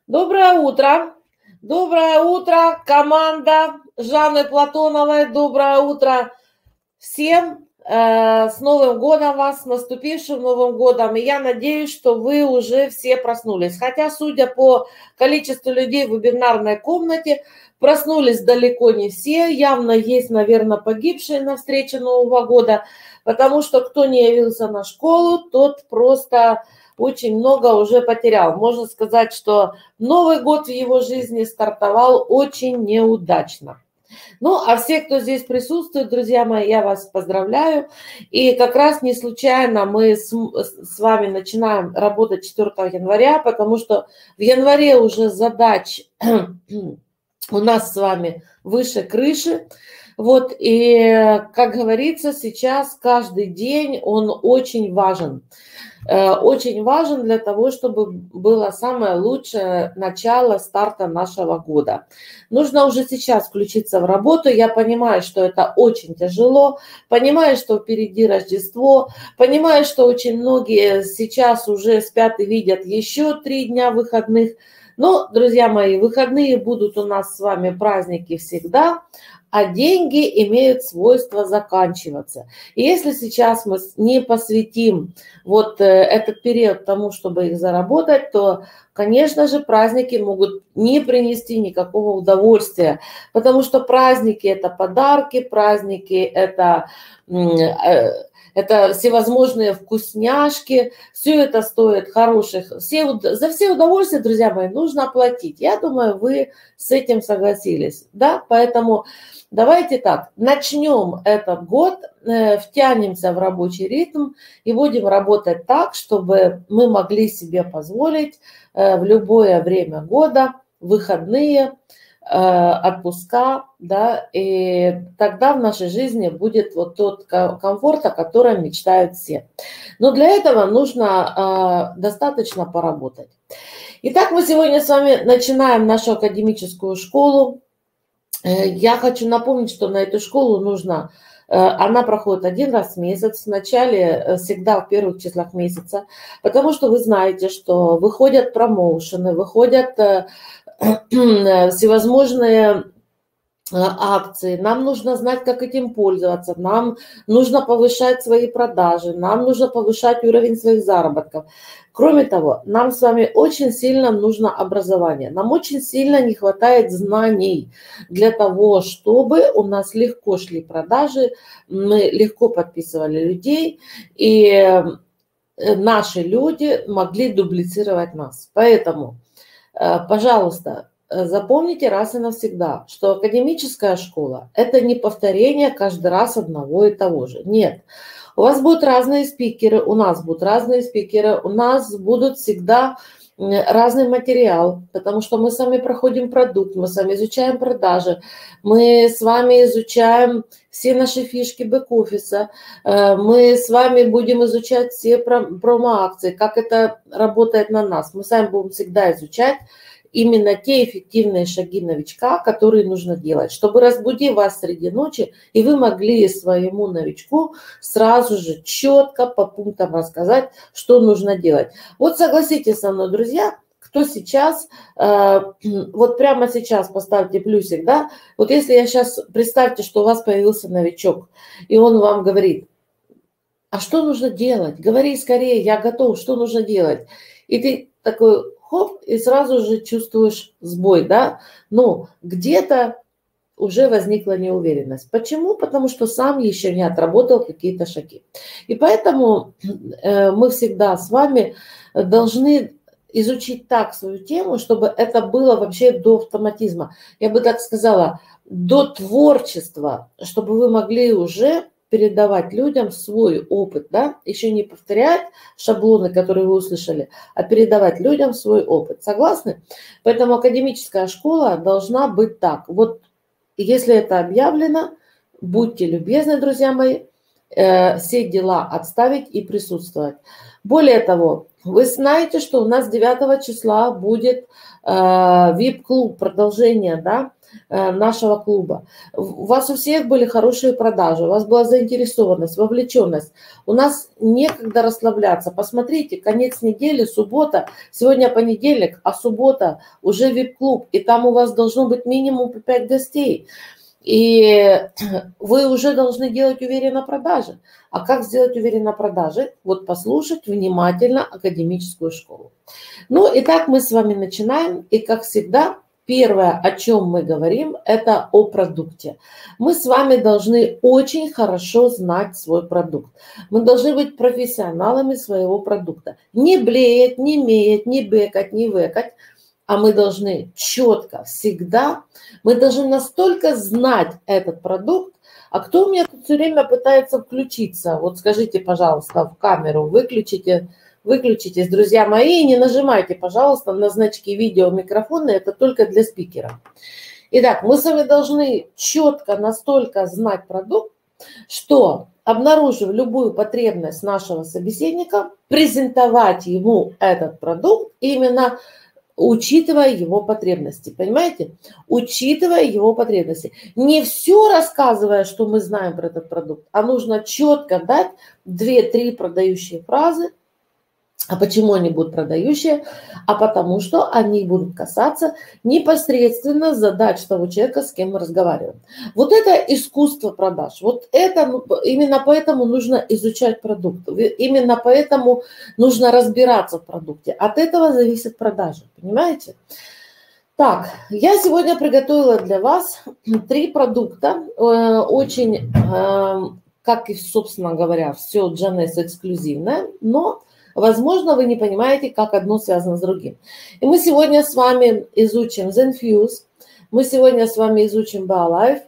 Доброе утро! Доброе утро, команда Жанны Платоновой. Доброе утро всем! С Новым годом вас, с наступившим Новым годом. И я надеюсь, что вы уже все проснулись. Хотя, судя по количеству людей в вебинарной комнате, проснулись далеко не все. Явно есть, наверное, погибшие на встрече Нового года, потому что кто не явился на школу, тот просто очень много уже потерял. Можно сказать, что Новый год в его жизни стартовал очень неудачно. Ну, а все, кто здесь присутствует, друзья мои, я вас поздравляю. И как раз не случайно мы с вами начинаем работать 4 января, потому что в январе уже задач у нас с вами выше крыши. Вот, и, как говорится, сейчас каждый день он очень важен. Очень важен для того, чтобы было самое лучшее начало старта нашего года. Нужно уже сейчас включиться в работу. Я понимаю, что это очень тяжело, понимаю, что впереди Рождество, понимаю, что очень многие сейчас уже спят и видят еще 3 дня выходных. Но, друзья мои, выходные будут у нас с вами праздники всегда, а деньги имеют свойство заканчиваться. И если сейчас мы не посвятим вот этот период тому, чтобы их заработать, то, конечно же, праздники могут не принести никакого удовольствия, потому что праздники – это подарки, праздники – это всевозможные вкусняшки, все это стоит хороших. За все удовольствия, друзья мои, нужно оплатить. Я думаю, вы с этим согласились. Да? Поэтому давайте так, начнем этот год, втянемся в рабочий ритм и будем работать так, чтобы мы могли себе позволить в любое время года, выходные, отпуска, да, и тогда в нашей жизни будет вот тот комфорт, о котором мечтают все. Но для этого нужно достаточно поработать. Итак, мы сегодня с вами начинаем нашу академическую школу. Я хочу напомнить, что на эту школу нужно, она проходит 1 раз в месяц, в начале, всегда в первых числах месяца, потому что вы знаете, что выходят промоушены, выходят всевозможные акции, нам нужно знать, как этим пользоваться, нам нужно повышать свои продажи, нам нужно повышать уровень своих заработков. Кроме того, нам с вами очень сильно нужно образование, нам очень сильно не хватает знаний для того, чтобы у нас легко шли продажи, мы легко подписывали людей, и наши люди могли дублицировать нас. Поэтому, пожалуйста, запомните раз и навсегда, что академическая школа – это не повторение каждый раз одного и того же. Нет. У вас будут разные спикеры, у нас будут разные спикеры, у нас будут всегда разный материал, потому что мы с вами проходим продукт, мы с вами изучаем продажи, мы с вами изучаем все наши фишки бэк-офиса, мы с вами будем изучать все промо-акции, как это работает на нас. Мы с вами будем всегда изучать именно те эффективные шаги новичка, которые нужно делать, чтобы разбудить вас среди ночи, и вы могли своему новичку сразу же четко по пунктам рассказать, что нужно делать. Вот согласитесь со мной, друзья, кто сейчас, вот прямо сейчас поставьте плюсик, да, вот если я сейчас, представьте, что у вас появился новичок, и он вам говорит: а что нужно делать? Говори скорее, я готов, что нужно делать? И ты такой хоп, и сразу же чувствуешь сбой, да? Но где-то уже возникла неуверенность. Почему? Потому что сам еще не отработал какие-то шаги. И поэтому мы всегда с вами должны изучить так свою тему, чтобы это было вообще до автоматизма. Я бы так сказала, до творчества, чтобы вы могли уже передавать людям свой опыт, да, еще не повторять шаблоны, которые вы услышали, а передавать людям свой опыт. Согласны? Поэтому академическая школа должна быть так. Вот если это объявлено, будьте любезны, друзья мои, все дела отставить и присутствовать. Более того, Вы знаете, что у нас 9 числа будет VIP-клуб, продолжение, да, нашего клуба. У вас у всех были хорошие продажи, у вас была заинтересованность, вовлеченность. У нас некогда расслабляться. Посмотрите, конец недели, суббота, сегодня понедельник, а суббота уже VIP-клуб, и там у вас должно быть минимум 5 гостей. И вы уже должны делать уверенно продажи. А как сделать уверенно продажи? Вот послушать внимательно академическую школу. Ну, итак, мы с вами начинаем. И, как всегда, первое, о чем мы говорим, это о продукте. Мы с вами должны очень хорошо знать свой продукт. Мы должны быть профессионалами своего продукта. Не блеять, не меять, не бекать, не векать. А мы должны четко, всегда, мы должны настолько знать этот продукт. А кто у меня тут все время пытается включиться? Вот скажите, пожалуйста, в камеру, выключитесь, друзья мои, и не нажимайте, пожалуйста, на значки видео, микрофона, это только для спикера. Итак, мы с вами должны четко настолько знать продукт, что, обнаружив любую потребность нашего собеседника, презентовать ему этот продукт именно учитывая его потребности, понимаете? Учитывая его потребности. Не все рассказывая, что мы знаем про этот продукт, а нужно четко дать 2-3 продающие фразы. А почему они будут продающие? А потому что они будут касаться непосредственно задач того человека, с кем мы разговариваем. Вот это искусство продаж. Вот это, именно поэтому нужно изучать продукт. Именно поэтому нужно разбираться в продукте. От этого зависит продажа. Понимаете? Так, я сегодня приготовила для вас 3 продукта. Очень, как и, собственно говоря, все Джанес эксклюзивное, но возможно, вы не понимаете, как одно связано с другим. И мы сегодня с вами изучим Zenfuse, мы сегодня с вами изучим BioLife.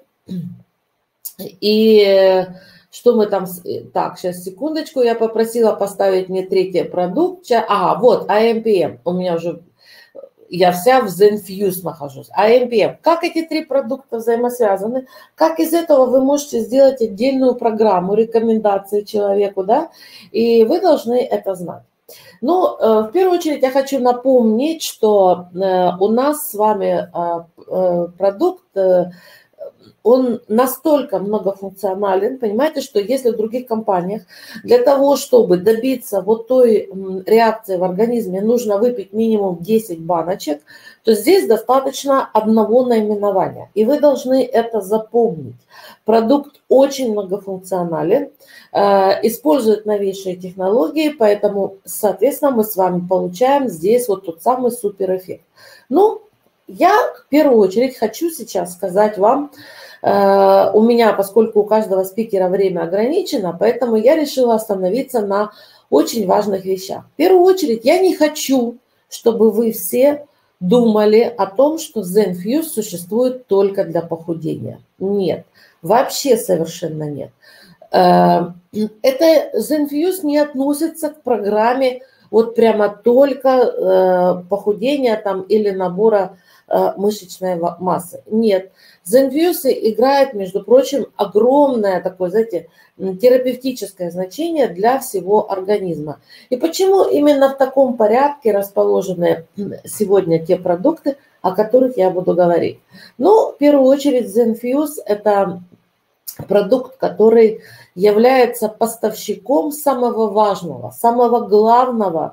И что мы там... Так, сейчас, секундочку, я попросила поставить мне 3-й продукт. Ага, вот, AMPM. У меня уже... Я вся в Zenfuse нахожусь. AMPM. Как эти 3 продукта взаимосвязаны? Как из этого вы можете сделать отдельную программу, рекомендации человеку, да? И вы должны это знать. Ну, в первую очередь я хочу напомнить, что у нас с вами продукт, он настолько многофункционален, понимаете, что если в других компаниях для того, чтобы добиться вот той реакции в организме, нужно выпить минимум 10 баночек, то здесь достаточно одного наименования. И вы должны это запомнить. Продукт очень многофункционален, использует новейшие технологии, поэтому, соответственно, мы с вами получаем здесь вот тот самый суперэффект. Ну, я в первую очередь хочу сейчас сказать вам, у меня, поскольку у каждого спикера время ограничено, поэтому я решила остановиться на очень важных вещах. В первую очередь я не хочу, чтобы вы все думали о том, что Zenfuse существует только для похудения. Нет, вообще совершенно нет. Это Zenfuse не относится к программе вот прямо только похудения там или набора мышечной массы. Нет. Zenfuse играет, между прочим, огромное такое, знаете, терапевтическое значение для всего организма. И почему именно в таком порядке расположены сегодня те продукты, о которых я буду говорить? Ну, в первую очередь, Zenfuse – это продукт, который является поставщиком самого важного, самого главного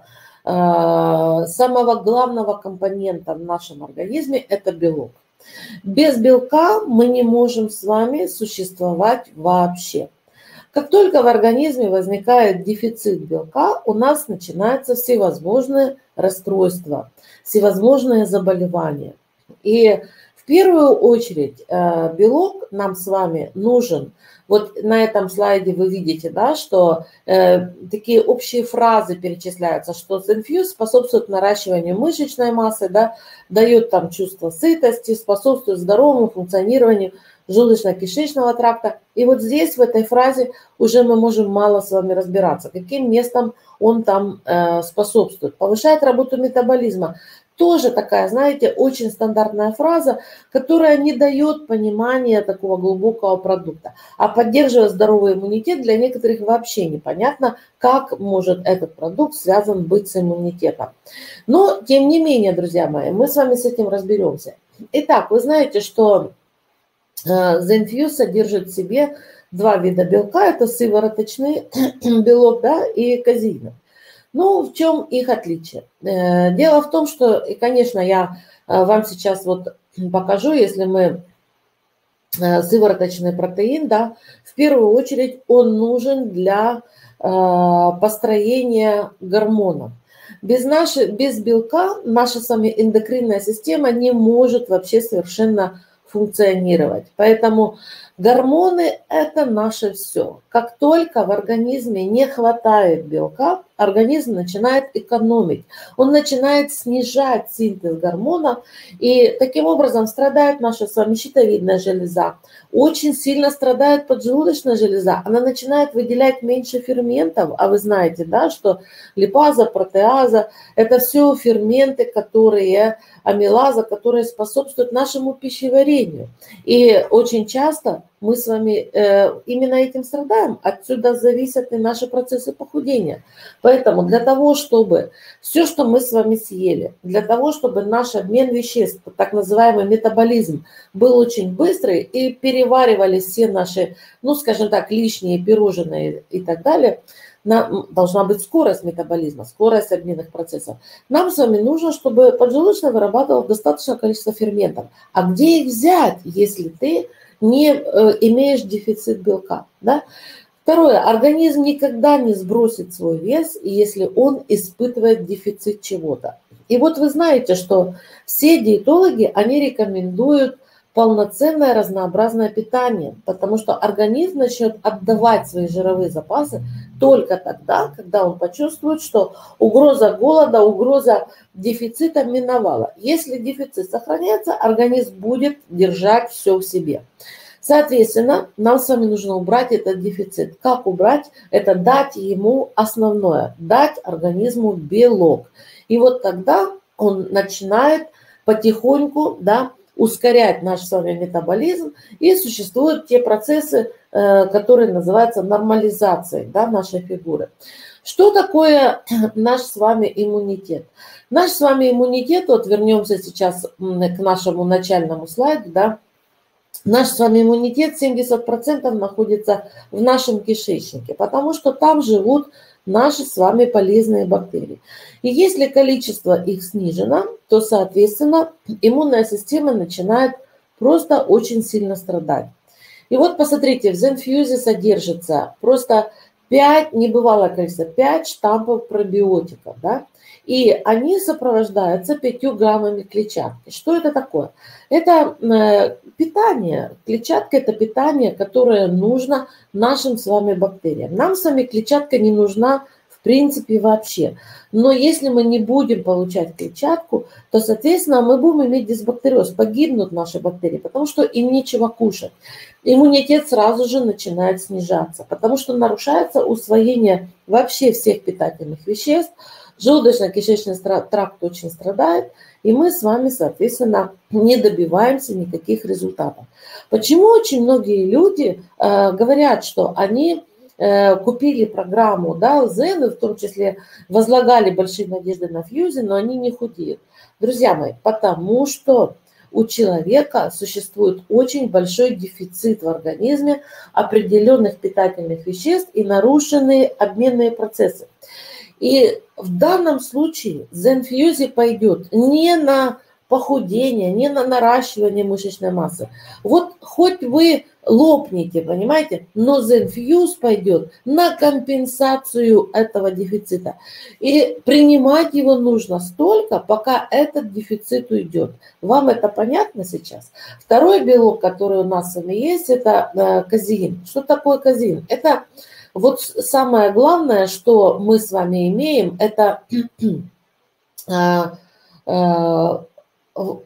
компонента в нашем организме – это белок. Без белка мы не можем с вами существовать вообще. Как только в организме возникает дефицит белка, у нас начинаются всевозможные расстройства, всевозможные заболевания. И в первую очередь белок нам с вами нужен. Вот на этом слайде вы видите, да, что такие общие фразы перечисляются, что Zenfuse способствует наращиванию мышечной массы, да, дает там чувство сытости, способствует здоровому функционированию желудочно-кишечного тракта. И вот здесь, в этой фразе, уже мы можем мало с вами разбираться, каким местом он там способствует. Повышает работу метаболизма. тоже такая, знаете, очень стандартная фраза, которая не дает понимания такого глубокого продукта. А поддерживая здоровый иммунитет, для некоторых вообще непонятно, как может этот продукт связан быть с иммунитетом. Но, тем не менее, друзья мои, мы с вами с этим разберемся. Итак, вы знаете, что ZenFuse содержит в себе два вида белка. Это сывороточный белок, да, и казеин. Ну, в чем их отличие? Дело в том, что, и, конечно, я вам сейчас вот покажу, если мы сывороточный протеин, да, в первую очередь он нужен для построения гормонов. Без белка наша с вами эндокринная система не может вообще совершенно функционировать. Поэтому гормоны – это наше все. Как только в организме не хватает белка, организм начинает экономить. Он начинает снижать синтез гормонов, и таким образом страдает наша с вами щитовидная железа. Очень сильно страдает поджелудочная железа. Она начинает выделять меньше ферментов, а вы знаете, да, что липаза, протеаза – это все ферменты, амилаза, которые способствуют нашему пищеварению. И очень часто мы с вами именно этим страдаем. Отсюда зависят и наши процессы похудения. Поэтому для того, чтобы все, что мы с вами съели, для того, чтобы наш обмен веществ, так называемый метаболизм, был очень быстрый и переваривались все наши, ну, скажем так, лишние пирожные и так далее, должна быть скорость метаболизма, скорость обменных процессов. Нам с вами нужно, чтобы поджелудочная вырабатывала достаточное количество ферментов. А где их взять, если ты не имеешь дефицит белка? Да? Второе. Организм никогда не сбросит свой вес, если он испытывает дефицит чего-то. И вот вы знаете, что все диетологи, они рекомендуют полноценное разнообразное питание, потому что организм начнет отдавать свои жировые запасы только тогда, когда он почувствует, что угроза голода, угроза дефицита миновала. Если дефицит сохраняется, организм будет держать все в себе. Соответственно, нам с вами нужно убрать этот дефицит. Как убрать? Это дать ему основное, дать организму белок. И вот тогда он начинает потихоньку, да, ускорять наш с вами метаболизм, и существуют те процессы, которые называются нормализацией, да, нашей фигуры. Что такое наш с вами иммунитет? Наш с вами иммунитет, вот вернемся сейчас к нашему начальному слайду, да, наш с вами иммунитет 70% находится в нашем кишечнике, потому что там живут наши с вами полезные бактерии. И если количество их снижено, то, соответственно, иммунная система начинает просто очень сильно страдать. И вот посмотрите, в ZenFuse содержится просто 5, небывалое количество, 5 штампов пробиотиков, да? И они сопровождаются 5 граммами клетчатки. Что это такое? Это питание. Клетчатка – это питание, которое нужно нашим с вами бактериям. Нам с вами клетчатка не нужна в принципе вообще. Но если мы не будем получать клетчатку, то, соответственно, мы будем иметь дисбактериоз, погибнут наши бактерии, потому что им нечего кушать. Иммунитет сразу же начинает снижаться, потому что нарушается усвоение вообще всех питательных веществ, желудочно-кишечный тракт очень страдает, и мы с вами, соответственно, не добиваемся никаких результатов. Почему очень многие люди говорят, что они купили программу, да, Zen, в том числе возлагали большие надежды на Фьюзи, но они не худеют? Друзья мои, потому что у человека существует очень большой дефицит в организме определенных питательных веществ и нарушенные обменные процессы. И в данном случае ZenFuse пойдет не на похудение, не на наращивание мышечной массы. Вот хоть вы лопните, понимаете, но ZenFuse пойдет на компенсацию этого дефицита. И принимать его нужно столько, пока этот дефицит уйдет. Вам это понятно сейчас? Второй белок, который у нас с вами есть, это казеин. Что такое казеин? Это вот самое главное, что мы с вами имеем, это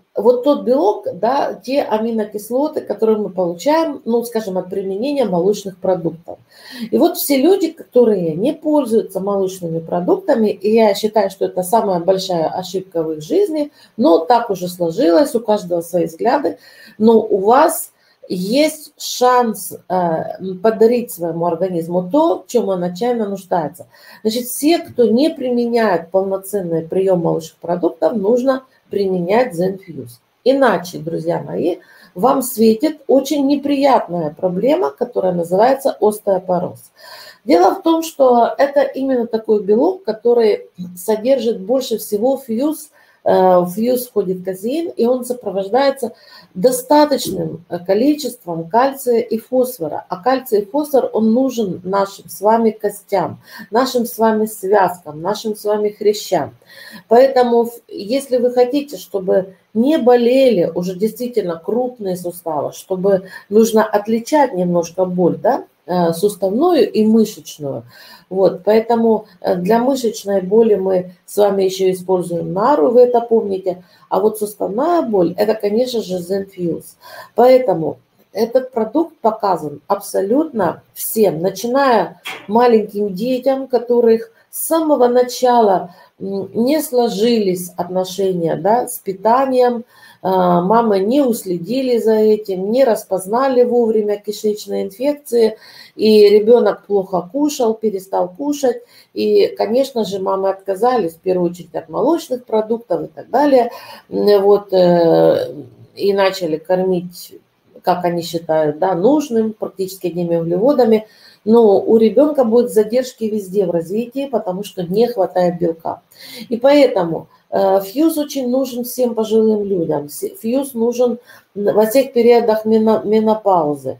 вот тот белок, да, те аминокислоты, которые мы получаем, ну, скажем, от применения молочных продуктов. И вот все люди, которые не пользуются молочными продуктами, и я считаю, что это самая большая ошибка в их жизни, но так уже сложилось, у каждого свои взгляды, но у вас есть шанс подарить своему организму то, в чем он отчаянно нуждается. Значит, все, кто не применяет полноценный прием молочных продуктов, нужно применять ZenFuse. Иначе, друзья мои, вам светит очень неприятная проблема, которая называется остеопороз. Дело в том, что это именно такой белок, который содержит больше всего фьюз. В фьюз входит казеин, и он сопровождается достаточным количеством кальция и фосфора. А кальций и фосфор, он нужен нашим с вами костям, нашим с вами связкам, нашим с вами хрящам. Поэтому, если вы хотите, чтобы не болели уже действительно крупные суставы, чтобы нужно отличать немножко боль, да, суставную и мышечную. Вот, поэтому для мышечной боли мы с вами еще используем нару, вы это помните. А вот суставная боль, это, конечно же, ZenFuse. Поэтому этот продукт показан абсолютно всем, начиная маленьким детям, которых с самого начала не сложились отношения, да, с питанием, мамы не уследили за этим, не распознали вовремя кишечные инфекции, и ребенок плохо кушал, перестал кушать, и, конечно же, мамы отказались в первую очередь от молочных продуктов и так далее, вот, и начали кормить, как они считают, да, нужным, практически одними углеводами. Но у ребенка будут задержки везде в развитии, потому что не хватает белка. И поэтому фьюз очень нужен всем пожилым людям. Фьюз нужен во всех периодах менопаузы,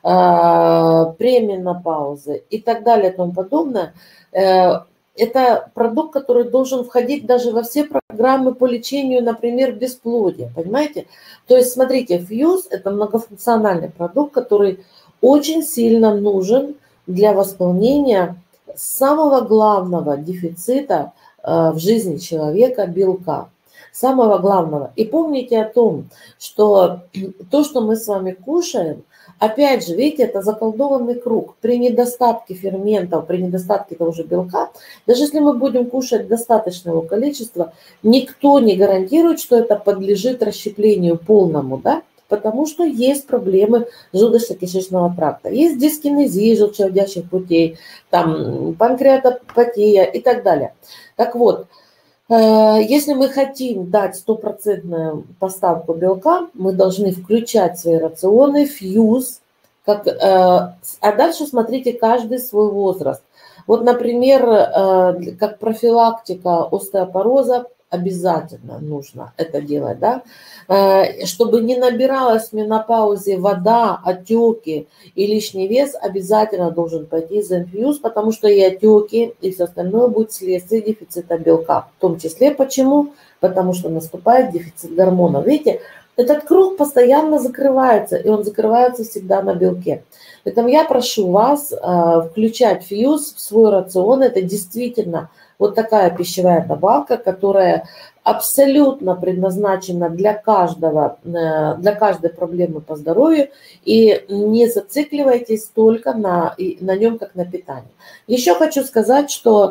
пременопаузы и так далее и тому подобное. Это продукт, который должен входить даже во все программы по лечению, например, бесплодия, понимаете? То есть, смотрите, фьюз – это многофункциональный продукт, который очень сильно нужен для восполнения самого главного дефицита в жизни человека – белка. Самого главного. И помните о том, что то, что мы с вами кушаем, опять же, видите, это заколдованный круг. При недостатке ферментов, при недостатке того же белка, даже если мы будем кушать достаточного количества, никто не гарантирует, что это подлежит расщеплению полному, да? Потому что есть проблемы желудочно-кишечного тракта. Есть дискинезия желчевыводящих путей, там, панкреатопатия и так далее. Так вот, если мы хотим дать стопроцентную поставку белка, мы должны включать в свои рационы фьюз. А дальше смотрите каждый свой возраст. Вот, например, как профилактика остеопороза, обязательно нужно это делать, да, чтобы не набиралась в менопаузе вода, отеки и лишний вес, обязательно должен пойти ZenFuse, потому что и отеки, и все остальное будет следствие дефицита белка. В том числе почему? Потому что наступает дефицит гормонов. Видите, этот круг постоянно закрывается, и он закрывается всегда на белке. Поэтому я прошу вас включать фьюз в свой рацион. Это действительно вот такая пищевая добавка, которая абсолютно предназначена для каждого, для каждой проблемы по здоровью. И не зацикливайтесь только на нем как на питании. Еще хочу сказать, что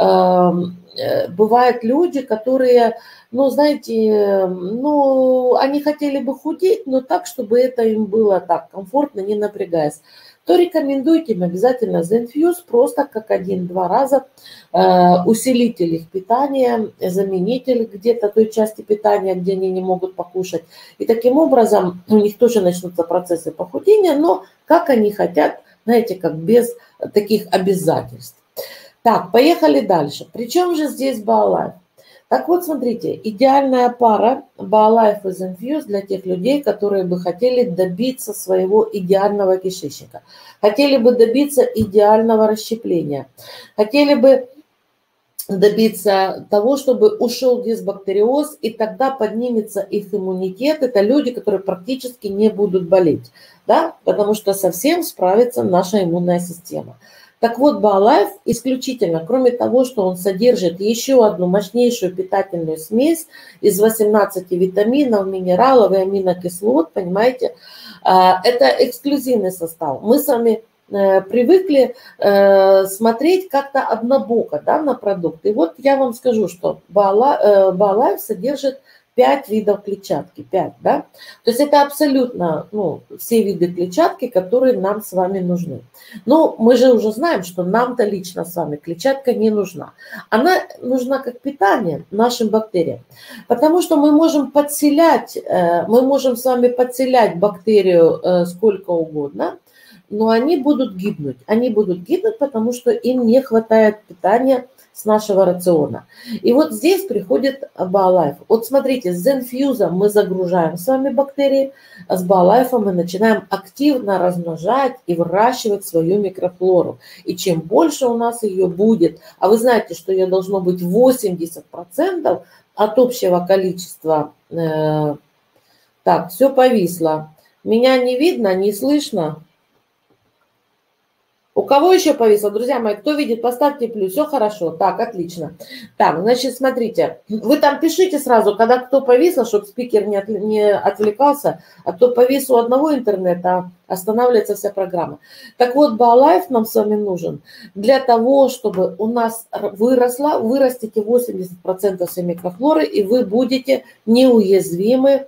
бывают люди, которые, ну, знаете, ну, они хотели бы худеть, но так, чтобы это им было так комфортно, не напрягаясь, то рекомендуйте им обязательно ZenFuse просто как 1-2 раза усилитель их питания, заменитель где-то той части питания, где они не могут покушать. И таким образом у них тоже начнутся процессы похудения, но как они хотят, знаете, как без таких обязательств. Так, поехали дальше. Причем же здесь BioLife? Так вот, смотрите, идеальная пара BioLife и ZenFuse для тех людей, которые бы хотели добиться своего идеального кишечника, хотели бы добиться идеального расщепления, хотели бы добиться того, чтобы ушел дисбактериоз, и тогда поднимется их иммунитет. Это люди, которые практически не будут болеть, да, потому что совсем справится наша иммунная система. Так вот, BioLife исключительно, кроме того, что он содержит еще одну мощнейшую питательную смесь из 18 витаминов, минералов и аминокислот, понимаете, это эксклюзивный состав. Мы с вами привыкли смотреть как-то однобоко, да, на продукт. И вот я вам скажу, что BioLife содержит 5 видов клетчатки, 5, да. То есть это абсолютно, ну, все виды клетчатки, которые нам с вами нужны. Но мы же уже знаем, что нам-то лично с вами клетчатка не нужна. Она нужна как питание нашим бактериям, потому что мы можем подселять, мы можем с вами подселять бактерию сколько угодно, но они будут гибнуть. Они будут гибнуть, потому что им не хватает питания с нашего рациона. И вот здесь приходит BioLife. Вот смотрите, с ZenFuse мы загружаем с вами бактерии, а с BioLife мы начинаем активно размножать и выращивать свою микрофлору. И чем больше у нас ее будет, а вы знаете, что ее должно быть 80% от общего количества. Так, все повисло. Меня не видно, не слышно. У кого еще повисло? Друзья мои, кто видит, поставьте плюс. Все хорошо. Так, отлично. Так, значит, смотрите. Вы там пишите сразу, когда кто повисло, чтобы спикер не отвлекался, а то повис у одного интернета, останавливается вся программа. Так вот, BioLife нам с вами нужен для того, чтобы у нас вырастите 80% всей микрофлоры, и вы будете неуязвимы,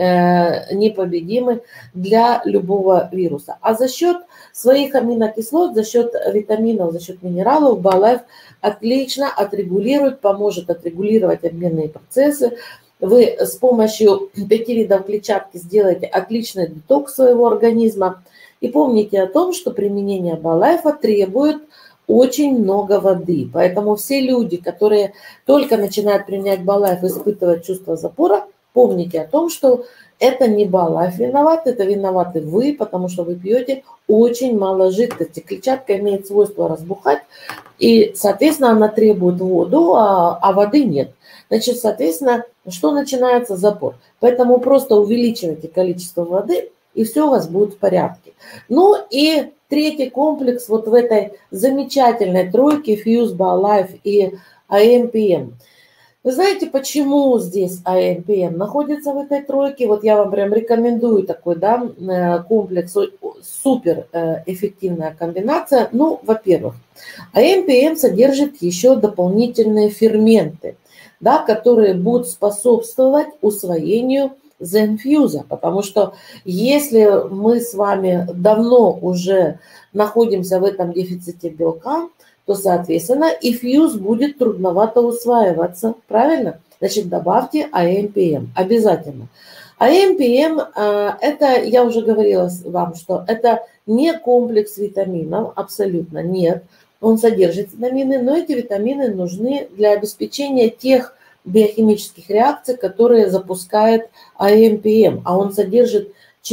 непобедимы для любого вируса. А за счет своих аминокислот, за счет витаминов, за счет минералов BioLife отлично отрегулирует, поможет отрегулировать обменные процессы. Вы с помощью 5 видов клетчатки сделаете отличный детокс своего организма. И помните о том, что применение BioLife требует очень много воды. Поэтому все люди, которые только начинают применять BioLife, испытывают чувство запора, помните о том, что это не BioLife виноват, это виноваты вы, потому что вы пьете очень мало жидкости. Клетчатка имеет свойство разбухать, и, соответственно, она требует воду, а воды нет. Значит, соответственно, что начинается? Запор. Поэтому просто увеличивайте количество воды, и все у вас будет в порядке. Ну и третий комплекс вот в этой замечательной тройке Fuse, BioLife и AMPM. Вы знаете, почему здесь AMPM находится в этой тройке? Вот я вам прям рекомендую такой, да, комплекс, супер эффективная комбинация. Ну, во-первых, AMPM содержит еще дополнительные ферменты, да, которые будут способствовать усвоению ZenFuse, потому что если мы с вами давно уже находимся в этом дефиците белка, то, соответственно, и Fuse будет трудновато усваиваться, правильно? Значит, добавьте AMPM обязательно. AMPM, это, я уже говорила вам, что это не комплекс витаминов, абсолютно нет. Он содержит витамины, но эти витамины нужны для обеспечения тех биохимических реакций, которые запускает AMPM, а он содержит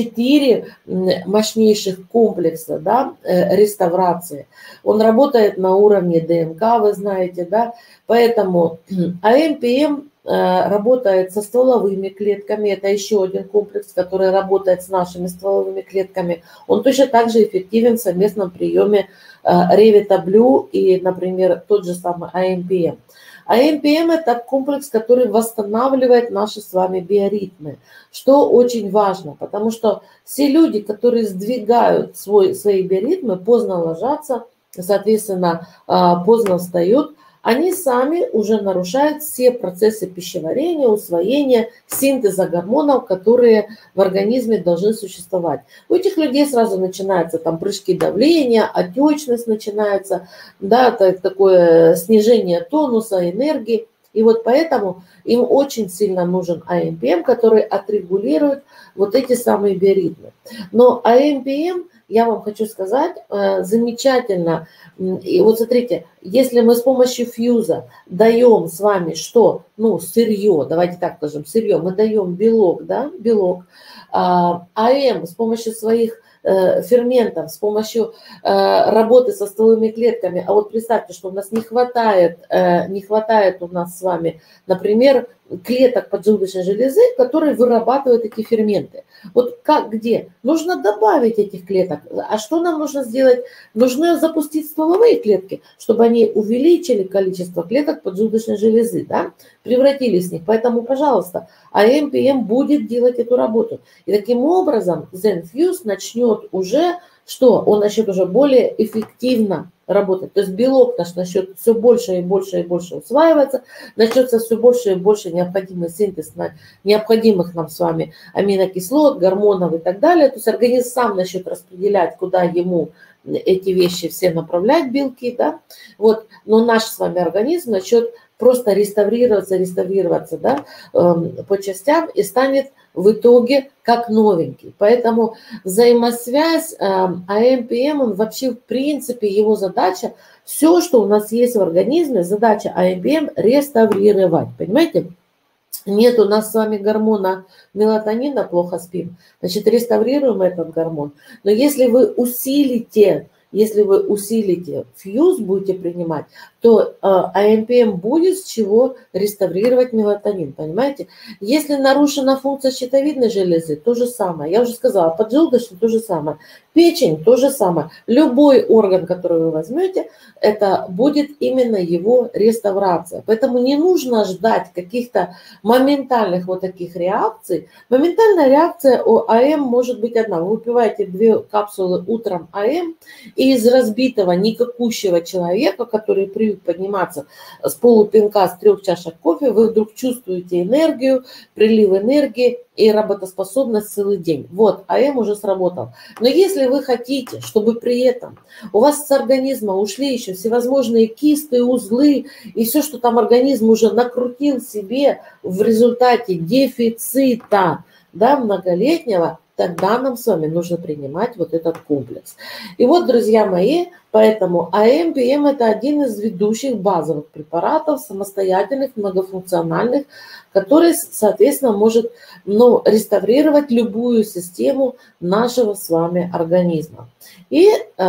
4 мощнейших комплекса, да, реставрации. Он работает на уровне ДНК, вы знаете, да, поэтому AMPM работает со стволовыми клетками, это еще один комплекс, который работает с нашими стволовыми клетками. Он точно так же эффективен в совместном приеме Revita-Blue и, например, тот же самый AMPM. AMPM – это комплекс, который восстанавливает наши с вами биоритмы, что очень важно, потому что все люди, которые сдвигают свои биоритмы, поздно ложатся, соответственно, поздно встают, они сами уже нарушают все процессы пищеварения, усвоения, синтеза гормонов, которые в организме должны существовать. У этих людей сразу начинаются там прыжки давления, отечность начинается, да, такое снижение тонуса, энергии. И вот поэтому им очень сильно нужен AMPM, который отрегулирует вот эти самые биоритмы. Но AMPM, я вам хочу сказать, замечательно. И вот смотрите, если мы с помощью фьюза даем с вами что? Ну, сырье, давайте так скажем, сырье, мы даем белок, да, белок, АМ с помощью своих ферментов, с помощью работы со стволовыми клетками. А вот представьте, что у нас не хватает у нас с вами, например, клеток поджелудочной железы, которые вырабатывают эти ферменты. Вот как, где? Нужно добавить этих клеток. А что нам нужно сделать? Нужно запустить стволовые клетки, чтобы они увеличили количество клеток поджелудочной железы, да? Превратились в них. Поэтому, пожалуйста, АМ-ПМ будет делать эту работу. И таким образом ZenFuse начнет уже, что? Он начнет уже более эффективно работать. То есть белок наш начнет все больше и больше и больше усваиваться, начнется все больше и больше необходимый синтез необходимых нам с вами аминокислот, гормонов и так далее. То есть организм сам начнет распределять, куда ему эти вещи все направлять, белки, да, вот, но наш с вами организм начнет просто реставрироваться, да, по частям и станет в итоге как новенький. Поэтому взаимосвязь АМ-ПМ, он вообще в принципе, его задача, все, что у нас есть в организме, задача АМ-ПМ реставрировать, понимаете? Нет у нас с вами гормона мелатонина, плохо спим, значит, реставрируем этот гормон. Но если вы усилите фьюз, будете принимать, то АМ-ПМ будет с чего реставрировать мелатонин, понимаете? Если нарушена функция щитовидной железы, то же самое. Я уже сказала, поджелудочная то же самое. Печень то же самое. Любой орган, который вы возьмете, это будет именно его реставрация. Поэтому не нужно ждать каких-то моментальных вот таких реакций. Моментальная реакция у АМ может быть одна. Вы выпиваете 2 капсулы утром АМ, и из разбитого, никакущего человека, который привык подниматься с полупинка, с 3 чашек кофе, вы вдруг чувствуете энергию, прилив энергии и работоспособность целый день. Вот, АМ уже сработал. Но если вы хотите, чтобы при этом у вас с организма ушли еще всевозможные кисты, узлы и все, что там организм уже накрутил себе в результате дефицита, да, многолетнего, тогда нам с вами нужно принимать вот этот комплекс. И вот, друзья мои, поэтому АМ-ПМ это один из ведущих базовых препаратов, самостоятельных, многофункциональных, который, соответственно, может реставрировать любую систему нашего с вами организма. И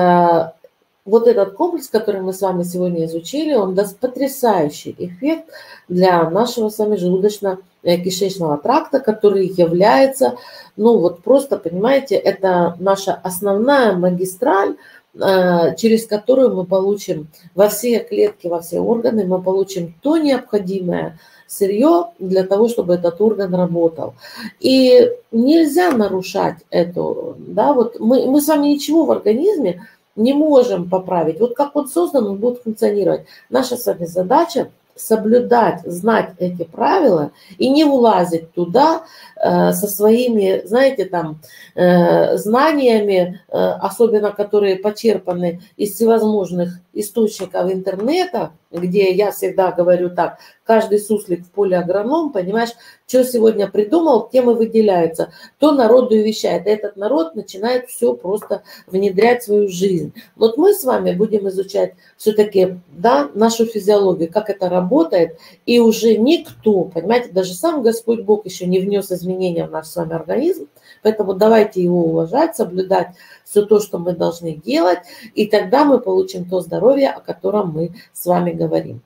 вот этот комплекс, который мы с вами сегодня изучили, он даст потрясающий эффект для нашего с вами желудочно-кишечного тракта, который является, просто, понимаете, это наша основная магистраль, через которую мы получим во все клетки, во все органы, мы получим то необходимое сырье для того, чтобы этот орган работал. И нельзя нарушать это, да, вот мы с вами ничего в организме не можем поправить. Вот как он создан, он будет функционировать. Наша с вами задача соблюдать, знать эти правила и не влазить туда со своими, знаете, там, знаниями, особенно которые почерпаны из всевозможных источников интернета, где я всегда говорю так, каждый суслик в поле агроном, понимаешь, что сегодня придумал, тем и выделяется. То народу и вещает, этот народ начинает все просто внедрять в свою жизнь. Вот мы с вами будем изучать все-таки, да, нашу физиологию, как это работает, и уже никто, понимаете, даже сам Господь Бог еще не внес изменения в наш с вами организм, поэтому давайте его уважать, соблюдать все то, что мы должны делать, и тогда мы получим то здоровье, о котором мы с вами говорим.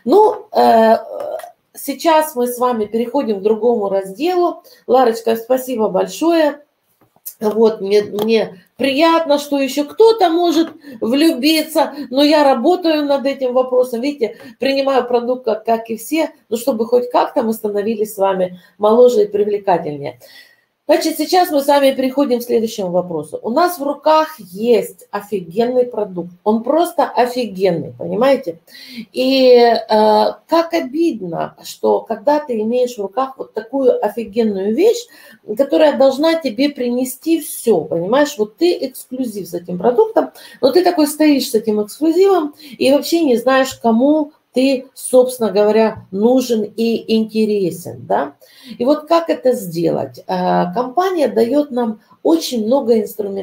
Сейчас мы с вами переходим к другому разделу. Ларочка, спасибо большое. Вот, мне приятно, что еще кто-то может влюбиться, но я работаю над этим вопросом. Видите, принимаю продукт, как и все, но чтобы хоть как-то мы становились с вами моложе и привлекательнее. Значит, сейчас мы с вами переходим к следующему вопросу. У нас в руках есть офигенный продукт. Он просто офигенный, понимаете? И как обидно, что когда ты имеешь в руках вот такую офигенную вещь, которая должна тебе принести все, понимаешь? Вот ты эксклюзив с этим продуктом, но ты такой стоишь с этим эксклюзивом и вообще не знаешь, кому ты, собственно говоря, нужен и интересен, да? И вот как это сделать? Компания дает нам очень много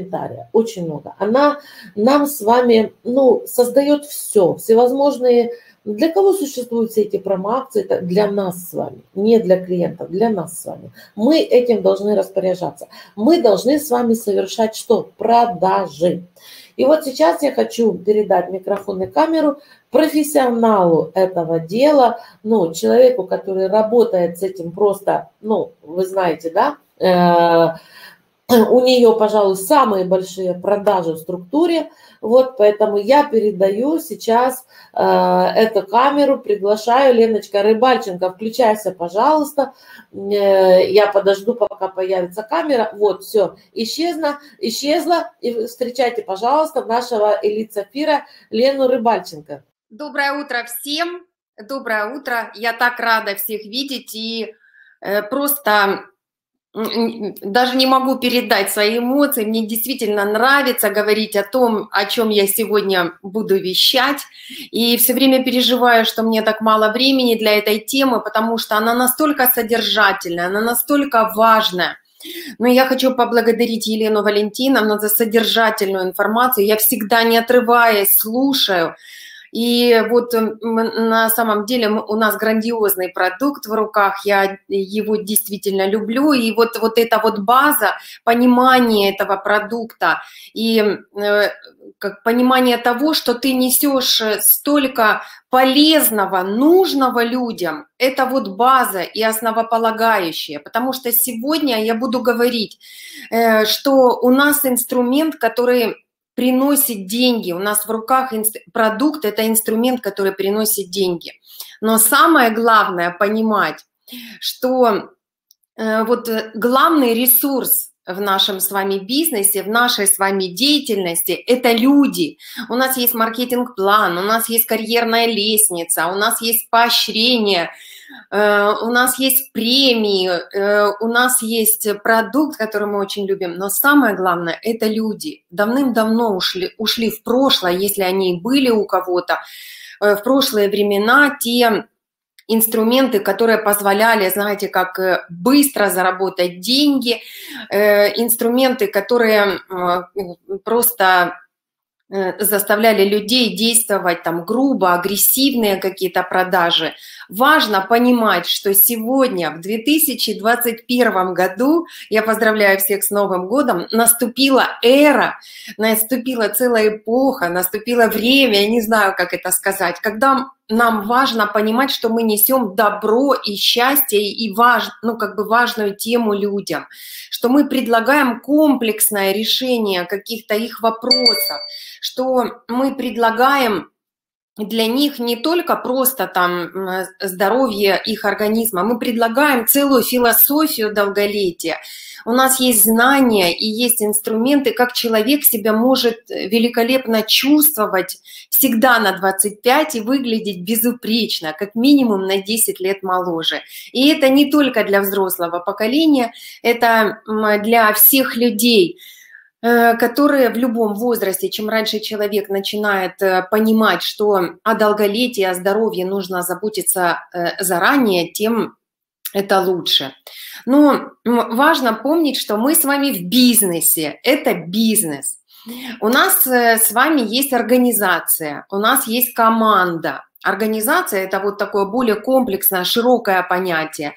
инструментария, очень много. Она нам с вами, создает все, всевозможные Для кого существуют все эти промо-акции? Это для нас с вами, не для клиентов, для нас с вами. Мы этим должны распоряжаться. Мы должны с вами совершать что? Продажи. И вот сейчас я хочу передать микрофон и камеру профессионалу этого дела, ну, человеку, который работает с этим просто, ну, вы знаете, да, у нее, пожалуй, самые большие продажи в структуре, вот, поэтому я передаю сейчас эту камеру, приглашаю, Леночка Рыбальченко, включайся, пожалуйста, я подожду, пока появится камера, вот, все, исчезла, и встречайте, пожалуйста, нашего элит-сафира Лену Рыбальченко. Доброе утро всем, доброе утро, я так рада всех видеть и просто... Даже не могу передать свои эмоции. Мне действительно нравится говорить о том, о чем я сегодня буду вещать. И все время переживаю, что мне так мало времени для этой темы, потому что она настолько содержательная, она настолько важная. Но я хочу поблагодарить Елену Валентиновну за содержательную информацию. Я всегда, не отрываясь, слушаю. И вот на самом деле у нас грандиозный продукт в руках, я его действительно люблю, и вот эта вот база, понимание этого продукта и как понимание того, что ты несешь столько полезного, нужного людям, это вот база и основополагающая, потому что сегодня я буду говорить, что у нас инструмент, который приносит деньги. У нас в руках продукт – это инструмент, который приносит деньги. Но самое главное понимать, что вот главный ресурс в нашем с вами бизнесе, в нашей с вами деятельности – это люди. У нас есть маркетинг-план, у нас есть карьерная лестница, у нас есть поощрение, у нас есть премии, у нас есть продукт, который мы очень любим, но самое главное – это люди. Давным-давно ушли в прошлое, если они и были у кого-то, в прошлые времена те инструменты, которые позволяли, знаете, как быстро заработать деньги, инструменты, которые просто заставляли людей действовать там грубо, агрессивные какие-то продажи. Важно понимать, что сегодня, в 2021 году, я поздравляю всех с Новым годом, наступила эра, наступила целая эпоха, наступило время, я не знаю, как это сказать, когда нам важно понимать, что мы несем добро и счастье и важную тему людям, что мы предлагаем комплексное решение каких-то их вопросов, что мы предлагаем для них не только просто там здоровье их организма, мы предлагаем целую философию долголетия. У нас есть знания и есть инструменты, как человек себя может великолепно чувствовать всегда на 25 и выглядеть безупречно, как минимум на 10 лет моложе. И это не только для взрослого поколения, это для всех людей, которые в любом возрасте, чем раньше человек начинает понимать, что о долголетии, о здоровье нужно заботиться заранее, тем это лучше. Но важно помнить, что мы с вами в бизнесе, это бизнес. У нас с вами есть организация, у нас есть команда. Организация – это вот такое более комплексное, широкое понятие.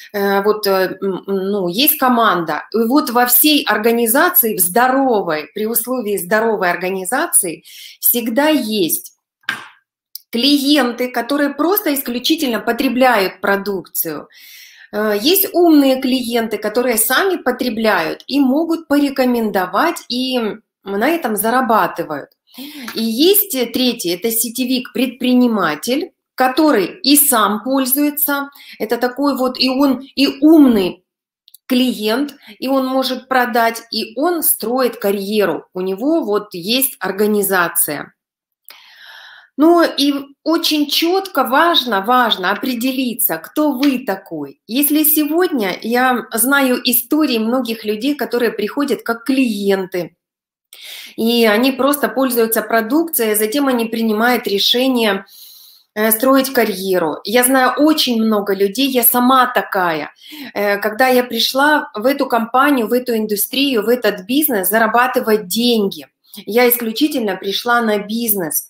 Есть команда. И вот во всей организации, в здоровой, при условии здоровой организации, всегда есть клиенты, которые просто исключительно потребляют продукцию. Есть умные клиенты, которые сами потребляют и могут порекомендовать, и на этом зарабатывают. И есть третий – это сетевик-предприниматель, который и сам пользуется, это такой вот и он и умный клиент, и он может продать, и он строит карьеру, у него вот есть организация. Ну и очень четко важно определиться, кто вы такой. Если сегодня я знаю истории многих людей, которые приходят как клиенты, и они просто пользуются продукцией, затем они принимают решение строить карьеру. Я знаю очень много людей, я сама такая. Когда я пришла в эту компанию, в эту индустрию, в этот бизнес зарабатывать деньги, я исключительно пришла на бизнес.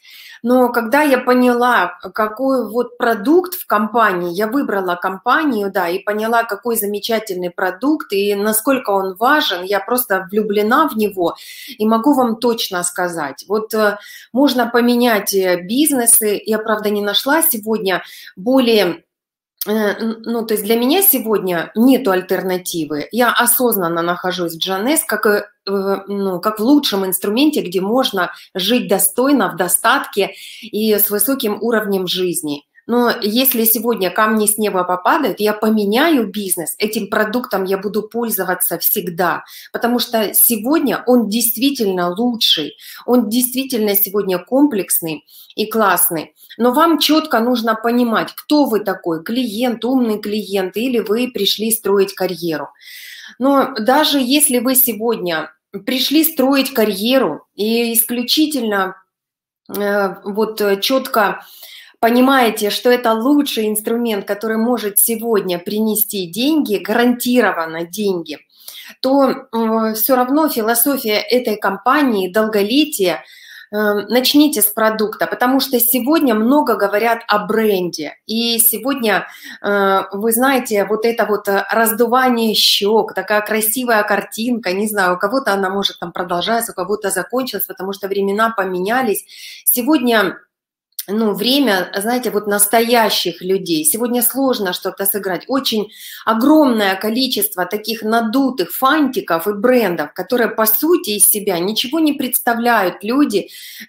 Но когда я поняла, какой вот продукт в компании, я выбрала компанию, да, и поняла, какой замечательный продукт и насколько он важен, я просто влюблена в него и могу вам точно сказать. Вот можно поменять бизнесы, я, правда, не нашла сегодня более... Ну, то есть для меня сегодня нету альтернативы. Я осознанно нахожусь в Джанес как, ну, как в лучшем инструменте, где можно жить достойно, в достатке и с высоким уровнем жизни. Но если сегодня камни с неба попадают, я поменяю бизнес, этим продуктом я буду пользоваться всегда, потому что сегодня он действительно лучший, он действительно сегодня комплексный и классный. Но вам четко нужно понимать, кто вы такой, клиент, умный клиент, или вы пришли строить карьеру. Но даже если вы сегодня пришли строить карьеру и исключительно вот четко понимаете, что это лучший инструмент, который может сегодня принести деньги, гарантированно деньги, то все равно философия этой компании, долголетие, начните с продукта, потому что сегодня много говорят о бренде. И сегодня, вы знаете, вот это вот раздувание щек, такая красивая картинка, не знаю, у кого-то она может там продолжаться, у кого-то закончилась, потому что времена поменялись. Сегодня... Ну, время, знаете, вот настоящих людей. Сегодня сложно что-то сыграть. Очень огромное количество таких надутых фантиков и брендов, которые по сути из себя ничего не представляют. Люди,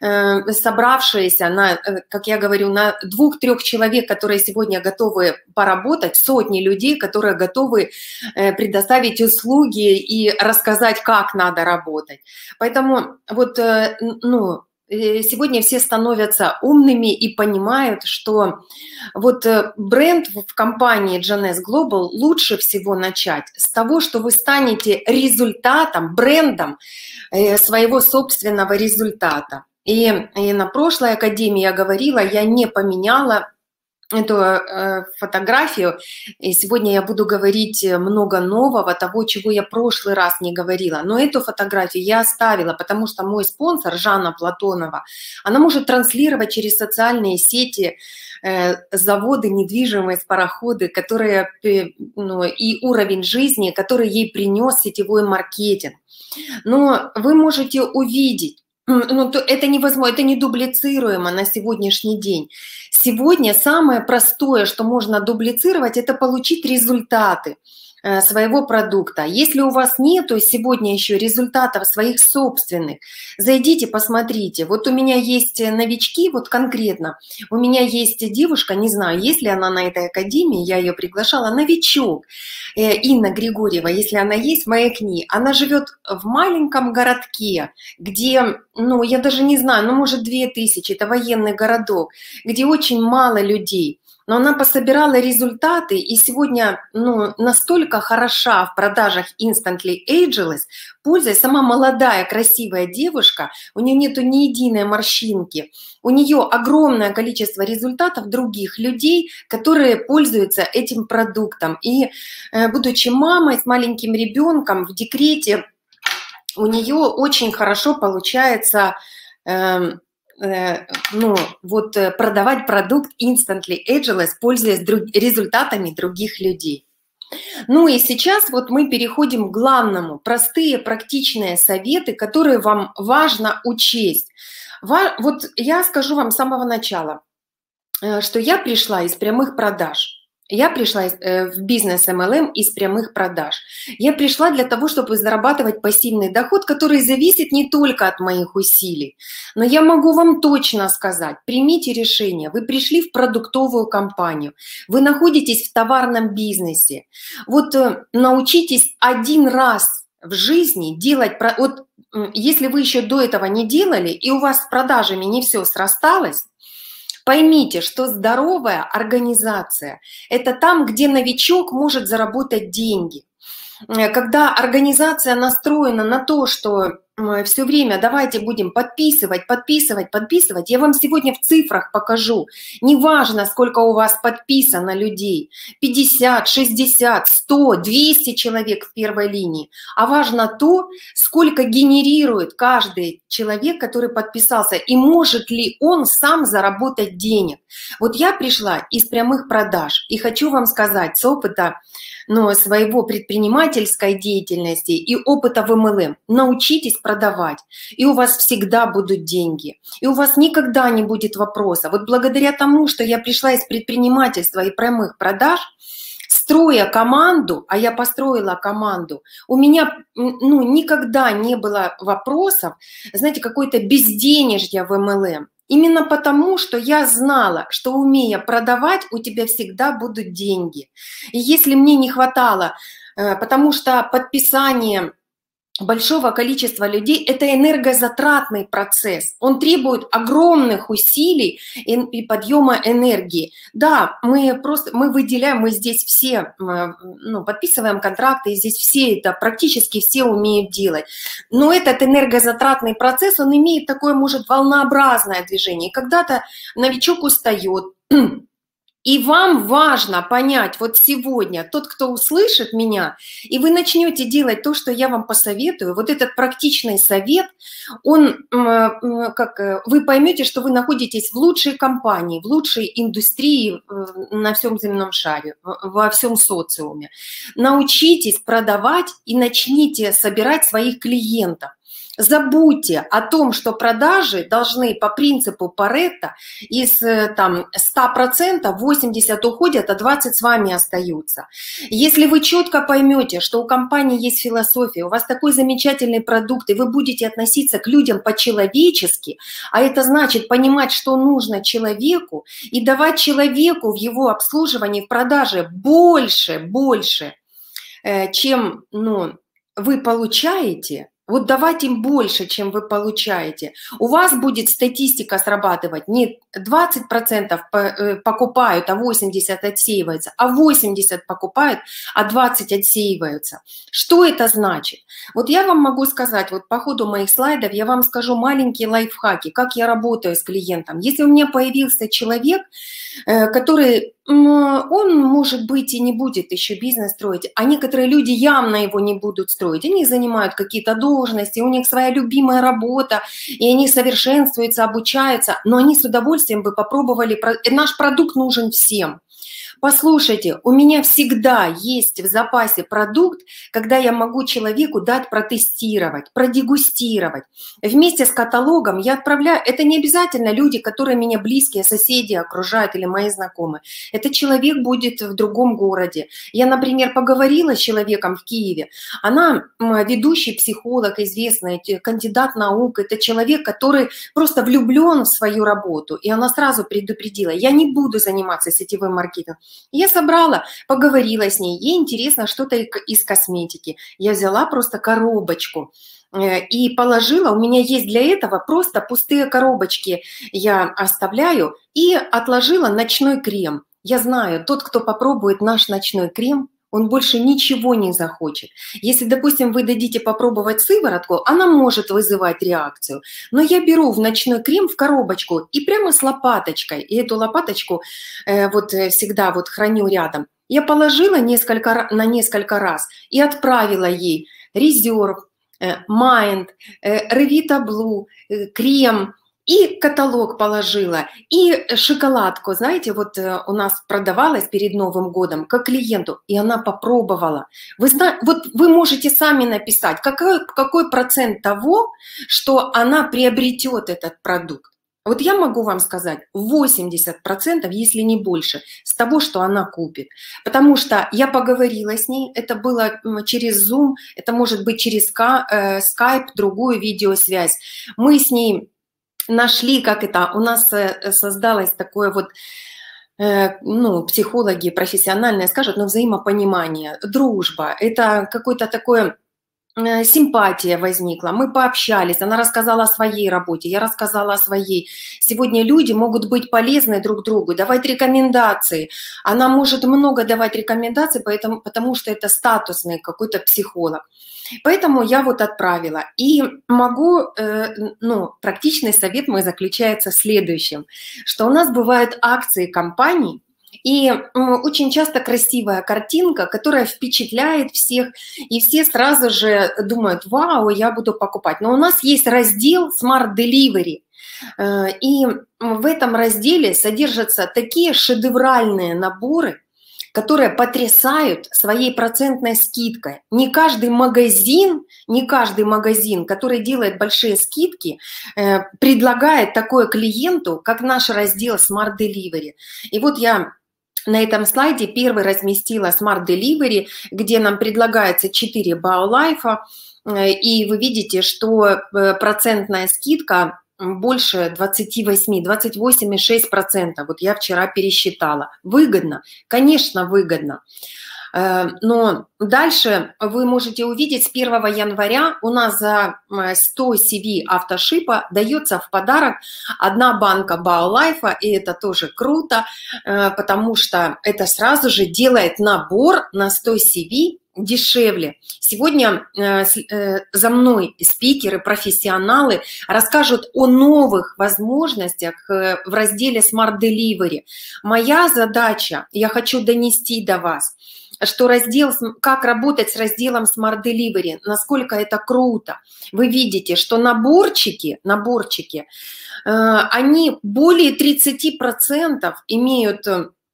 собравшиеся на, как я говорю, на 2-3 человек, которые сегодня готовы поработать, сотни людей, которые готовы предоставить услуги и рассказать, как надо работать. Поэтому вот, ну, сегодня все становятся умными и понимают, что вот бренд в компании Джанес Global лучше всего начать с того, что вы станете результатом, брендом своего собственного результата. И на прошлой академии я говорила, я не поменяла эту фотографию, и сегодня я буду говорить много нового, того, чего я в прошлый раз не говорила. Но эту фотографию я оставила, потому что мой спонсор, Жанна Платонова, она может транслировать через социальные сети заводы, недвижимость, пароходы, которые, ну, и уровень жизни, который ей принес сетевой маркетинг. Но вы можете увидеть, ну, это невозможно, это не дублицируемо на сегодняшний день. Сегодня самое простое, что можно дублицировать, это получить результаты своего продукта. Если у вас нету сегодня еще результатов своих собственных, зайдите, посмотрите. Вот у меня есть новички, вот конкретно. У меня есть девушка, не знаю, есть ли она на этой академии, я ее приглашала, новичок, Инна Григорьева, если она есть в моей книге. Она живет в маленьком городке, где, ну, я даже не знаю, ну, может, 2000, это военный городок, где очень мало людей. Но она пособирала результаты, и сегодня, ну, настолько хороша в продажах Instantly Ageless, пользуясь, сама молодая, красивая девушка, у нее нету ни единой морщинки, у нее огромное количество результатов других людей, которые пользуются этим продуктом. И будучи мамой с маленьким ребенком в декрете, у нее очень хорошо получается... ну, вот продавать продукт Instantly Ageless, пользуясь результатами других людей. Ну и сейчас вот мы переходим к главному. Простые, практичные советы, которые вам важно учесть. Вот я скажу вам с самого начала, что я пришла из прямых продаж. Я пришла в бизнес MLM из прямых продаж. Я пришла для того, чтобы зарабатывать пассивный доход, который зависит не только от моих усилий. Но я могу вам точно сказать, примите решение. Вы пришли в продуктовую компанию, вы находитесь в товарном бизнесе. Вот научитесь один раз в жизни делать... Вот если вы еще до этого не делали, и у вас с продажами не все срасталось, поймите, что здоровая организация – это там, где новичок может заработать деньги. Когда организация настроена на то, что все время давайте будем подписывать, подписывать, подписывать. Я вам сегодня в цифрах покажу. Неважно, сколько у вас подписано людей. 50, 60, 100, 200 человек в первой линии. А важно то, сколько генерирует каждый человек, который подписался. И может ли он сам заработать денег. Вот я пришла из прямых продаж. И хочу вам сказать с опыта своего предпринимательской деятельности и опыта в MLM. Научитесь продавать, и у вас всегда будут деньги, и у вас никогда не будет вопроса. Вот благодаря тому, что я пришла из предпринимательства и прямых продаж, строя команду, а я построила команду, у меня никогда не было вопросов, знаете, какое-то безденежье в MLM. Именно потому, что я знала, что умея продавать, у тебя всегда будут деньги. И если мне не хватало, потому что подписание большого количества людей – это энергозатратный процесс. Он требует огромных усилий и подъема энергии. Да, мы выделяем, мы здесь все подписываем контракты, и здесь все это, практически все умеют делать. Но этот энергозатратный процесс, он имеет такое, может, волнообразное движение. Когда-то новичок устает. И вам важно понять, вот сегодня тот, кто услышит меня, и вы начнете делать то, что я вам посоветую, вот этот практичный совет, вы поймете, что вы находитесь в лучшей компании, в лучшей индустрии на всем земном шаре, во всем социуме. Научитесь продавать и начните собирать своих клиентов. Забудьте о том, что продажи должны по принципу Паретто из 100% 80 уходят, а 20 с вами остаются. Если вы четко поймете, что у компании есть философия, у вас такой замечательный продукт, и вы будете относиться к людям по-человечески, а это значит понимать, что нужно человеку, и давать человеку в его обслуживании, в продаже больше, чем вы получаете. Вот давать им больше, чем вы получаете. У вас будет статистика срабатывать. Не 20% покупают, а 80% отсеиваются. А 80% покупают, а 20% отсеиваются. Что это значит? Вот я вам могу сказать, вот по ходу моих слайдов я вам скажу маленькие лайфхаки, как я работаю с клиентом. Если у меня появился человек, который, он, может быть, и не будет еще бизнес строить, а некоторые люди явно его не будут строить. Они занимают какие-то должности, у них своя любимая работа, и они совершенствуются, обучаются, но они с удовольствием бы попробовали. Наш продукт нужен всем. Послушайте, у меня всегда есть в запасе продукт, когда я могу человеку дать протестировать, продегустировать. Вместе с каталогом я отправляю, это не обязательно люди, которые меня близкие, соседи окружают или мои знакомые. Этот человек будет в другом городе. Я, например, поговорила с человеком в Киеве. Она ведущий психолог, известный, кандидат наук. Это человек, который просто влюблен в свою работу. И она сразу предупредила, я не буду заниматься сетевым маркетингом. Я собрала, поговорила с ней, ей интересно что-то из косметики. Я взяла просто коробочку и положила, у меня есть для этого просто пустые коробочки, я оставляю, и отложила ночной крем. Я знаю, тот, кто попробует наш ночной крем, он больше ничего не захочет. Если, допустим, вы дадите попробовать сыворотку, она может вызывать реакцию. Но я беру в ночной крем в коробочку и прямо с лопаточкой, и эту лопаточку всегда храню рядом. Я положила на несколько раз и отправила ей Reserve, Mind, Revita Blue, крем, и каталог положила, и шоколадку, знаете, у нас продавалась перед Новым годом как клиенту, и она попробовала. Вы можете сами написать, какой процент того, что она приобретет этот продукт. Вот я могу вам сказать, 80%, если не больше, с того, что она купит. Потому что я поговорила с ней, это было через Zoom, это может быть через Skype, другую видеосвязь. Мы с ней нашли, у нас создалось такое психологи профессиональные скажут, взаимопонимание, дружба, это какое-то такое симпатия возникла, мы пообщались, она рассказала о своей работе, я рассказала о своей. Сегодня люди могут быть полезны друг другу, давать рекомендации. Она может много давать рекомендаций, потому что это статусный какой-то психолог. Поэтому я вот отправила. И могу, практичный совет мой заключается в следующем, что у нас бывают акции компаний, и очень часто красивая картинка, которая впечатляет всех, и все сразу же думают: вау, я буду покупать. Но у нас есть раздел Smart Delivery, и в этом разделе содержатся такие шедевральные наборы, которые потрясают своей процентной скидкой. Не каждый магазин, который делает большие скидки, предлагает такое клиенту, как наш раздел Smart Delivery. И вот я на этом слайде первый разместила Smart Delivery, где нам предлагается 4 BioLife, и вы видите, что процентная скидка больше 28,6%. Вот я вчера пересчитала. Выгодно? Конечно, выгодно. Но дальше вы можете увидеть, с 1 января у нас за 100 CV автошипа дается в подарок 1 банка BioLife, и это тоже круто, потому что это сразу же делает набор на 100 CV дешевле. Сегодня за мной спикеры, профессионалы расскажут о новых возможностях в разделе Smart Delivery. Моя задача, я хочу донести до вас, что как работать с разделом Smart Delivery, насколько это круто. Вы видите, что наборчики, они более 30% имеют,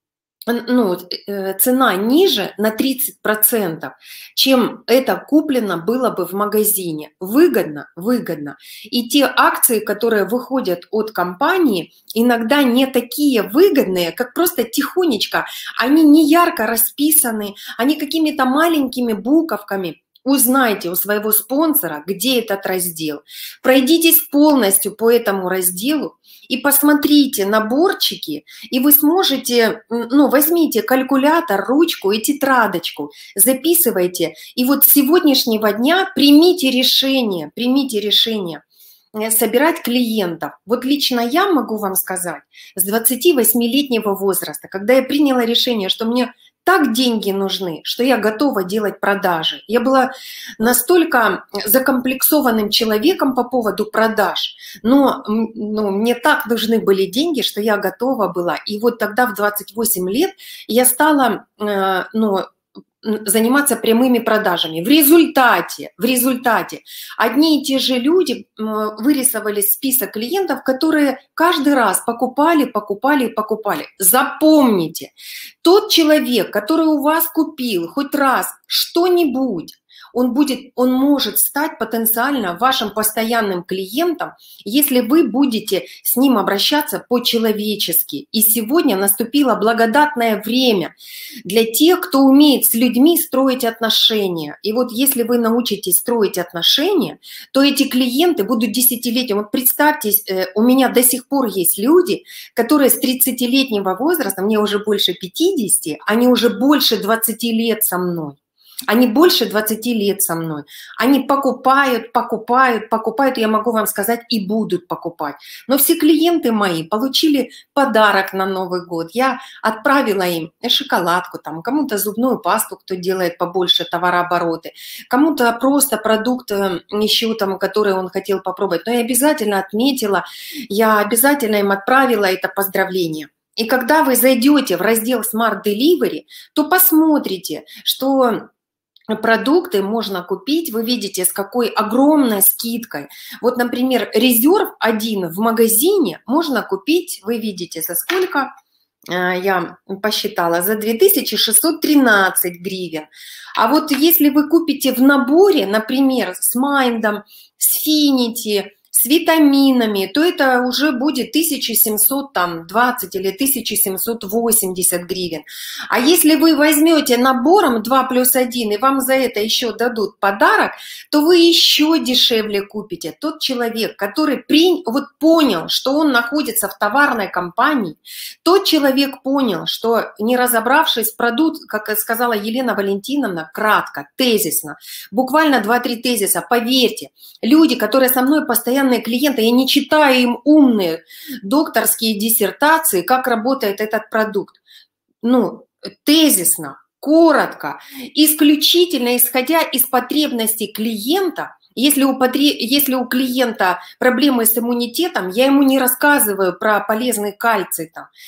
цена ниже на 30%, чем это куплено было бы в магазине. Выгодно, выгодно. И те акции, которые выходят от компании, иногда не такие выгодные, как просто тихонечко. Они не ярко расписаны, они какими-то маленькими буковками. Узнайте у своего спонсора, где этот раздел. Пройдитесь полностью по этому разделу и посмотрите наборчики, и вы сможете, возьмите калькулятор, ручку и тетрадочку, записывайте. И вот с сегодняшнего дня примите решение собирать клиентов. Вот лично я могу вам сказать, с 28-летнего возраста, когда я приняла решение, что мне так деньги нужны, что я готова делать продажи. Я была настолько закомплексованным человеком по поводу продаж, но мне так нужны были деньги, что я готова была. И вот тогда в 28 лет я стала заниматься прямыми продажами. В результате одни и те же люди вырисовали список клиентов, которые каждый раз покупали. Запомните, тот человек, который у вас купил хоть раз что-нибудь, он может стать потенциально вашим постоянным клиентом, если вы будете с ним обращаться по-человечески. И сегодня наступило благодатное время для тех, кто умеет с людьми строить отношения. И вот если вы научитесь строить отношения, то эти клиенты будут десятилетием. Вот представьте, у меня до сих пор есть люди, которые с 30-летнего возраста, мне уже больше 50, они уже больше 20 лет со мной. Они больше 20 лет со мной. Они покупают, я могу вам сказать, и будут покупать. Но все клиенты мои получили подарок на Новый год. Я отправила им шоколадку, кому-то зубную пасту, кто делает побольше товарообороты, кому-то просто продукт еще который он хотел попробовать. Но я обязательно отметила, я обязательно им отправила это поздравление. И когда вы зайдете в раздел Smart Delivery, то посмотрите, что продукты можно купить, вы видите, с какой огромной скидкой. Вот, например, резерв один в магазине можно купить, вы видите, за сколько, я посчитала, за 2613 гривен. А вот если вы купите в наборе, например, с Майндом, с Финити, с с витаминами, то это уже будет 1720 или 1780 гривен. А если вы возьмете набором 2+1 и вам за это еще дадут подарок, то вы еще дешевле купите. Тот человек, который понял, что он находится в товарной компании, тот человек понял, что не разобравшись в продукт, как сказала Елена Валентиновна, кратко, тезисно, буквально 2-3 тезиса, поверьте, люди, которые со мной постоянные клиенты, я не читаю им умные докторские диссертации, как работает этот продукт. Ну, тезисно, коротко, исключительно исходя из потребностей клиента. Если у клиента проблемы с иммунитетом, я ему не рассказываю про полезный кальций.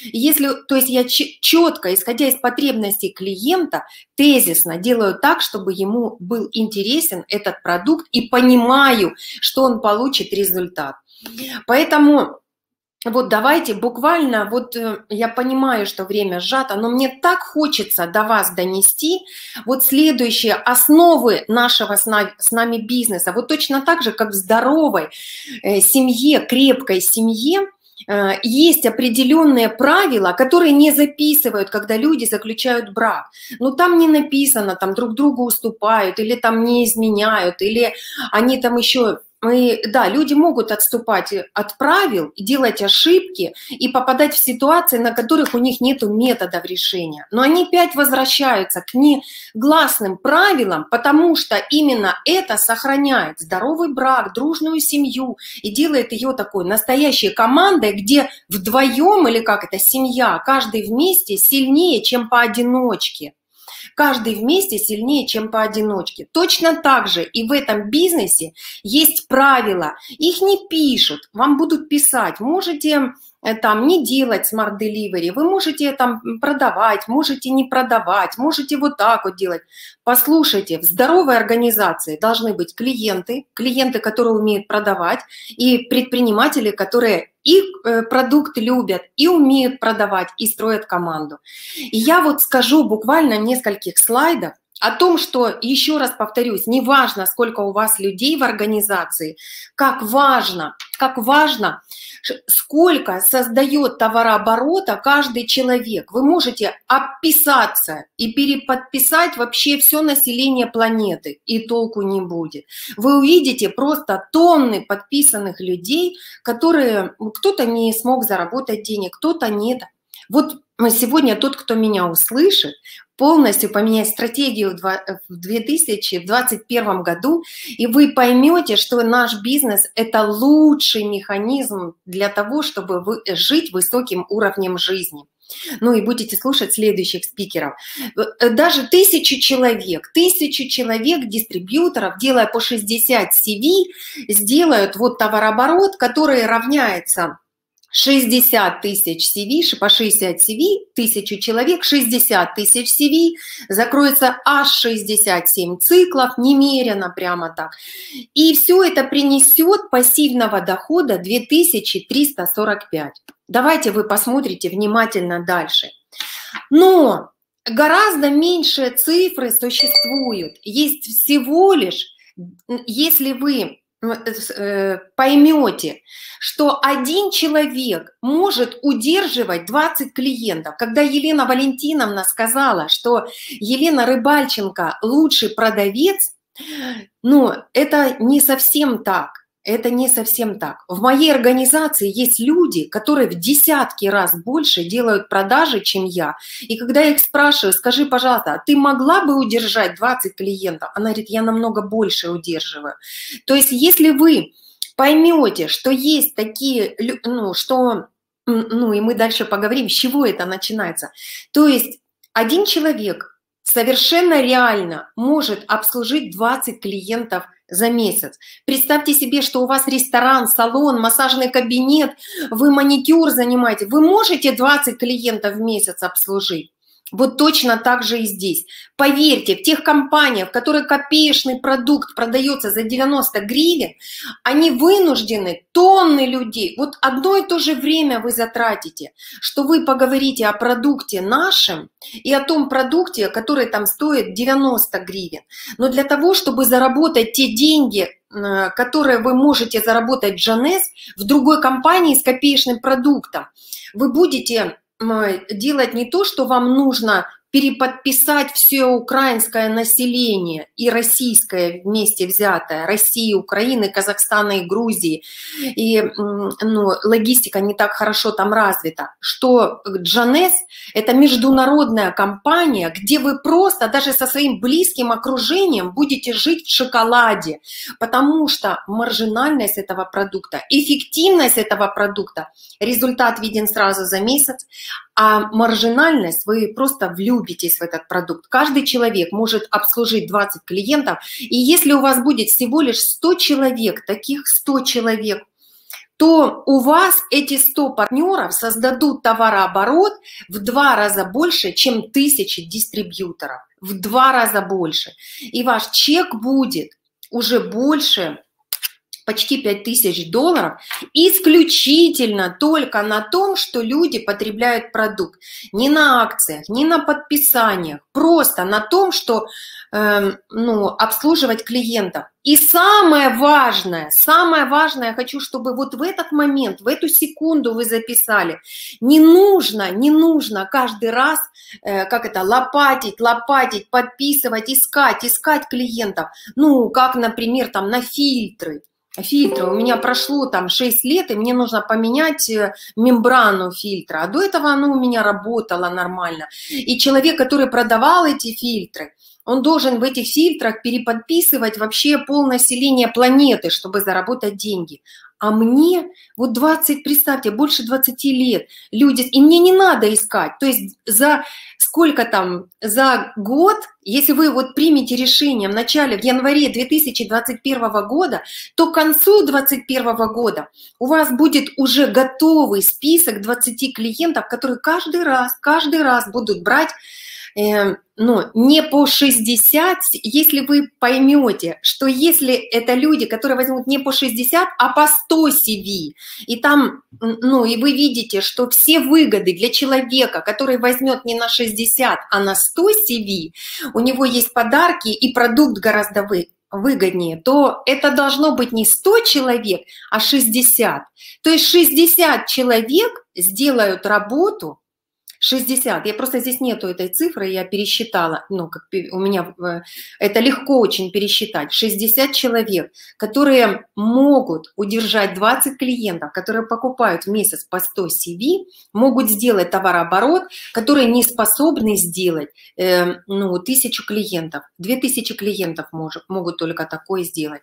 То есть я четко, исходя из потребностей клиента, тезисно делаю так, чтобы ему был интересен этот продукт и понимаю, что он получит результат. Поэтому вот давайте буквально, вот я понимаю, что время сжато, но мне так хочется до вас донести вот следующие основы нашего с нами бизнеса. Вот точно так же, как в здоровой семье, крепкой семье, есть определенные правила, которые не записывают, когда люди заключают брак. Но там не написано, там друг другу уступают, или там не изменяют, или они там еще... Да, люди могут отступать от правил, делать ошибки и попадать в ситуации, на которых у них нет методов решения. Но они опять возвращаются к негласным правилам, потому что именно это сохраняет здоровый брак, дружную семью и делает ее такой настоящей командой, где вдвоем, или как это, семья, каждый вместе сильнее, чем поодиночке. Каждый вместе сильнее, чем поодиночке. Точно так же и в этом бизнесе есть правила. Их не пишут, вам будут писать. Можете там не делать smart delivery, вы можете там продавать, можете не продавать, можете вот так вот делать. Послушайте, в здоровой организации должны быть клиенты, которые умеют продавать, и предприниматели, которые их продукт любят и умеют продавать, и строят команду. И я вот скажу буквально нескольких слайдов о том, что, еще раз повторюсь, не важно, сколько у вас людей в организации, как важно, сколько создает товарооборота каждый человек. Вы можете описаться и переподписать вообще все население планеты, и толку не будет. Вы увидите просто тонны подписанных людей, которые, кто-то не смог заработать денег, кто-то нет. Вот сегодня тот, кто меня услышит, полностью поменять стратегию в 2021 году, и вы поймете, что наш бизнес – это лучший механизм для того, чтобы жить высоким уровнем жизни. Ну и будете слушать следующих спикеров. Даже 1000 человек, дистрибьюторов, делая по 60 CV, сделают вот товарооборот, который равняется 60 тысяч CV, по 60 CV, 1000 человек, 60 тысяч CV, закроется аж 67 циклов, немерено прямо так. И все это принесет пассивного дохода 2345. Давайте вы посмотрите внимательно дальше. Но гораздо меньшие цифры существуют. Есть всего лишь, если вы поймете, что один человек может удерживать 20 клиентов. Когда Елена Валентиновна сказала, что Елена Рыбальченко лучший продавец, ну, это не совсем так. Это не совсем так. В моей организации есть люди, которые в десятки раз больше делают продажи, чем я. И когда я их спрашиваю, скажи, пожалуйста, а ты могла бы удержать 20 клиентов? Она говорит, я намного больше удерживаю. То есть если вы поймете, что есть такие, и мы дальше поговорим, с чего это начинается. То есть один человек совершенно реально может обслужить 20 клиентов за месяц. Представьте себе, что у вас ресторан, салон, массажный кабинет, вы маникюр занимаете. Вы можете 20 клиентов в месяц обслужить? Вот точно так же и здесь. Поверьте, в тех компаниях, в которых копеечный продукт продается за 90 гривен, они вынуждены, тонны людей, вот одно и то же время вы затратите, что вы поговорите о продукте нашем и о том продукте, который там стоит 90 гривен. Но для того, чтобы заработать те деньги, которые вы можете заработать в Джанес, в другой компании с копеечным продуктом, вы будете делать не то, что вам нужно переподписать все украинское население и российское вместе взятое, России, Украины, Казахстана и Грузии, и логистика не так хорошо там развита, что Джанес – это международная компания, где вы просто даже со своим близким окружением будете жить в шоколаде, потому что маржинальность этого продукта, эффективность этого продукта, результат виден сразу за месяц, а маржинальность, вы просто влюбитесь в этот продукт. Каждый человек может обслужить 20 клиентов, и если у вас будет всего лишь 100 человек, таких 100 человек, то у вас эти 100 партнеров создадут товарооборот в 2 раза больше, чем 1000 дистрибьюторов. В 2 раза больше. И ваш чек будет уже больше, почти $5000, исключительно только на том, что люди потребляют продукт. Не на акциях, не на подписаниях, просто на том, что обслуживать клиентов. И самое важное, я хочу, чтобы вот в этот момент, в эту секунду вы записали, не нужно каждый раз, лопатить, подписывать, искать клиентов. Как, например, там на фильтры. У меня прошло там 6 лет, и мне нужно поменять мембрану фильтра, а до этого оно у меня работало нормально. И человек, который продавал эти фильтры, он должен в этих фильтрах переподписывать вообще полнаселение планеты, чтобы заработать деньги. А мне вот представьте, больше 20 лет люди, и мне не надо искать. То есть за год, если вы вот примете решение в январе 2021 года, то к концу 2021 года у вас будет уже готовый список 20 клиентов, которые каждый раз будут брать не по 60, если вы поймете, что если это люди, которые возьмут не по 60, а по 100 CV, и там, и вы видите, что все выгоды для человека, который возьмет не на 60, а на 100 CV, у него есть подарки и продукт гораздо выгоднее, то это должно быть не 100 человек, а 60. То есть 60 человек сделают работу, 60. Я просто здесь нету этой цифры, я пересчитала, у меня это легко очень пересчитать. 60 человек, которые могут удержать 20 клиентов, которые покупают в месяц по 100 CV, могут сделать товарооборот, которые не способны сделать 1000 клиентов. 2000 клиентов могут только такое сделать.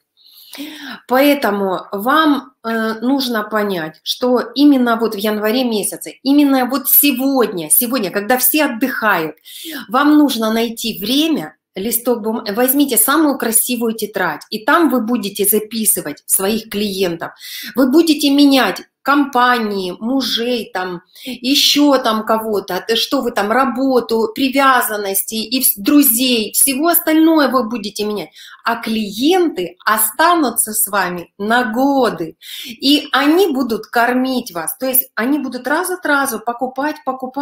Поэтому вам нужно понять, что именно вот в январе месяце, именно вот сегодня, когда все отдыхают, вам нужно найти время, листок бумаги, возьмите самую красивую тетрадь, и там вы будете записывать своих клиентов, вы будете менять компании, мужей, там, еще там кого-то, что вы там, работу, привязанности и друзей, всего остальное вы будете менять. А клиенты останутся с вами на годы, и они будут кормить вас, то есть они будут раз от разу покупать.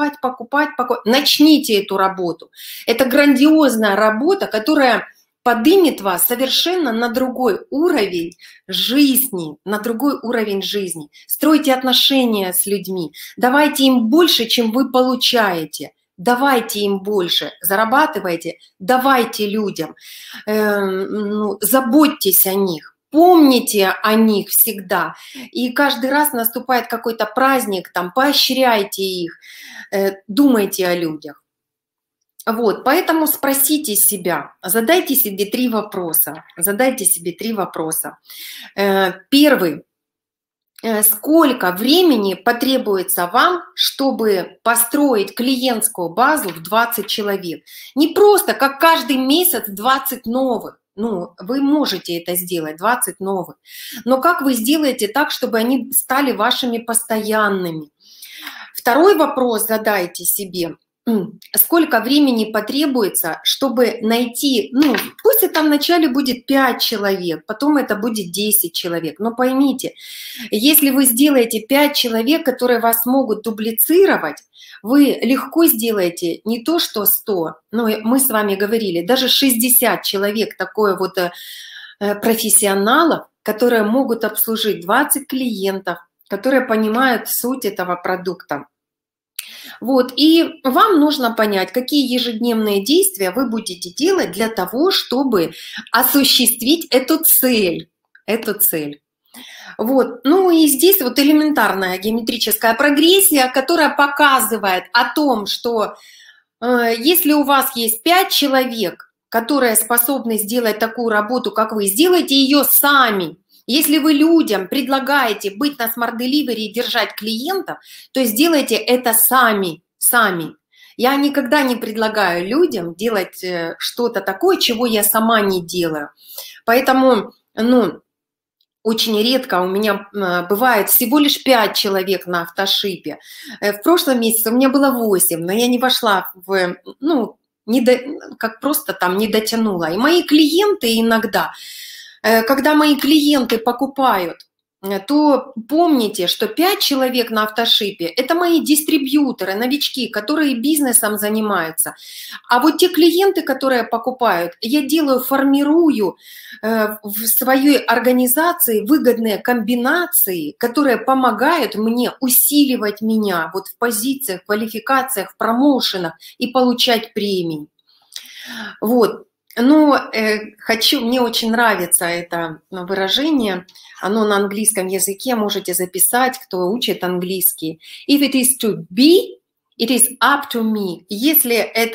Начните эту работу. Это грандиозная работа, которая поднимет вас совершенно на другой уровень жизни, Стройте отношения с людьми, давайте им больше, чем вы получаете. Давайте им больше, зарабатывайте, давайте людям, заботьтесь о них, помните о них всегда. И каждый раз наступает какой-то праздник, там, поощряйте их, думайте о людях. Вот, поэтому спросите себя, задайте себе 3 вопроса. Первый. Сколько времени потребуется вам, чтобы построить клиентскую базу в 20 человек? Не просто, как каждый месяц 20 новых. Вы можете это сделать, 20 новых. Но как вы сделаете так, чтобы они стали вашими постоянными? Второй вопрос задайте себе. сколько времени потребуется, чтобы найти, ну, пусть это вначале будет 5 человек, потом это будет 10 человек, но поймите, если вы сделаете 5 человек, которые вас могут дублицировать, вы легко сделаете не то что 100, но мы с вами говорили, даже 60 человек, такое вот профессионалов, которые могут обслужить 20 клиентов, которые понимают суть этого продукта. Вот, и вам нужно понять, какие ежедневные действия вы будете делать для того, чтобы осуществить эту цель. Вот, ну и здесь вот элементарная геометрическая прогрессия, которая показывает о том, что если у вас есть 5 человек, которые способны сделать такую работу, как вы, сделайте ее сами. Если вы людям предлагаете быть на Smart Delivery и держать клиентов, то сделайте это сами. Я никогда не предлагаю людям делать что-то такое, чего я сама не делаю. Поэтому, ну, очень редко у меня бывает всего лишь 5 человек на автошипе. В прошлом месяце у меня было 8, но я не вошла в, ну, как просто там не дотянула. И мои клиенты иногда, когда мои клиенты покупают, то помните, что 5 человек на автошипе – это мои дистрибьюторы, новички, которые бизнесом занимаются. А вот те клиенты, которые покупают, я формирую в своей организации выгодные комбинации, которые помогают мне усиливать меня вот в позициях, квалификациях, в промоушенах и получать премии. Вот. Но мне очень нравится это выражение, оно на английском языке, можете записать, кто учит английский. If it is to be, it is up to me. Если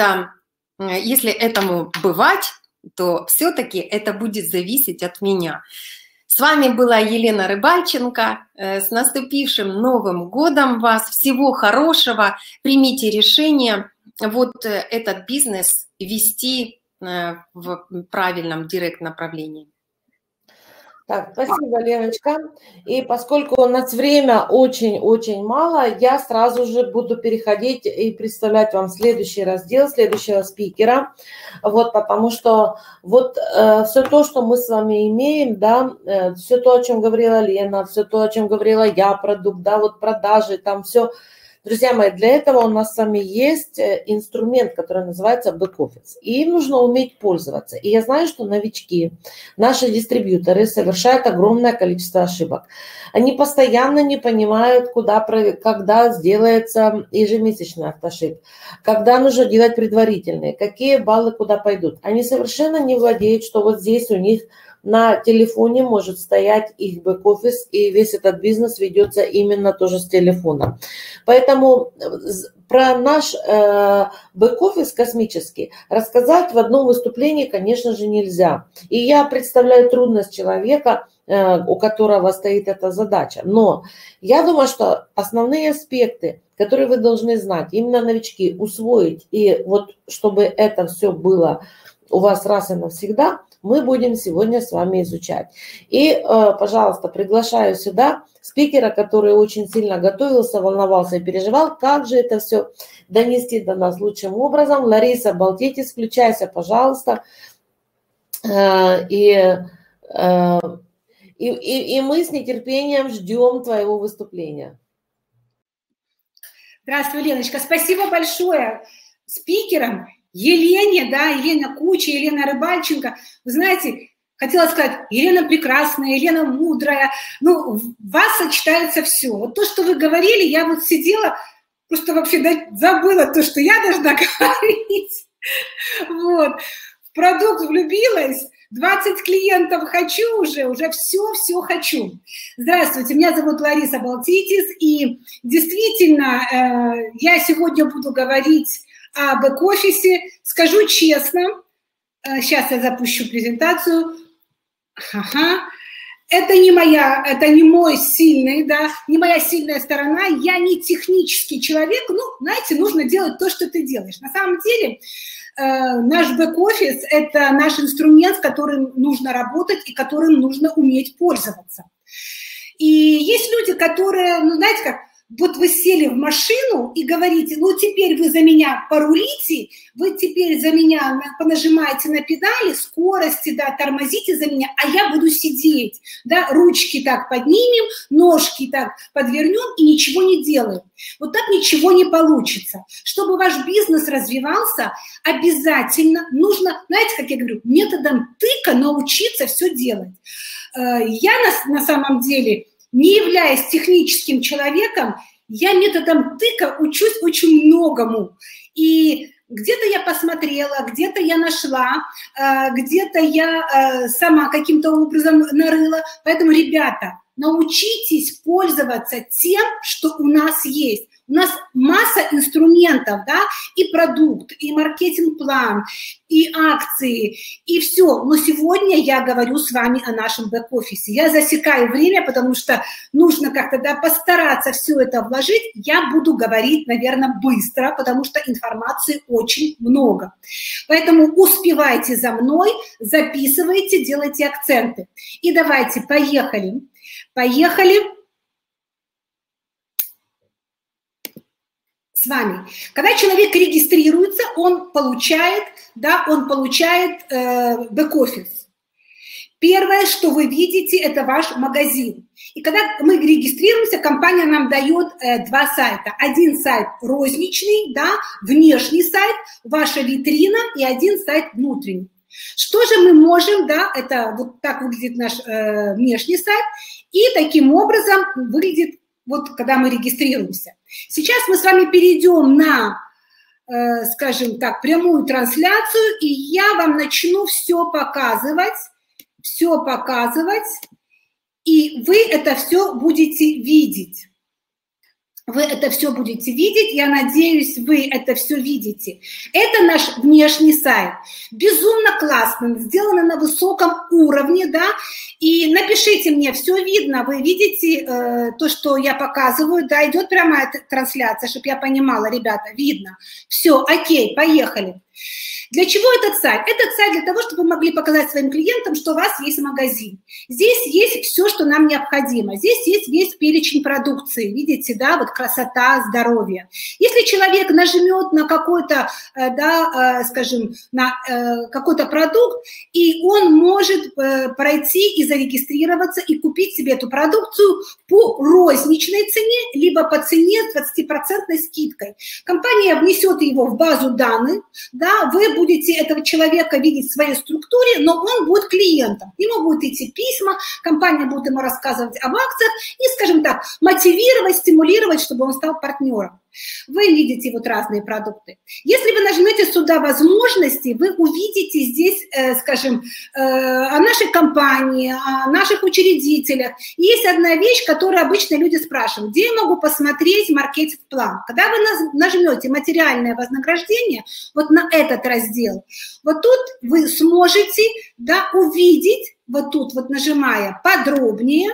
этому бывать, то все-таки это будет зависеть от меня. С вами была Елена Рыбальченко. С наступившим Новым годом вас! Всего хорошего! Примите решение вот этот бизнес вести в правильном директ-направлении. Так, спасибо, Леночка. И поскольку у нас время очень-очень мало, я сразу же буду переходить и представлять вам следующий раздел, следующего спикера. Вот, потому что вот все то, что мы с вами имеем, да, все то, о чем говорила Лена, все то, о чем говорила я, продукт, да, вот продажи, там все. Друзья мои, для этого у нас с вами есть инструмент, который называется бэк-офис. И им нужно уметь пользоваться. И я знаю, что новички, наши дистрибьюторы совершают огромное количество ошибок. Они постоянно не понимают, когда сделается ежемесячный автошип, когда нужно делать предварительные, какие баллы куда пойдут. Они совершенно не владеют, что вот здесь у них на телефоне может стоять их бэк-офис, и весь этот бизнес ведется именно тоже с телефона. Поэтому про наш бэк-офис космический рассказать в одном выступлении, конечно же, нельзя. И я представляю трудность человека, у которого стоит эта задача. Но я думаю, что основные аспекты, которые вы должны знать, именно новички, усвоить, и вот чтобы это все было у вас раз и навсегда, мы будем сегодня с вами изучать. И, пожалуйста, приглашаю сюда спикера, который очень сильно готовился, волновался и переживал, как же это все донести до нас лучшим образом. Лариса Балтитис, включайся, пожалуйста. И мы с нетерпением ждем твоего выступления. Здравствуй, Леночка. Спасибо большое спикерам. Елене, да, Елена Куча, Елена Рыбальченко. Вы знаете, хотела сказать, Елена прекрасная, Елена мудрая. Ну, в вас сочетается все. Вот то, что вы говорили, я вот сидела, просто вообще забыла то, что я должна говорить. Вот. В продукт влюбилась, 20 клиентов хочу уже все хочу. Здравствуйте, меня зовут Лариса Балтитис, и действительно, я сегодня буду говорить о бэк-офисе. Скажу честно, сейчас я запущу презентацию. Это не мой сильный, да, не моя сильная сторона. Я не технический человек. Ну, знаете, нужно делать то, что ты делаешь. На самом деле, наш бэк-офис – это наш инструмент, с которым нужно работать и которым нужно уметь пользоваться. И есть люди, которые, ну, знаете как, вот вы сели в машину и говорите, ну теперь вы за меня порулите, вы теперь за меня понажимаете на педали, скорости, да, тормозите за меня, а я буду сидеть, да, ручки так поднимем, ножки так подвернем и ничего не делаем. Вот так ничего не получится. Чтобы ваш бизнес развивался, обязательно нужно, знаете, как я говорю, методом тыка научиться все делать. Я на самом деле, не являясь техническим человеком, я методом тыка учусь очень многому. И где-то я посмотрела, где-то я нашла, где-то я сама каким-то образом нарыла. Поэтому, ребята, научитесь пользоваться тем, что у нас есть. У нас масса инструментов, да, и продукт, и маркетинг-план, и акции, и все. Но сегодня я говорю с вами о нашем бэк-офисе. Я засекаю время, потому что нужно как-то, да, постараться все это вложить. Я буду говорить, наверное, быстро, потому что информации очень много. Поэтому успевайте за мной, записывайте, делайте акценты. И давайте, поехали. Поехали. С вами. Когда человек регистрируется, он получает, да, бэк-офис. Первое, что вы видите, это ваш магазин. И когда мы регистрируемся, компания нам дает два сайта. Один сайт розничный, да, внешний сайт, ваша витрина, и один сайт внутренний. Что же мы можем, да, это вот так выглядит наш внешний сайт, и таким образом выглядит, вот когда мы регистрируемся. Сейчас мы с вами перейдем на, скажем так, прямую трансляцию, и я вам начну все показывать, и вы это все будете видеть. Вы это все будете видеть, я надеюсь, вы это все видите. Это наш внешний сайт. Безумно классно, сделано на высоком уровне, да, и напишите мне, все видно, вы видите то, что я показываю, да, идет прямая трансляция, чтобы я понимала, ребята, видно. Все, окей, поехали. Для чего этот сайт? Этот сайт для того, чтобы вы могли показать своим клиентам, что у вас есть магазин. Здесь есть все, что нам необходимо. Здесь есть весь перечень продукции. Видите, да, вот красота, здоровье. Если человек нажмет на какой-то, да, скажем, на какой-то продукт, и он может пройти и зарегистрироваться, и купить себе эту продукцию по розничной цене, либо по цене с 20% скидкой. Компания внесет его в базу данных, да, вы будете этого человека видеть в своей структуре, но он будет клиентом. Ему будут идти письма, компания будет ему рассказывать об акциях и, скажем так, мотивировать, стимулировать, чтобы он стал партнером. Вы видите вот разные продукты. Если вы нажмете сюда возможности, вы увидите здесь, скажем, о нашей компании, о наших учредителях. Есть одна вещь, которую обычно люди спрашивают: где я могу посмотреть маркетинг-план? Когда вы нажмете материальное вознаграждение, вот на этот раздел, вот тут вы сможете, да, увидеть, вот тут вот нажимая подробнее,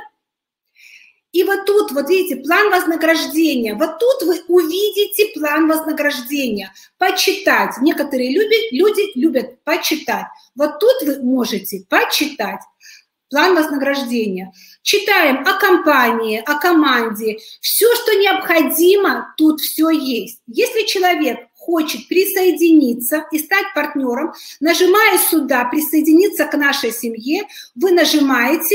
и вот тут, вот видите, план вознаграждения. Вот тут вы увидите план вознаграждения. Почитать. Некоторые люди любят почитать. Вот тут вы можете почитать план вознаграждения. Читаем о компании, о команде. Все, что необходимо, тут все есть. Если человек хочет присоединиться и стать партнером, нажимая сюда «Присоединиться к нашей семье», вы нажимаете,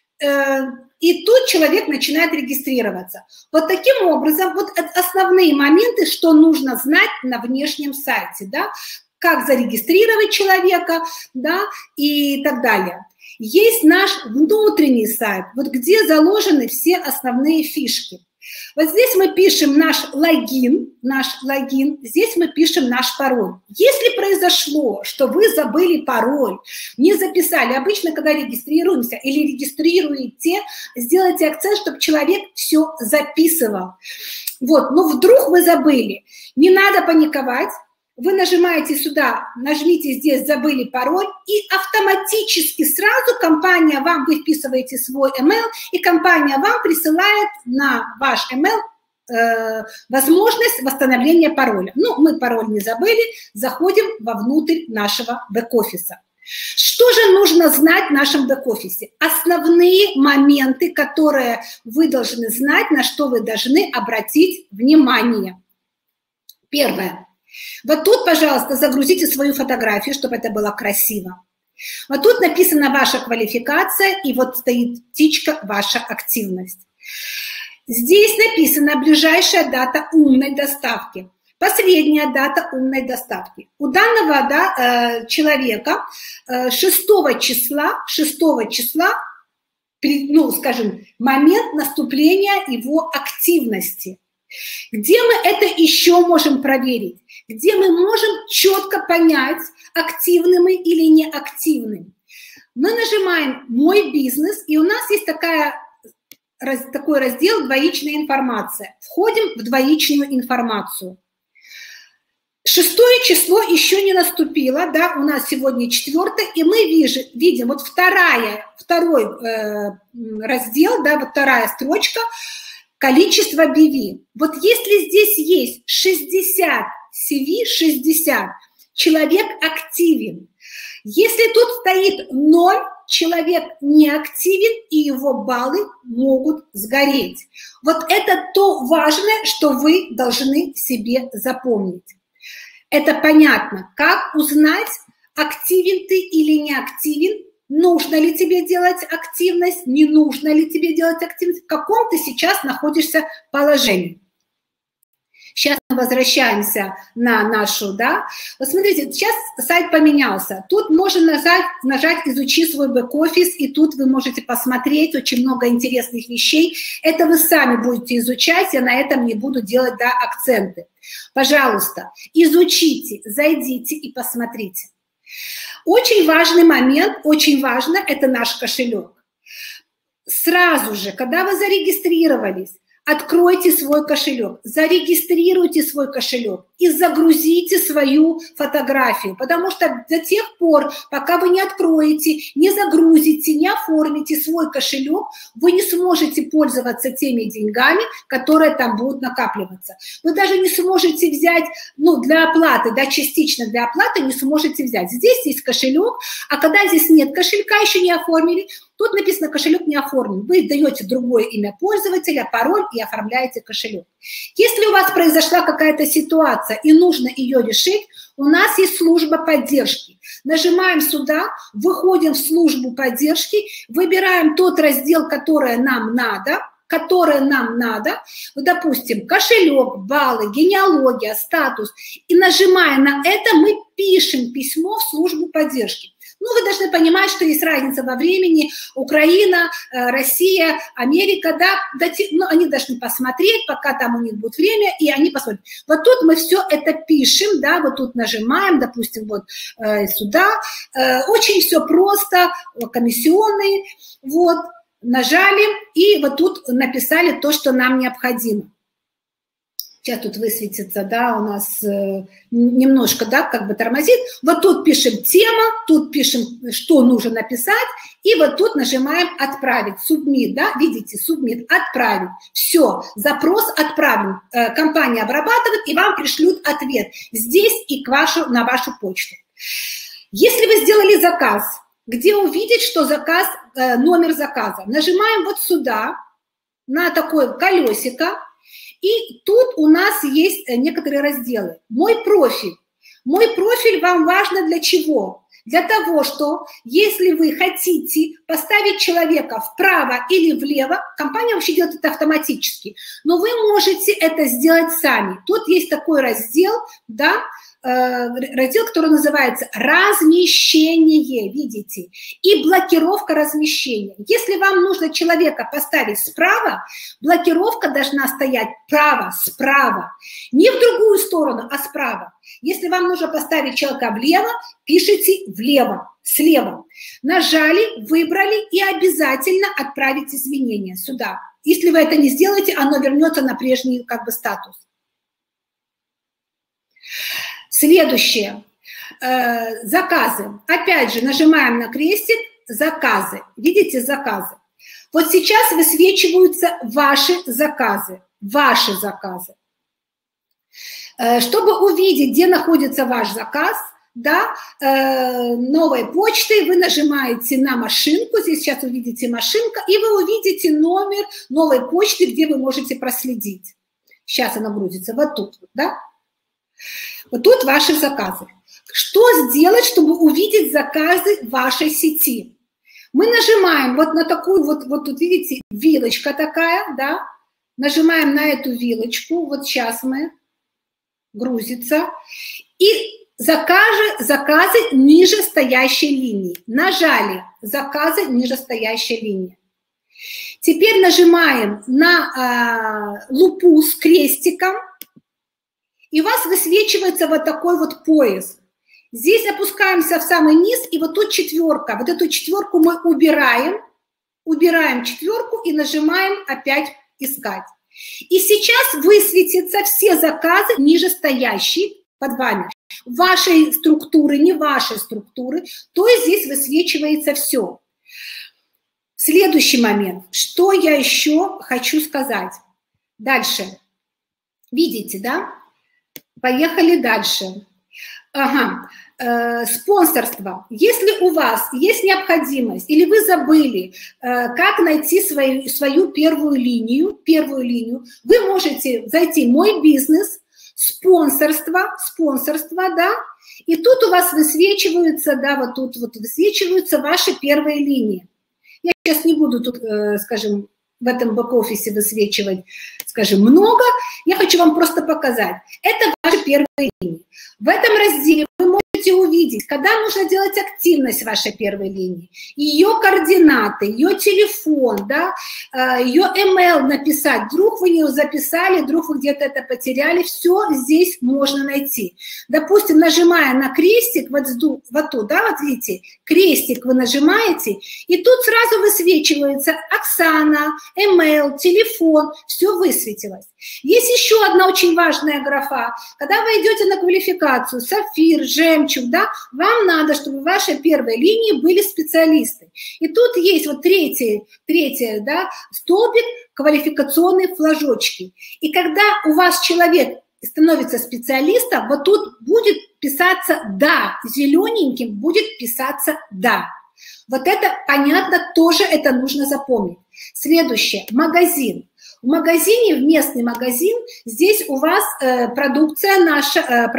и тут человек начинает регистрироваться. Вот таким образом, вот основные моменты, что нужно знать на внешнем сайте, да, как зарегистрировать человека, да, и так далее. Есть наш внутренний сайт, вот где заложены все основные фишки. Вот здесь мы пишем наш логин, здесь мы пишем наш пароль. Если произошло, что вы забыли пароль, не записали, обычно, когда регистрируемся или регистрируете, сделайте акцент, чтобы человек все записывал. Вот, но вдруг вы забыли, не надо паниковать. Вы нажимаете сюда, нажмите здесь «Забыли пароль», и автоматически сразу компания вам, вы вписываете свой email, и компания вам присылает на ваш email возможность восстановления пароля. Ну, мы пароль не забыли, заходим вовнутрь нашего бэк-офиса. Что же нужно знать в нашем бэк-офисе? Основные моменты, которые вы должны знать, на что вы должны обратить внимание. Первое. Вот тут, пожалуйста, загрузите свою фотографию, чтобы это было красиво. Вот тут написана ваша квалификация, и вот стоит птичка «Ваша активность». Здесь написана ближайшая дата умной доставки. Последняя дата умной доставки. У данного человека 6 числа, ну, скажем, момент наступления его активности. Где мы это еще можем проверить? Где мы можем четко понять, активны мы или неактивны? Мы нажимаем «Мой бизнес», и у нас есть такой раздел «Двоичная информация». Входим в двоичную информацию. 6 число еще не наступило, да, у нас сегодня 4, и мы видим вот второй раздел, да, вот вторая строчка, количество BV. Вот если здесь есть 60 CV, 60, человек активен. Если тут стоит 0, человек не активен, и его баллы могут сгореть. Вот это то важное, что вы должны себе запомнить. Это понятно. Как узнать, активен ты или не активен? Нужно ли тебе делать активность? Не нужно ли тебе делать активность? В каком ты сейчас находишься положении? Сейчас мы возвращаемся на нашу, да. Вот смотрите, сейчас сайт поменялся. Тут можно нажать «Изучи свой бэк-офис», и тут вы можете посмотреть очень много интересных вещей. Это вы сами будете изучать, я на этом не буду делать, да, акценты. Пожалуйста, изучите, зайдите и посмотрите. Очень важный момент, очень важно, это наш кошелек. Сразу же, когда вы зарегистрировались, откройте свой кошелек, зарегистрируйте свой кошелек и загрузите свою фотографию, потому что до тех пор, пока вы не откроете, не загрузите, не оформите свой кошелек, вы не сможете пользоваться теми деньгами, которые там будут накапливаться. Вы даже не сможете взять, ну, для оплаты, да, частично для оплаты не сможете взять. Здесь есть кошелек, а когда здесь нет кошелька, еще не оформили, тут написано «кошелек не оформлен». Вы даете другое имя пользователя, пароль и оформляете кошелек. Если у вас произошла какая-то ситуация и нужно ее решить, у нас есть служба поддержки. Нажимаем сюда, выходим в службу поддержки, выбираем тот раздел, который нам надо, допустим, кошелек, баллы, генеалогия, статус. И нажимая на это, мы пишем письмо в службу поддержки. Ну, вы должны понимать, что есть разница во времени. Украина, Россия, Америка, да, ну, они должны посмотреть, пока там у них будет время, и они посмотрят. Вот тут мы все это пишем, да, вот тут нажимаем, допустим, вот сюда. Очень все просто, комиссионные, вот, нажали, и вот тут написали то, что нам необходимо. Сейчас тут высветится, да, у нас немножко, да, как бы тормозит. Вот тут пишем тема, тут пишем, что нужно написать, и вот тут нажимаем «Отправить», «Submit», да, видите, «Submit», «Отправить». Все, запрос отправлен, компания обрабатывает, и вам пришлют ответ здесь и на вашу почту. Если вы сделали заказ, где увидеть, что заказ, номер заказа, нажимаем вот сюда, на такое колесико, и тут у нас есть некоторые разделы. Мой профиль. Мой профиль вам важно для чего? Для того, что если вы хотите поставить человека вправо или влево, компания вообще делает это автоматически, но вы можете это сделать сами. Тут есть такой раздел, да, раздел, который называется «Размещение», видите, и блокировка размещения. Если вам нужно человека поставить справа, блокировка должна стоять справа, не в другую сторону, а справа. Если вам нужно поставить человека влево, пишите влево, слева. Нажали, выбрали и обязательно отправить изменения сюда. Если вы это не сделаете, оно вернется на прежний как бы статус. Следующее. Заказы. Опять же, нажимаем на крестик. Заказы. Видите, заказы. Вот сейчас высвечиваются ваши заказы. Ваши заказы. Чтобы увидеть, где находится ваш заказ, да, новой почты, вы нажимаете на машинку, здесь сейчас увидите машинка, и вы увидите номер новой почты, где вы можете проследить. Сейчас она грузится, вот тут, да? Вот тут ваши заказы. Что сделать, чтобы увидеть заказы вашей сети? Мы нажимаем вот на такую вот тут видите, вилочка такая, да? Нажимаем на эту вилочку, вот сейчас мы, грузится, и заказы ниже стоящей линии. Нажали заказы ниже стоящей линии. Теперь нажимаем на лупу с крестиком, и у вас высвечивается вот такой вот пояс. Здесь опускаемся в самый низ, и вот тут четверка. Вот эту четверку мы убираем четверку и нажимаем опять «Искать». И сейчас высветятся все заказы нижестоящие под вами. Вашей структуры, не вашей структуры, то есть здесь высвечивается все. Следующий момент. Что я еще хочу сказать? Дальше. Видите, да? Поехали дальше. Ага. Спонсорство. Если у вас есть необходимость, или вы забыли, как найти свою первую линию, вы можете зайти в «Мой бизнес», спонсорство, да, и тут у вас высвечиваются, да, вот тут вот высвечиваются ваши первые линии. Я сейчас не буду тут, скажем, в этом бэк-офисе высвечивать, скажем, много. Я хочу вам просто показать. Это ваши первые линии. В этом разделе вы можете увидеть, когда нужно делать активность вашей первой линии, ее координаты, ее телефон, да, ее email написать. Вдруг вы ее записали, вдруг вы где-то это потеряли, все здесь можно найти. Допустим, нажимая на крестик, вот тут, да, вот видите, крестик вы нажимаете, и тут сразу высвечивается Оксана, email, телефон, все высветилось. Есть еще одна очень важная графа. Когда вы идете на квалификацию, сапфир, жемчуг, да, вам надо, чтобы в вашей первой линии были специалисты. И тут есть вот третий, да, столбик, квалификационные флажочки. И когда у вас человек становится специалистом, вот тут будет писаться «да», зелененьким будет писаться «да». Вот это понятно, тоже это нужно запомнить. Следующее, магазин. В магазине, в местный магазин, здесь у вас продукция наша,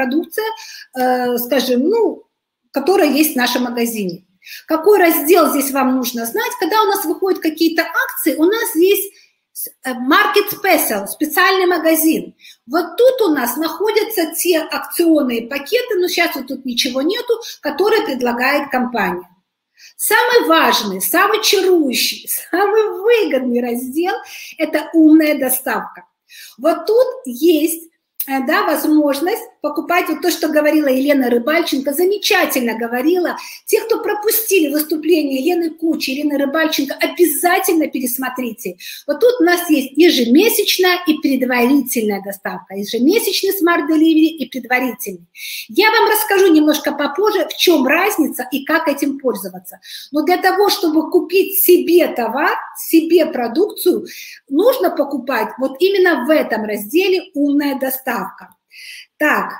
скажем, ну, которая есть в нашем магазине. Какой раздел здесь вам нужно знать? Когда у нас выходят какие-то акции, у нас есть Market Special, специальный магазин. Вот тут у нас находятся те акционные пакеты, но сейчас вот тут ничего нету, которые предлагает компания. Самый важный, самый чарующий, самый выгодный раздел – это умная доставка. Вот тут есть, да, возможность покупать вот то, что говорила Елена Рыбальченко, замечательно говорила. Те, кто пропустили выступление Елены Кучи, Елены Рыбальченко, обязательно пересмотрите. Вот тут у нас есть ежемесячная и предварительная доставка, ежемесячный Smart Delivery и предварительный. Я вам расскажу немножко попозже, в чем разница и как этим пользоваться. Но для того, чтобы купить себе товар, себе продукцию, нужно покупать вот именно в этом разделе «Умная доставка». Так,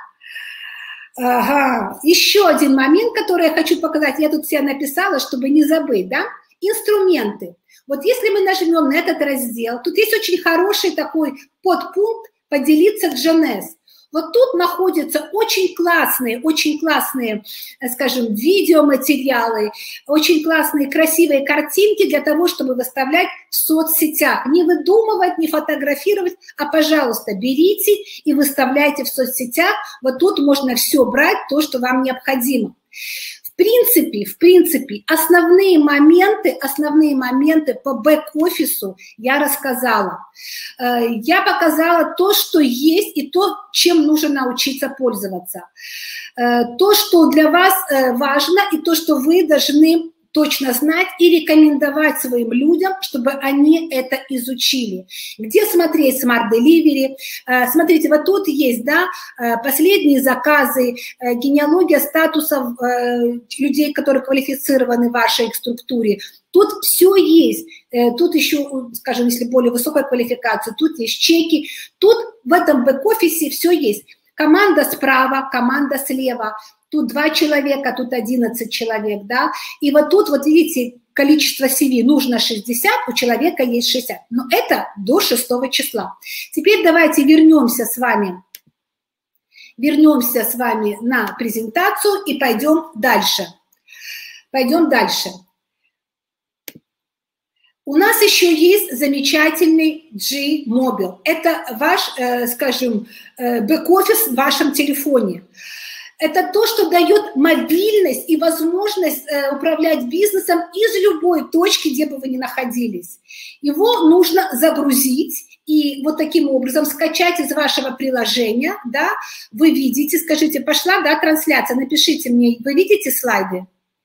ага. Еще один момент, который я хочу показать, я тут все написала, чтобы не забыть, да, инструменты. Вот если мы нажмем на этот раздел, тут есть очень хороший такой подпункт «Поделиться Дженес». Вот тут находятся очень классные, скажем, видеоматериалы, очень классные, красивые картинки для того, чтобы выставлять в соцсетях. Не выдумывать, не фотографировать, а, пожалуйста, берите и выставляйте в соцсетях. Вот тут можно все брать, то, что вам необходимо. В принципе, основные моменты по бэк-офису я рассказала. Я показала то, что есть, и то, чем нужно научиться пользоваться. То, что для вас важно, и то, что вы должны точно знать и рекомендовать своим людям, чтобы они это изучили. Где смотреть Smart Delivery? Смотрите, вот тут есть, да, последние заказы, генеалогия статусов людей, которые квалифицированы в вашей структуре. Тут все есть. Тут еще, скажем, если более высокая квалификация, тут есть чеки. Тут в этом бэк-офисе все есть. Команда справа, команда слева. тут 2 человека, тут 11 человек, да, и вот тут, вот видите, количество CV нужно 60, у человека есть 60, но это до 6 числа. Теперь давайте вернемся с вами на презентацию и пойдем дальше. Пойдем дальше. У нас еще есть замечательный G-Mobile. Это ваш, скажем, бэк-офис в вашем телефоне. Это то, что дает мобильность и возможность управлять бизнесом из любой точки, где бы вы ни находились. Его нужно загрузить и вот таким образом скачать из вашего приложения. Да, вы видите, скажите, пошла, да, трансляция, напишите мне, вы видите слайды?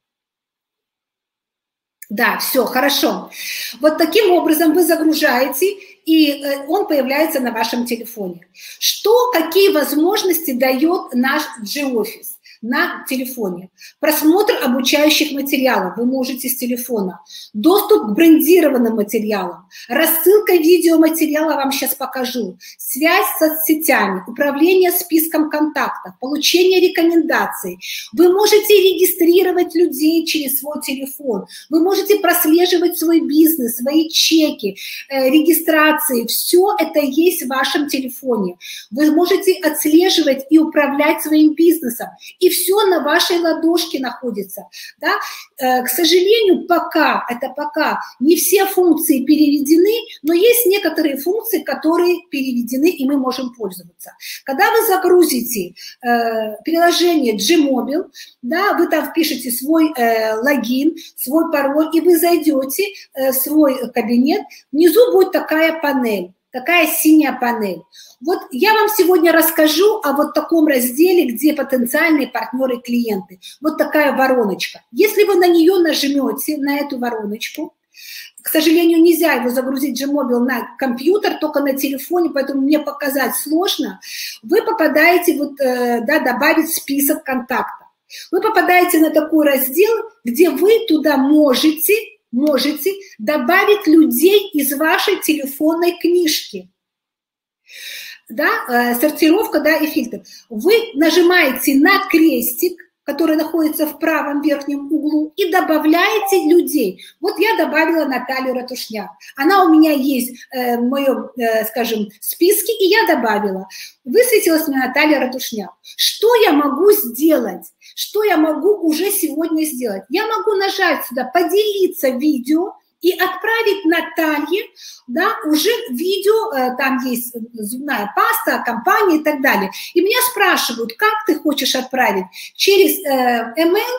Да, все, хорошо. Вот таким образом вы загружаете, и он появляется на вашем телефоне. Какие возможности дает наш G-Office на телефоне? Просмотр обучающих материалов вы можете с телефона, доступ к брендированным материалам, рассылка видеоматериала вам сейчас покажу, связь с соцсетями, управление списком контактов, получение рекомендаций. Вы можете регистрировать людей через свой телефон, вы можете прослеживать свой бизнес, свои чеки, регистрации. Все это есть в вашем телефоне. Вы можете отслеживать и управлять своим бизнесом. И все на вашей ладошке находится. Да? К сожалению, пока не все функции переведены, но есть некоторые функции, которые переведены, и мы можем пользоваться. Когда вы загрузите приложение G-Mobile, да, вы там впишете свой логин, свой пароль, и вы зайдете в свой кабинет, внизу будет такая панель. Такая синяя панель. Вот я вам сегодня расскажу о вот таком разделе, где потенциальные партнеры и клиенты. Вот такая вороночка. Если вы на нее нажмете, на эту вороночку, к сожалению, нельзя его загрузить G-Mobile на компьютер, только на телефоне, поэтому мне показать сложно, вы попадаете, вот, да, добавить список контактов. Вы попадаете на такой раздел, где вы туда можете добавить людей из вашей телефонной книжки. Да, сортировка, да, и фильтр. Вы нажимаете на крестик, который находится в правом верхнем углу, и добавляете людей. Вот я добавила Наталью Ратушняк. Она у меня есть в моем, скажем, списке, и я добавила. Высветилась мне Наталья Ратушняк. Что я могу сделать? Что я могу уже сегодня сделать? Я могу нажать сюда «Поделиться видео» и отправить Наталье, да, уже видео, там есть зубная паста, компания и так далее. И меня спрашивают, как ты хочешь отправить, через email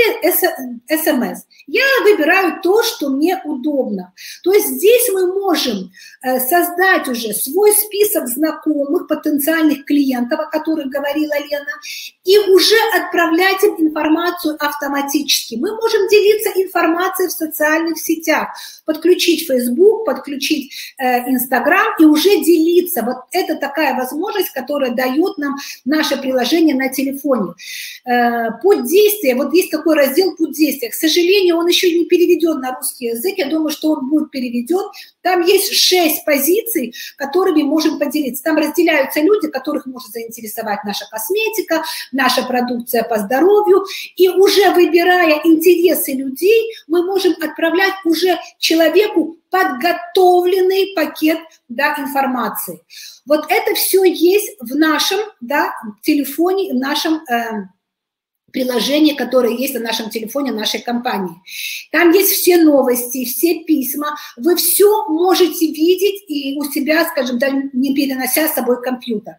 или SMS. Я выбираю то, что мне удобно. То есть здесь мы можем создать уже свой список знакомых, потенциальных клиентов, о которых говорила Лена, и уже отправлять им информацию автоматически. Мы можем делиться информацией в социальных сетях, подключить Facebook, подключить Instagram и уже делиться. Вот это такая возможность, которая дает нам наше приложение на телефоне. Путь действия, вот есть такой раздел «Путь действия». К сожалению, он еще не переведен на русский язык. Я думаю, что он будет переведен. Там есть 6 позиций, которыми можем поделиться. Там разделяются люди, которых может заинтересовать наша косметика, наша продукция по здоровью. И уже выбирая интересы людей, мы можем отправлять уже человеку подготовленный пакет, да, информации. Вот это все есть в нашем, да, телефоне, в нашем приложение, которое есть на нашем телефоне нашей компании. Там есть все новости, все письма. Вы все можете видеть и у себя, скажем, да, не перенося с собой компьютер.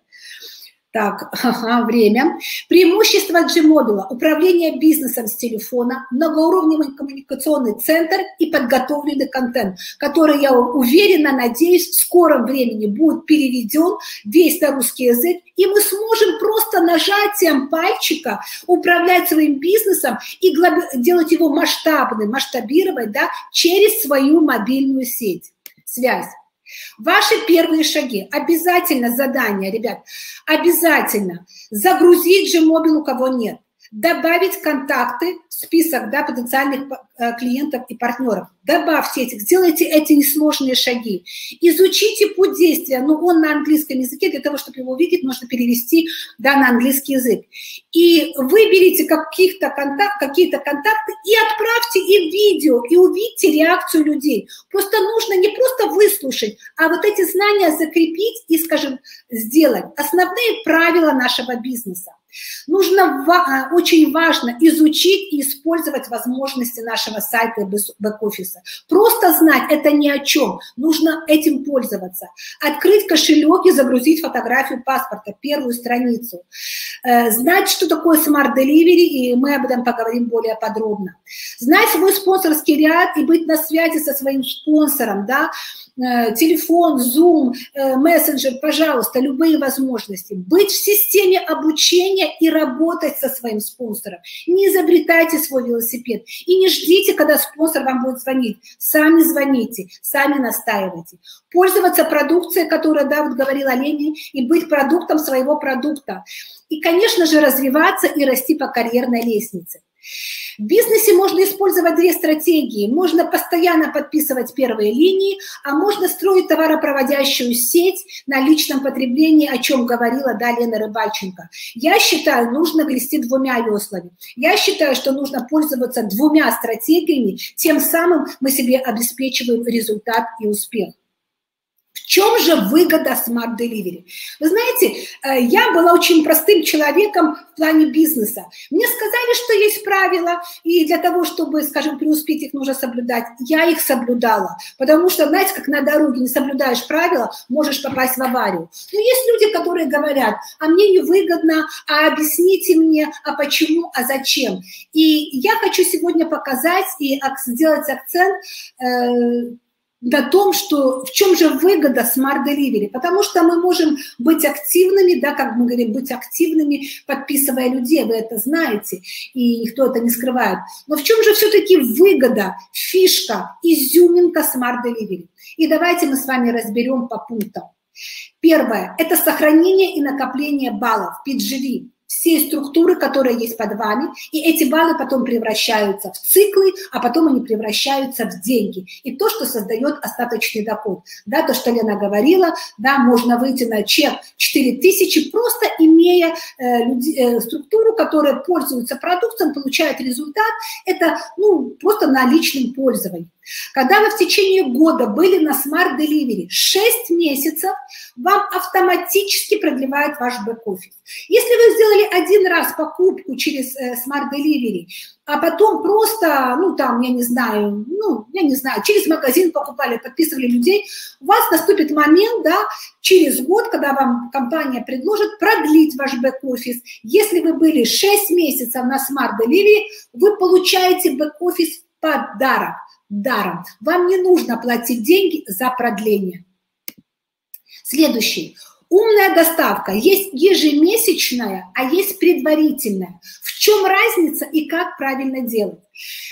Так, время. Преимущество G-Mobile: управление бизнесом с телефона, многоуровневый коммуникационный центр и подготовленный контент, который, я уверена, надеюсь, в скором времени будет переведен весь на русский язык, и мы сможем просто нажатием пальчика управлять своим бизнесом и делать его масштабным, масштабировать, да, через свою мобильную сеть, связь. Ваши первые шаги. Обязательно задание, ребят, обязательно загрузить G-Mobile, у кого нет. добавить контакты в список, да, потенциальных клиентов и партнеров. Добавьте этих, сделайте эти несложные шаги. Изучите путь действия, ну, он на английском языке, для того, чтобы его увидеть, нужно перевести, да, на английский язык. И выберите какие-то контакты и отправьте им видео, и увидите реакцию людей. Просто нужно не просто выслушать, а вот эти знания закрепить и, скажем, сделать. Основные правила нашего бизнеса. Нужно, очень важно изучить и использовать возможности нашего сайта и бэк-офиса. Просто знать это ни о чем, нужно этим пользоваться. Открыть кошелек и загрузить фотографию паспорта, первую страницу. Знать, что такое Smart Delivery, и мы об этом поговорим более подробно. Знать свой спонсорский ряд и быть на связи со своим спонсором, да, телефон, Zoom, мессенджер, пожалуйста, любые возможности. Быть в системе обучения и работать со своим спонсором. Не изобретайте свой велосипед и не ждите, когда спонсор вам будет звонить. Сами звоните, сами настаивайте. Пользоваться продукцией, которая, да, вот говорила Лена, и быть продуктом своего продукта. И, конечно же, развиваться и расти по карьерной лестнице. В бизнесе можно использовать две стратегии. Можно постоянно подписывать первые линии, а можно строить товаропроводящую сеть на личном потреблении, о чем говорила, да, Лена Рыбальченко. Я считаю, нужно грести двумя веслами. Я считаю, что нужно пользоваться двумя стратегиями, тем самым мы себе обеспечиваем результат и успех. В чем же выгода Smart Delivery? Вы знаете, я была очень простым человеком в плане бизнеса. Мне сказали, что есть правила, и для того, чтобы, скажем, преуспеть, их нужно соблюдать. Я их соблюдала, потому что, знаете, как на дороге не соблюдаешь правила, можешь попасть в аварию. Но есть люди, которые говорят, а мне невыгодно, а объясните мне, а почему, а зачем. И я хочу сегодня показать и сделать акцент на том, что в чем же выгода Smart Delivery, потому что мы можем быть активными, да, как мы говорим, быть активными, подписывая людей, вы это знаете, и никто это не скрывает. Но в чем же все-таки выгода, фишка, изюминка Smart Delivery? И давайте мы с вами разберем по пунктам. Первое – это сохранение и накопление баллов, PGV. Все структуры, которые есть под вами, и эти баллы потом превращаются в циклы, а потом они превращаются в деньги. И то, что создает остаточный доход. Да, то, что Лена говорила, да, можно выйти на чек 4000, просто имея структуру, которая пользуется продуктом, получает результат, это, ну, просто на личном пользовании. Когда вы в течение года были на Smart Delivery 6 месяцев, вам автоматически продлевает ваш бэк-офис. Если вы сделали один раз покупку через Smart Delivery, а потом просто, ну там, я не знаю, через магазин покупали, подписывали людей, у вас наступит момент, да, через год, когда вам компания предложит продлить ваш бэк-офис. Если вы были 6 месяцев на Smart Delivery, вы получаете бэк-офис в подарок. Даром. Вам не нужно платить деньги за продление. Следующий. Умная доставка. Есть ежемесячная, а есть предварительная. В чем разница и как правильно делать?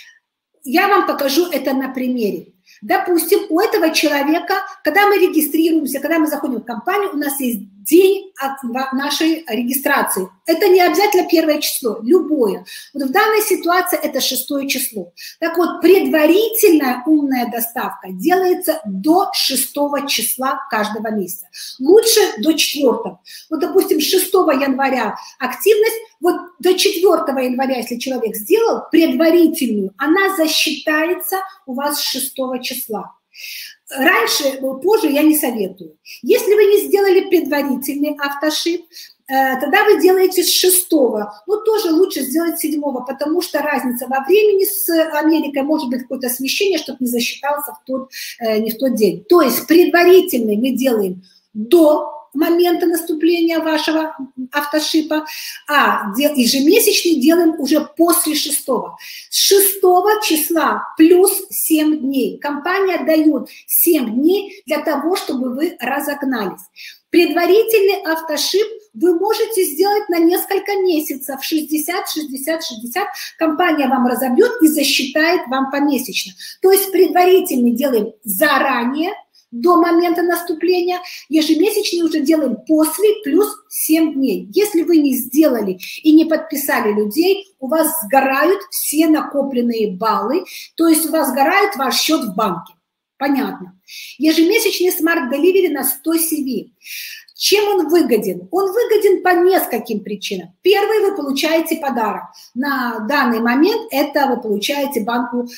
Я вам покажу это на примере. Допустим, у этого человека, когда мы регистрируемся, когда мы заходим в компанию, у нас есть день от нашей регистрации. Это не обязательно 1 число, любое. Вот в данной ситуации это 6 число. Так вот, предварительная умная доставка делается до 6 числа каждого месяца. Лучше до 4. Вот, допустим, 6 января активность, вот до 4 января, если человек сделал предварительную, она засчитается у вас 6 числа. Раньше, позже я не советую. Если вы не сделали предварительный автошип, тогда вы делаете с 6, но тоже лучше сделать 7, потому что разница во времени с Америкой, может быть какое-то смещение, чтобы не засчитался не в тот день. То есть предварительный мы делаем до момента наступления вашего автошипа, а ежемесячный делаем уже после 6. С 6 числа плюс 7 дней. Компания дает 7 дней для того, чтобы вы разогнались. Предварительный автошип вы можете сделать на несколько месяцев, 60, 60, 60. Компания вам разобьет и засчитает вам помесячно. То есть предварительный делаем заранее, до момента наступления, ежемесячный уже делаем после плюс 7 дней. Если вы не сделали и не подписали людей, у вас сгорают все накопленные баллы, то есть у вас сгорает ваш счет в банке. Понятно. Ежемесячный Smart Delivery на 100 CV. Чем он выгоден? Он выгоден по нескольким причинам. Первый, вы получаете подарок. На данный момент это вы получаете банку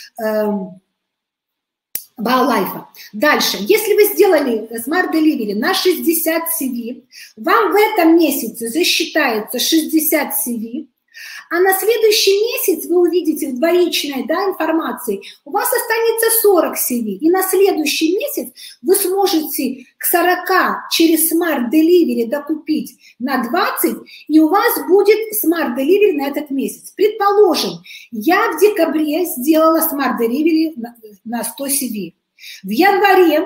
BioLife. Дальше, если вы сделали Smart Delivery на 60 CV, вам в этом месяце засчитается 60 CV, а на следующий месяц вы увидите в двоичной информации, у вас останется 40 CV, и на следующий месяц вы сможете к 40 через Smart Delivery докупить на 20, и у вас будет Smart Delivery на этот месяц. Предположим, я в декабре сделала Smart Delivery на 100 CV. В январе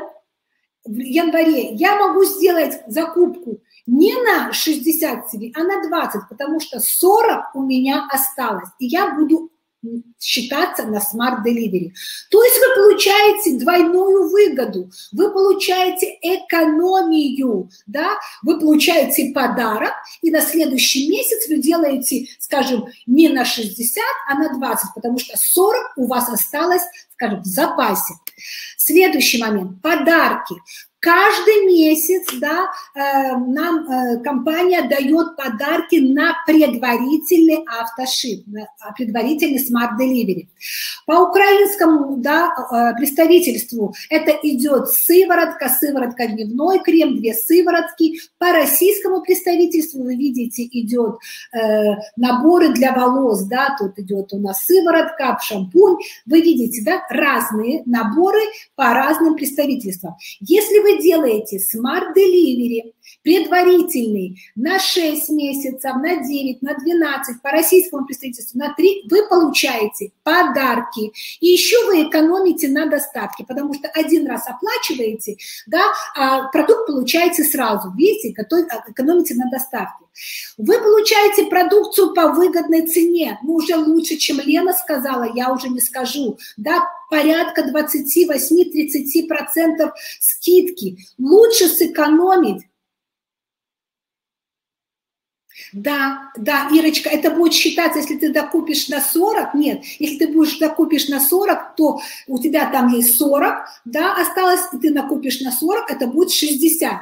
я могу сделать закупку не на 60 CV, а на 20, потому что 40 у меня осталось, и я буду считаться на Smart Delivery. То есть вы получаете двойную выгоду, вы получаете экономию, да? Вы получаете подарок, и на следующий месяц вы делаете, скажем, не на 60, а на 20, потому что 40 у вас осталось, скажем, в запасе. Следующий момент – подарки. Каждый месяц, да, нам компания дает подарки на предварительный автошип, на предварительный Smart Delivery. По украинскому, да, представительству это идет сыворотка дневной крем, 2 сыворотки. По российскому представительству, вы видите, идет наборы для волос, да, тут идет у нас сыворотка, шампунь. Вы видите, да, разные наборы по разным представительствам. Если вы делаете Smart Delivery предварительный на 6 месяцев, на 9, на 12, по российскому представительству на 3, вы получаете подарки. И еще вы экономите на доставке, потому что один раз оплачиваете, да, а продукт получаете сразу. Видите, экономите на доставке. Вы получаете продукцию по выгодной цене. Ну, уже лучше, чем Лена сказала, я уже не скажу. Да, порядка 28-30% скидки. Лучше сэкономить. Да, Ирочка, это будет считаться, если ты докупишь на 40, нет, если ты докупишь на 40, то у тебя там есть 40, да, осталось, и ты накупишь на 40, это будет 60.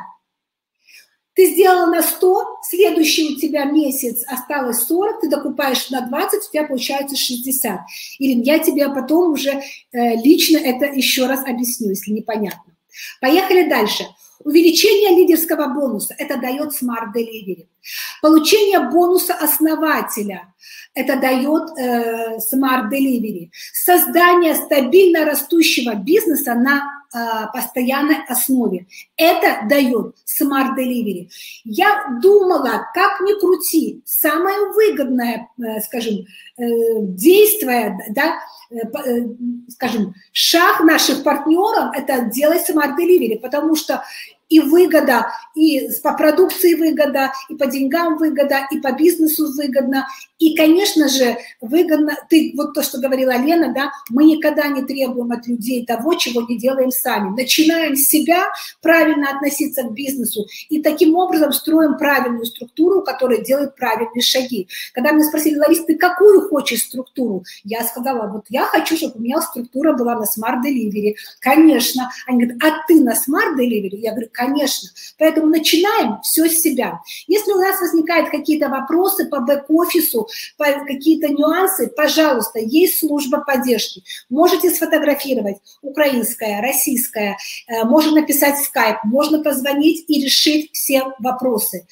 Ты сделала на 100, следующий у тебя месяц осталось 40, ты докупаешь на 20, у тебя получается 60. Ирин, я тебе потом уже лично это еще раз объясню, если непонятно. Поехали дальше. Увеличение лидерского бонуса – это дает Smart Delivery. Получение бонуса основателя – это дает Smart Delivery. Создание стабильно растущего бизнеса на постоянной основе – это дает Smart Delivery. Я думала, как ни крути, самое выгодное, скажем, действие, да, скажем, шаг наших партнеров – это делать Smart Delivery, потому что и выгода, и по продукции выгода, и по деньгам выгода, и по бизнесу выгодно, и, конечно же, выгодно, ты, вот то, что говорила Лена, да, мы никогда не требуем от людей того, чего не делаем сами. Начинаем с себя правильно относиться к бизнесу, и таким образом строим правильную структуру, которая делает правильные шаги. Когда меня спросили: Лариса, ты какую хочешь структуру? Я сказала: вот я хочу, чтобы у меня структура была на Smart Delivery. Конечно. Они говорят: а ты на Smart Delivery? Я говорю: конечно. Поэтому начинаем все с себя. Если у нас возникают какие-то вопросы по бэк-офису, какие-то нюансы, пожалуйста, есть служба поддержки. Можете сфотографировать, украинская, российская, можно написать в Skype, можно позвонить и решить все вопросы.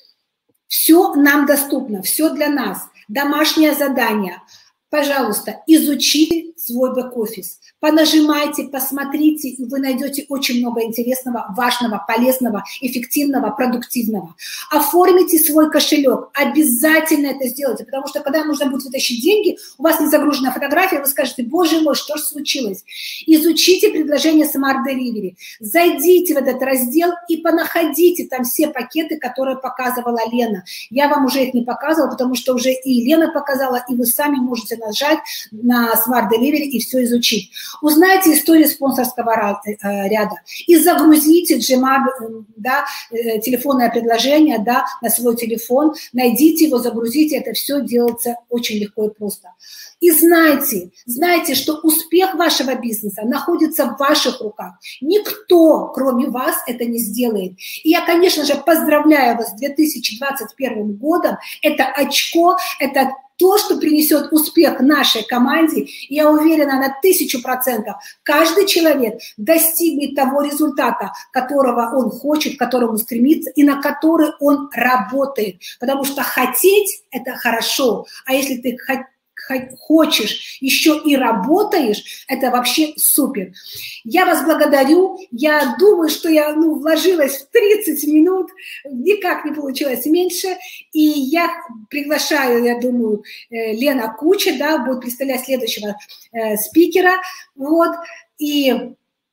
Все нам доступно, все для нас. Домашнее задание. Пожалуйста, изучите свой бэк-офис. Понажимайте, посмотрите, и вы найдете очень много интересного, важного, полезного, эффективного, продуктивного. Оформите свой кошелек, обязательно это сделайте, потому что когда нужно будет вытащить деньги, у вас не загружена фотография, вы скажете: боже мой, что же случилось? Изучите предложение Smart Delivery, зайдите в этот раздел и понаходите там все пакеты, которые показывала Лена. Я вам уже их не показывала, потому что уже и Лена показала, и вы сами можете нажать на Smart Delivery и все изучить. Узнайте историю спонсорского ряда и загрузите Gmap, да, телефонное предложение, да, на свой телефон, найдите его, загрузите, это все делается очень легко и просто. И знайте, что успех вашего бизнеса находится в ваших руках. Никто, кроме вас, это не сделает. И я, конечно же, поздравляю вас с 2021 годом. Это очко, это то, что принесет успех нашей команде. И я уверена на 1000%, каждый человек достигнет того результата, которого он хочет, к которому стремится и на который он работает. Потому что хотеть – это хорошо, а если ты хочешь, еще и работаешь, это вообще супер. Я вас благодарю. Я думаю, что я вложилась в 30 минут, никак не получилось меньше. И я приглашаю, я думаю, Лена Куча, да, будет представлять следующего спикера. Вот. И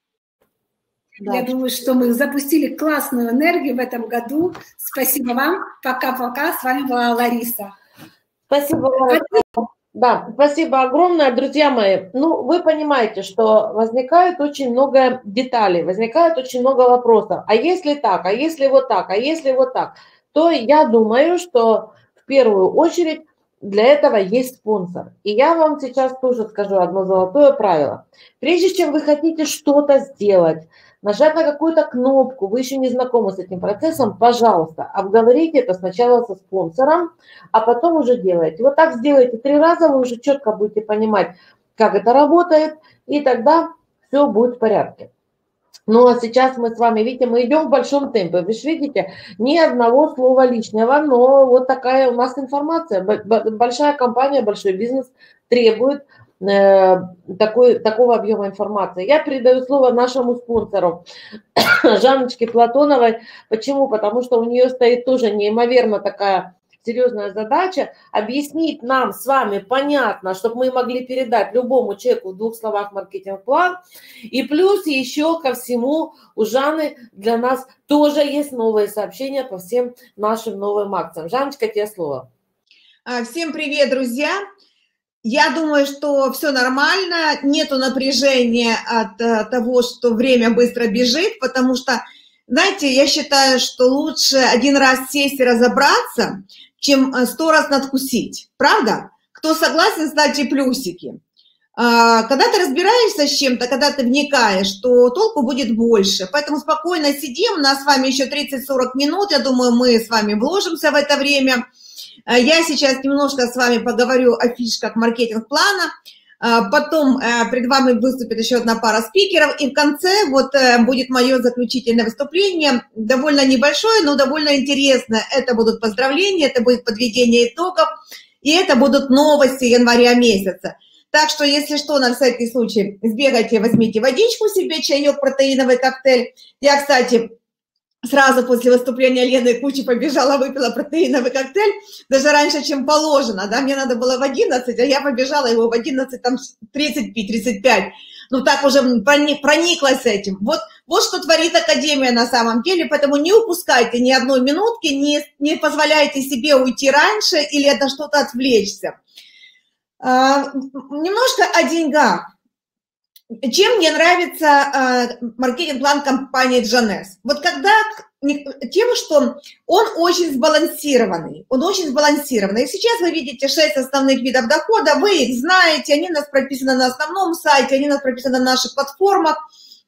да. Я думаю, что мы запустили классную энергию в этом году. Спасибо вам. Пока-пока. С вами была Лариса. Спасибо, Лариса. Да, спасибо огромное, друзья мои. Ну, вы понимаете, что возникает очень много деталей, возникает очень много вопросов. А если так, а если вот так, а если вот так, то я думаю, что в первую очередь для этого есть спонсор. И я вам сейчас тоже скажу одно золотое правило. Прежде чем вы хотите что-то сделать, нажать на какую-то кнопку, вы еще не знакомы с этим процессом, пожалуйста, обговорите это сначала со спонсором, а потом уже делайте. Вот так сделайте 3 раза, вы уже четко будете понимать, как это работает, и тогда все будет в порядке. Ну, а сейчас мы с вами, видите, мы идем в большом темпе. Вы же видите, ни одного слова лишнего, но вот такая у нас информация. Большая компания, большой бизнес требует такого объема информации. Я передаю слово нашему спонсору, Жанночке Платоновой. Почему? Потому что у нее стоит тоже неимоверно такая серьезная задача объяснить нам с вами понятно, чтобы мы могли передать любому человеку в 2 словах маркетинг-план. И плюс еще ко всему у Жанны для нас тоже есть новые сообщения по всем нашим новым акциям. Жанночка, тебе слово. Всем привет, друзья! Я думаю, что все нормально, нету напряжения от того, что время быстро бежит, потому что, знаете, я считаю, что лучше 1 раз сесть и разобраться, чем 100 раз надкусить. Правда? Кто согласен, ставьте плюсики. Когда ты разбираешься с чем-то, когда ты вникаешь, то толку будет больше. Поэтому спокойно сидим, у нас с вами еще 30-40 минут, я думаю, мы с вами вложимся в это время. Я сейчас немножко с вами поговорю о фишках маркетинг-плана, потом перед вами выступит еще 1 пара спикеров, и в конце вот будет мое заключительное выступление, довольно небольшое, но довольно интересное. Это будут поздравления, это будет подведение итогов, и это будут новости января месяца. Так что, если что, на всякий случай сбегайте, возьмите водичку себе, чаек, протеиновый коктейль. Я, кстати, сразу после выступления Лены Кучи побежала, выпила протеиновый коктейль, даже раньше, чем положено, да, мне надо было в 11, а я побежала его в 11, там, 35. Ну, так уже прониклась этим. Вот что творит Академия на самом деле, поэтому не упускайте ни одной минутки, не позволяйте себе уйти раньше или на что-то отвлечься. Немножко о деньгах. Чем мне нравится маркетинг-план компании Джанес? Вот когда тем, что он очень сбалансированный, И сейчас вы видите 6 основных видов дохода, вы их знаете, они у нас прописаны на основном сайте, они у нас прописаны на наших платформах.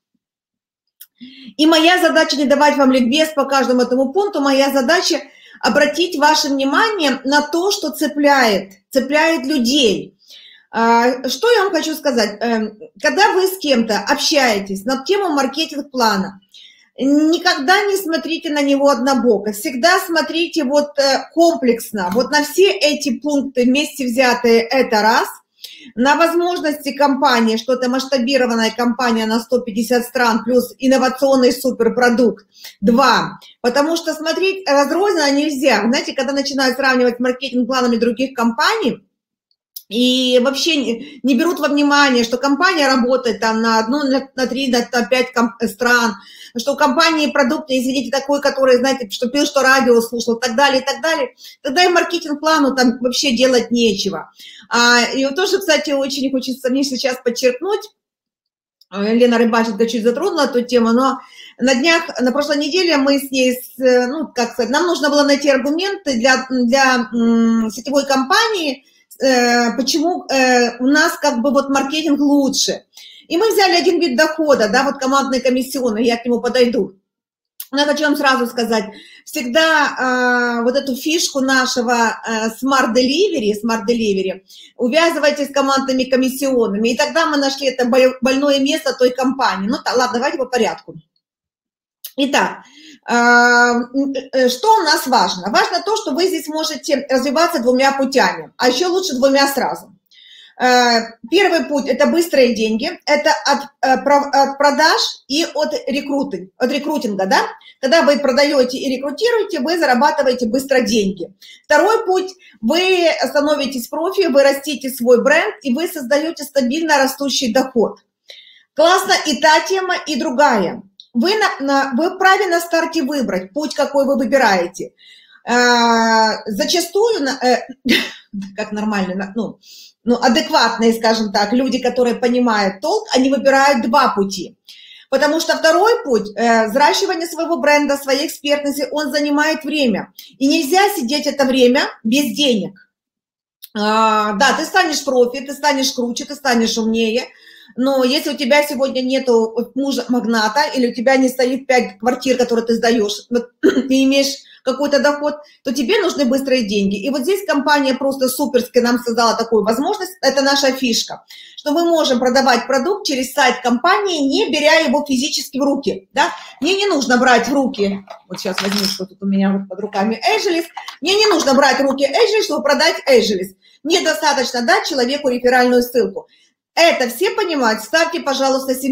И моя задача не давать вам ликбез по каждому этому пункту, моя задача обратить ваше внимание на то, что цепляет людей. Что я вам хочу сказать? Когда вы с кем-то общаетесь на тему маркетинг-плана, никогда не смотрите на него однобоко, всегда смотрите вот комплексно, вот на все эти пункты вместе взятые, это раз, на возможности компании, что это масштабированная компания на 150 стран плюс инновационный суперпродукт, 2, потому что смотреть разрозненно нельзя. Знаете, когда начинают сравнивать с маркетинг-планами других компаний, И вообще не берут во внимание, что компания работает там на 1, на 3, на 5 стран, что у компании продукт, извините, такой, который, знаете, что пил, что радио слушал, и так далее, и так далее. Тогда и маркетинг-плану там вообще делать нечего. И вот тоже, кстати, очень хочется мне сейчас подчеркнуть, Лена Рыбаченко чуть затронула эту тему, но на днях, на прошлой неделе мы с ней, ну, как сказать, нам нужно было найти аргументы для сетевой компании, почему у нас как бы вот маркетинг лучше. И мы взяли один вид дохода, да, вот командные комиссионные, я к нему подойду. Но я хочу вам сразу сказать, всегда вот эту фишку нашего Smart Delivery увязывайте с командными комиссионными. И тогда мы нашли это больное место той компании. Ну, ладно, давайте по порядку. Итак, что у нас важно? Важно то, что вы здесь можете развиваться 2 путями, а еще лучше 2 сразу. Первый путь – это быстрые деньги, это от продаж и от рекрутинга, да? Когда вы продаете и рекрутируете, вы зарабатываете быстро деньги. Второй путь – вы становитесь профи, вы растите свой бренд, и вы создаете стабильно растущий доход. Классно и та тема, и другая. Вы вправе на старте выбрать путь, какой вы выбираете. Зачастую, как нормально, ну, адекватные, скажем так, люди, которые понимают толк, они выбирают 2 пути. Потому что второй путь, взращивание своего бренда, своей экспертности, он занимает время. И нельзя сидеть это время без денег. Да, ты станешь профи, ты станешь круче, ты станешь умнее, но если у тебя сегодня нету мужа-магната или у тебя не стоит 5 квартир, которые ты сдаешь, ты имеешь какой-то доход, то тебе нужны быстрые деньги. И вот здесь компания просто суперски нам создала такую возможность, это наша фишка, что мы можем продавать продукт через сайт компании, не беря его физически в руки. Да? Мне не нужно брать в руки, вот сейчас возьму, что тут у меня вот под руками, Эйджелис, мне не нужно брать в руки Эйджелис, чтобы продать Эйджелис. Мне достаточно дать человеку реферальную ссылку. Это все понимают? Ставьте, пожалуйста, 7.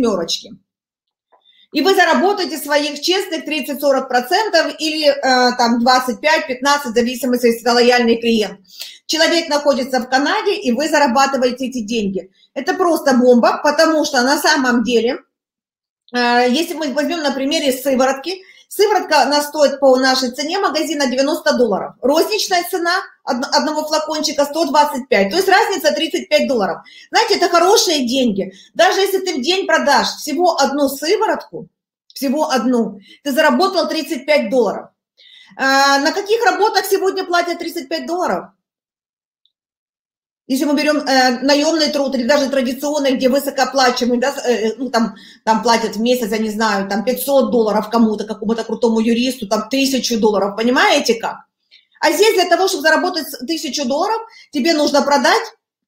И вы заработаете своих честных 30-40% или там 25-15, в зависимости, если это лояльный клиент. Человек находится в Канаде, и вы зарабатываете эти деньги. Это просто бомба, потому что на самом деле, если мы возьмем на примере сыворотки, сыворотка она стоит по нашей цене магазина $90. Розничная цена одного флакончика 125, то есть разница $35. Знаете, это хорошие деньги. Даже если ты в день продашь всего 1 сыворотку, всего 1, ты заработал $35. На каких работах сегодня платят $35? Если мы берем наемный труд или даже традиционный, где высокооплачиваемый, да, ну, там платят в месяц, я не знаю, там $500 кому-то, какому-то крутому юристу, там $1000, понимаете как? А здесь для того, чтобы заработать $1000, тебе нужно продать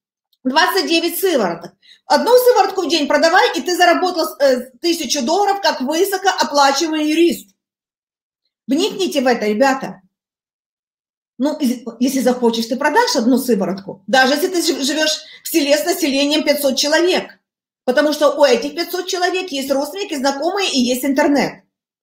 29 сывороток. 1 сыворотку в день продавай, и ты заработал $1000 как высокооплачиваемый юрист. Вникните в это, ребята. Ну, если захочешь, ты продашь 1 сыворотку, даже если ты живешь в селе с населением 500 человек, потому что у этих 500 человек есть родственники, знакомые и есть интернет.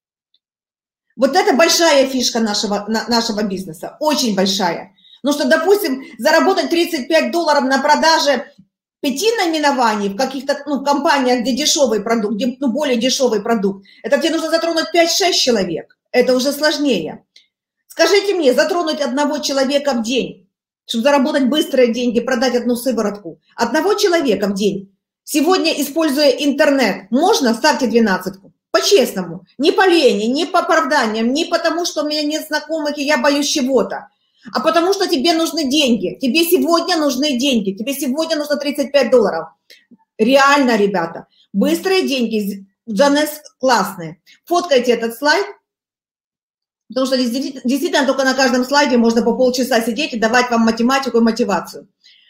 Вот это большая фишка нашего бизнеса, очень большая. Ну что, допустим, заработать $35 на продаже 5 наименований в каких-то компаниях, где дешевый продукт, где более дешевый продукт, это тебе нужно затронуть 5-6 человек, это уже сложнее. Скажите мне, затронуть 1 человека в день, чтобы заработать быстрые деньги, продать 1 сыворотку, 1 человека в день, сегодня, используя интернет, можно? Ставьте 12. По-честному, не по лени, не по оправданиям, не потому, что у меня нет знакомых, и я боюсь чего-то, а потому что тебе нужны деньги, тебе сегодня нужны деньги, тебе сегодня нужно $35. Реально, ребята, быстрые деньги, Джанес классные. Фоткайте этот слайд. Потому что действительно только на каждом слайде можно по полчаса сидеть и давать вам математику и мотивацию.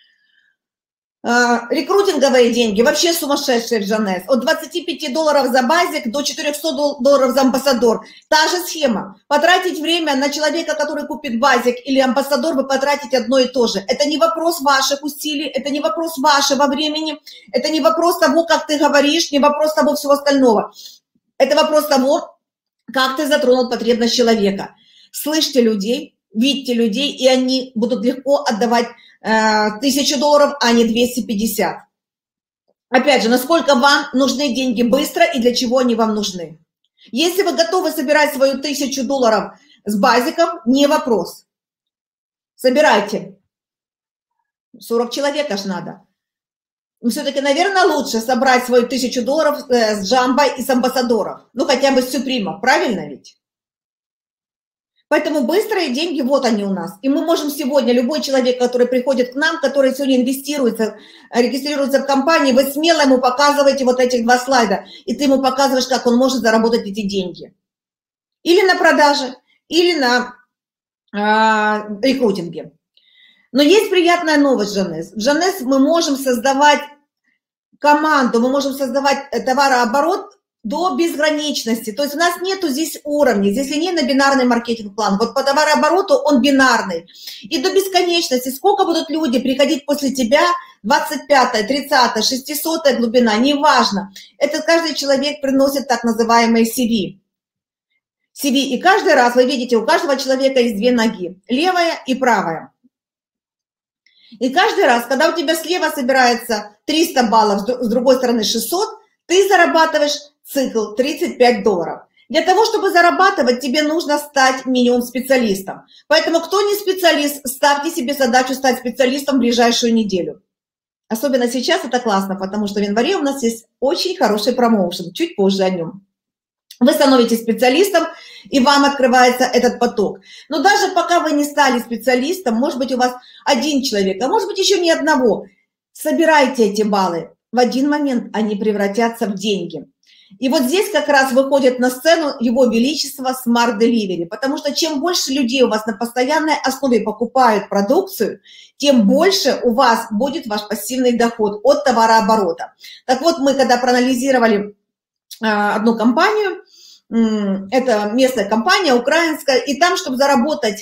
Рекрутинговые деньги вообще сумасшедшие в Джанес. От $25 за базик до $400 за амбассадор. Та же схема. Потратить время на человека, который купит базик или амбассадор, вы потратите одно и то же. Это не вопрос ваших усилий, это не вопрос вашего времени, это не вопрос того, как ты говоришь, не вопрос того всего остального. Это вопрос того, как ты затронул потребность человека. Слышьте людей, видите людей, и они будут легко отдавать $1000, а не 250. Опять же, насколько вам нужны деньги быстро и для чего они вам нужны. Если вы готовы собирать свою $1000 с базиком, не вопрос. Собирайте. 40 человек аж надо. Но все-таки, наверное, лучше собрать свою $1000 с Джамбо и с амбассадоров. Ну, хотя бы с Сюприма, правильно ведь? Поэтому быстрые деньги, вот они у нас. И мы можем сегодня, любой человек, который приходит к нам, который сегодня инвестируется, регистрируется в компании, вы смело ему показываете вот этих 2 слайда, и ты ему показываешь, как он может заработать эти деньги. Или на продаже, или на рекрутинге. Но есть приятная новость, Жанес. В Жанес мы можем создавать команду, мы можем создавать товарооборот до безграничности. То есть у нас нету здесь уровней, здесь линейно бинарный маркетинг-план. Вот по товарообороту он бинарный. И до бесконечности. Сколько будут люди приходить после тебя, 25-я, 30-я, 600-я глубина, неважно. Это каждый человек приносит так называемые CV. CV. И каждый раз, вы видите, у каждого человека есть 2 ноги, левая и правая. И каждый раз, когда у тебя слева собирается 300 баллов, с другой стороны 600, ты зарабатываешь цикл $35. Для того, чтобы зарабатывать, тебе нужно стать минимум специалистом. Поэтому, кто не специалист, ставьте себе задачу стать специалистом в ближайшую неделю. Особенно сейчас это классно, потому что в январе у нас есть очень хороший промоушен, чуть позже о нем. Вы становитесь специалистом, и вам открывается этот поток. Но даже пока вы не стали специалистом, может быть, у вас 1 человек, а может быть, еще ни одного. Собирайте эти баллы. В один момент они превратятся в деньги. И вот здесь как раз выходит на сцену Его Величество Smart Delivery, потому что чем больше людей у вас на постоянной основе покупают продукцию, тем больше у вас будет ваш пассивный доход от товарооборота. Так вот, мы когда проанализировали одну компанию, это местная компания, украинская, и там, чтобы заработать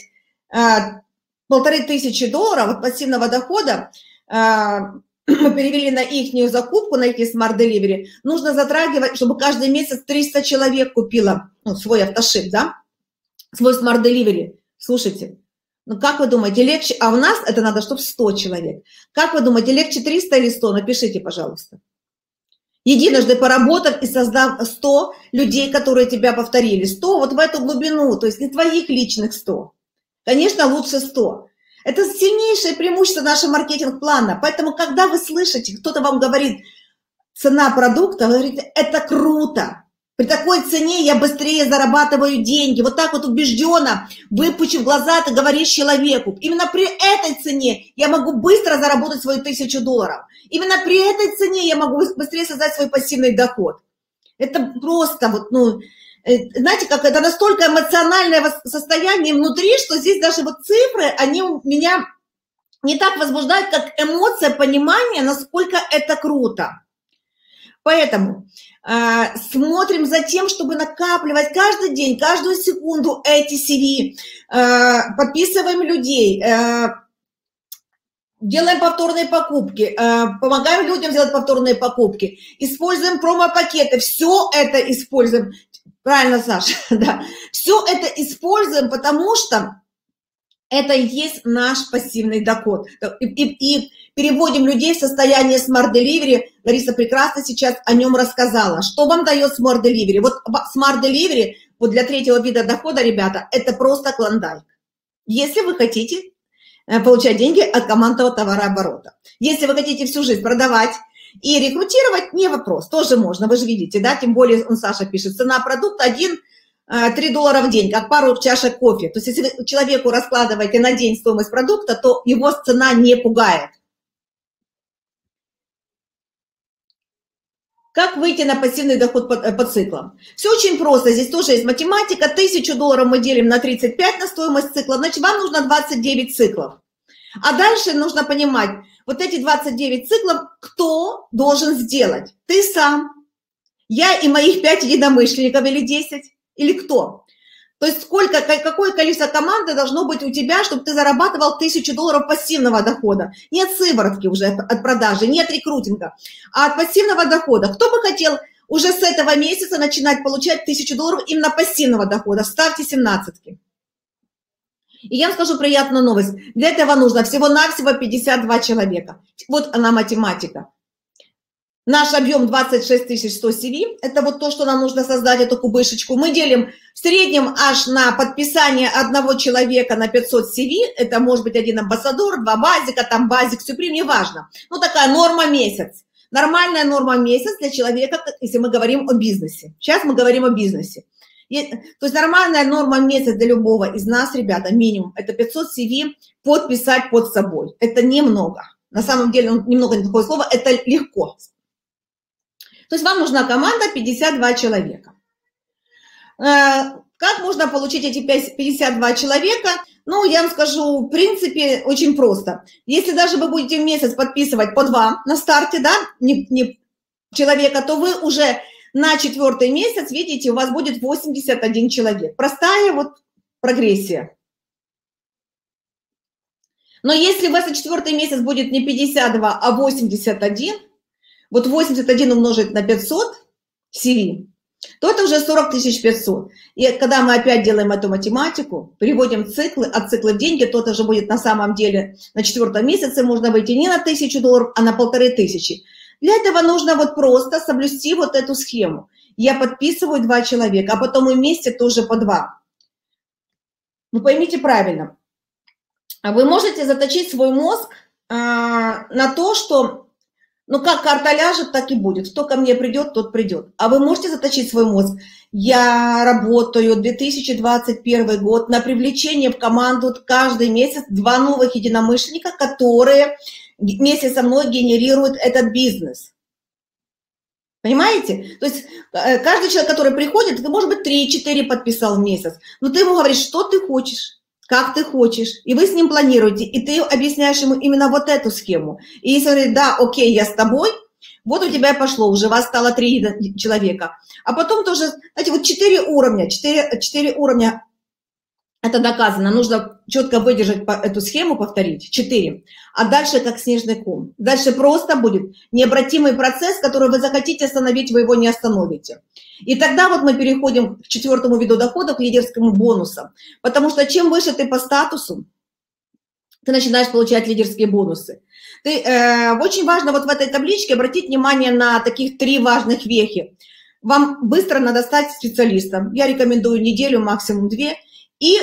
$1500 от пассивного дохода, мы перевели на их закупку, на их Smart Delivery, нужно затрагивать, чтобы каждый месяц 300 человек купило свой автошип, да, свой Smart Delivery. Слушайте, ну как вы думаете, легче, а у нас это надо, чтобы 100 человек. Как вы думаете, легче 300 или 100? Напишите, пожалуйста. Единожды поработав и создав 100 людей, которые тебя повторили. 100 вот в эту глубину, то есть не твоих личных 100. Конечно, лучше 100. Это сильнейшее преимущество нашего маркетинг-плана. Поэтому, когда вы слышите, кто-то вам говорит, цена продукта, вы говорите, это круто. При такой цене я быстрее зарабатываю деньги. Вот так вот убежденно, выпучив глаза, ты говоришь человеку. Именно при этой цене я могу быстро заработать свои $1000. Именно при этой цене я могу быстрее создать свой пассивный доход. Это просто вот, ну, знаете, как это настолько эмоциональное состояние внутри, что здесь даже вот цифры, они у меня не так возбуждают, как эмоция понимания, насколько это круто. Поэтому смотрим за тем, чтобы накапливать каждый день, каждую секунду эти CV, подписываем людей, делаем повторные покупки, помогаем людям делать повторные покупки, используем промо-пакеты, все это используем. Правильно, Саша, да. Все это используем, потому что это и есть наш пассивный доход. И переводим людей в состояние Smart Delivery. Лариса прекрасно сейчас о нем рассказала. Что вам дает Smart Delivery? Вот Smart Delivery, вот для 3-го вида дохода, ребята, это просто клондайк. Если вы хотите получать деньги от командного товарооборота. Если вы хотите всю жизнь продавать, и рекрутировать не вопрос, тоже можно, вы же видите, да, тем более, Саша пишет, цена продукта $3 в день, как пару чашек кофе. То есть, если вы человеку раскладываете на день стоимость продукта, то его цена не пугает. Как выйти на пассивный доход по циклам? Все очень просто, здесь тоже есть математика, $1000 мы делим на 35 на стоимость цикла, значит, вам нужно 29 циклов. А дальше нужно понимать, вот эти 29 циклов кто должен сделать? Ты сам, я и моих 5 единомышленников или 10, или кто? То есть какое количество команды должно быть у тебя, чтобы ты зарабатывал $1000 пассивного дохода? Не от сыворотки уже, от продажи, не от рекрутинга, а от пассивного дохода. Кто бы хотел уже с этого месяца начинать получать $1000 именно пассивного дохода? Ставьте 17-ки. И я вам скажу приятную новость. Для этого нужно всего-навсего 52 человека. Вот она математика. Наш объем 26 100 CV. Это вот то, что нам нужно создать, эту кубышечку. Мы делим в среднем аж на подписание одного человека на 500 CV. Это может быть один амбассадор, 2 базика, там базик, сюприм, неважно. Ну, такая норма месяц. Нормальная норма месяц для человека, если мы говорим о бизнесе. Сейчас мы говорим о бизнесе. То есть нормальная норма месяц для любого из нас, ребята, минимум, это 500 CV подписать под собой. Это немного. На самом деле, немного не такое слово, это легко. То есть вам нужна команда 52 человека. Как можно получить эти 52 человека? Ну, я вам скажу, в принципе, очень просто. Если даже вы будете в месяц подписывать по 2 на старте, да, не человека, то вы уже на 4-й месяц, видите, у вас будет 81 человек. Простая вот прогрессия. Но если у вас на 4-й месяц будет не 52, а 81, вот 81 умножить на 500 CV, то это уже 40 500. И когда мы опять делаем эту математику, переводим циклы, от цикла в деньги, то это же будет на самом деле на 4-м месяце можно выйти не на $1000, а на 1500. Для этого нужно вот просто соблюсти вот эту схему. Я подписываю 2 человека, а потом и вместе тоже по 2. Ну, поймите правильно. Вы можете заточить свой мозг на то, что, ну, как карта ляжет, так и будет. Кто ко мне придет, тот придет. А вы можете заточить свой мозг. Я работаю 2021 год на привлечение в команду каждый месяц 2 новых единомышленника, которые вместе со мной генерируют этот бизнес. Понимаете? То есть каждый человек, который приходит, ты, может быть, 3-4 подписал в месяц, но ты ему говоришь, что ты хочешь, как ты хочешь, и вы с ним планируете, и ты объясняешь ему именно вот эту схему. И если он говорит, да, окей, я с тобой, вот у тебя и пошло, уже вас стало 3 человека. А потом тоже, знаете, вот 4 уровня, 4 уровня, это доказано, нужно четко выдержать эту схему, повторить, 4. А дальше как снежный ком. Дальше просто будет необратимый процесс, который вы захотите остановить, вы его не остановите. И тогда вот мы переходим к 4-му виду дохода, к лидерскому бонусу. Потому что чем выше ты по статусу, ты начинаешь получать лидерские бонусы. Очень важно вот в этой табличке обратить внимание на таких 3 важных вехи. Вам быстро надо стать специалистом. Я рекомендую неделю, максимум 2. И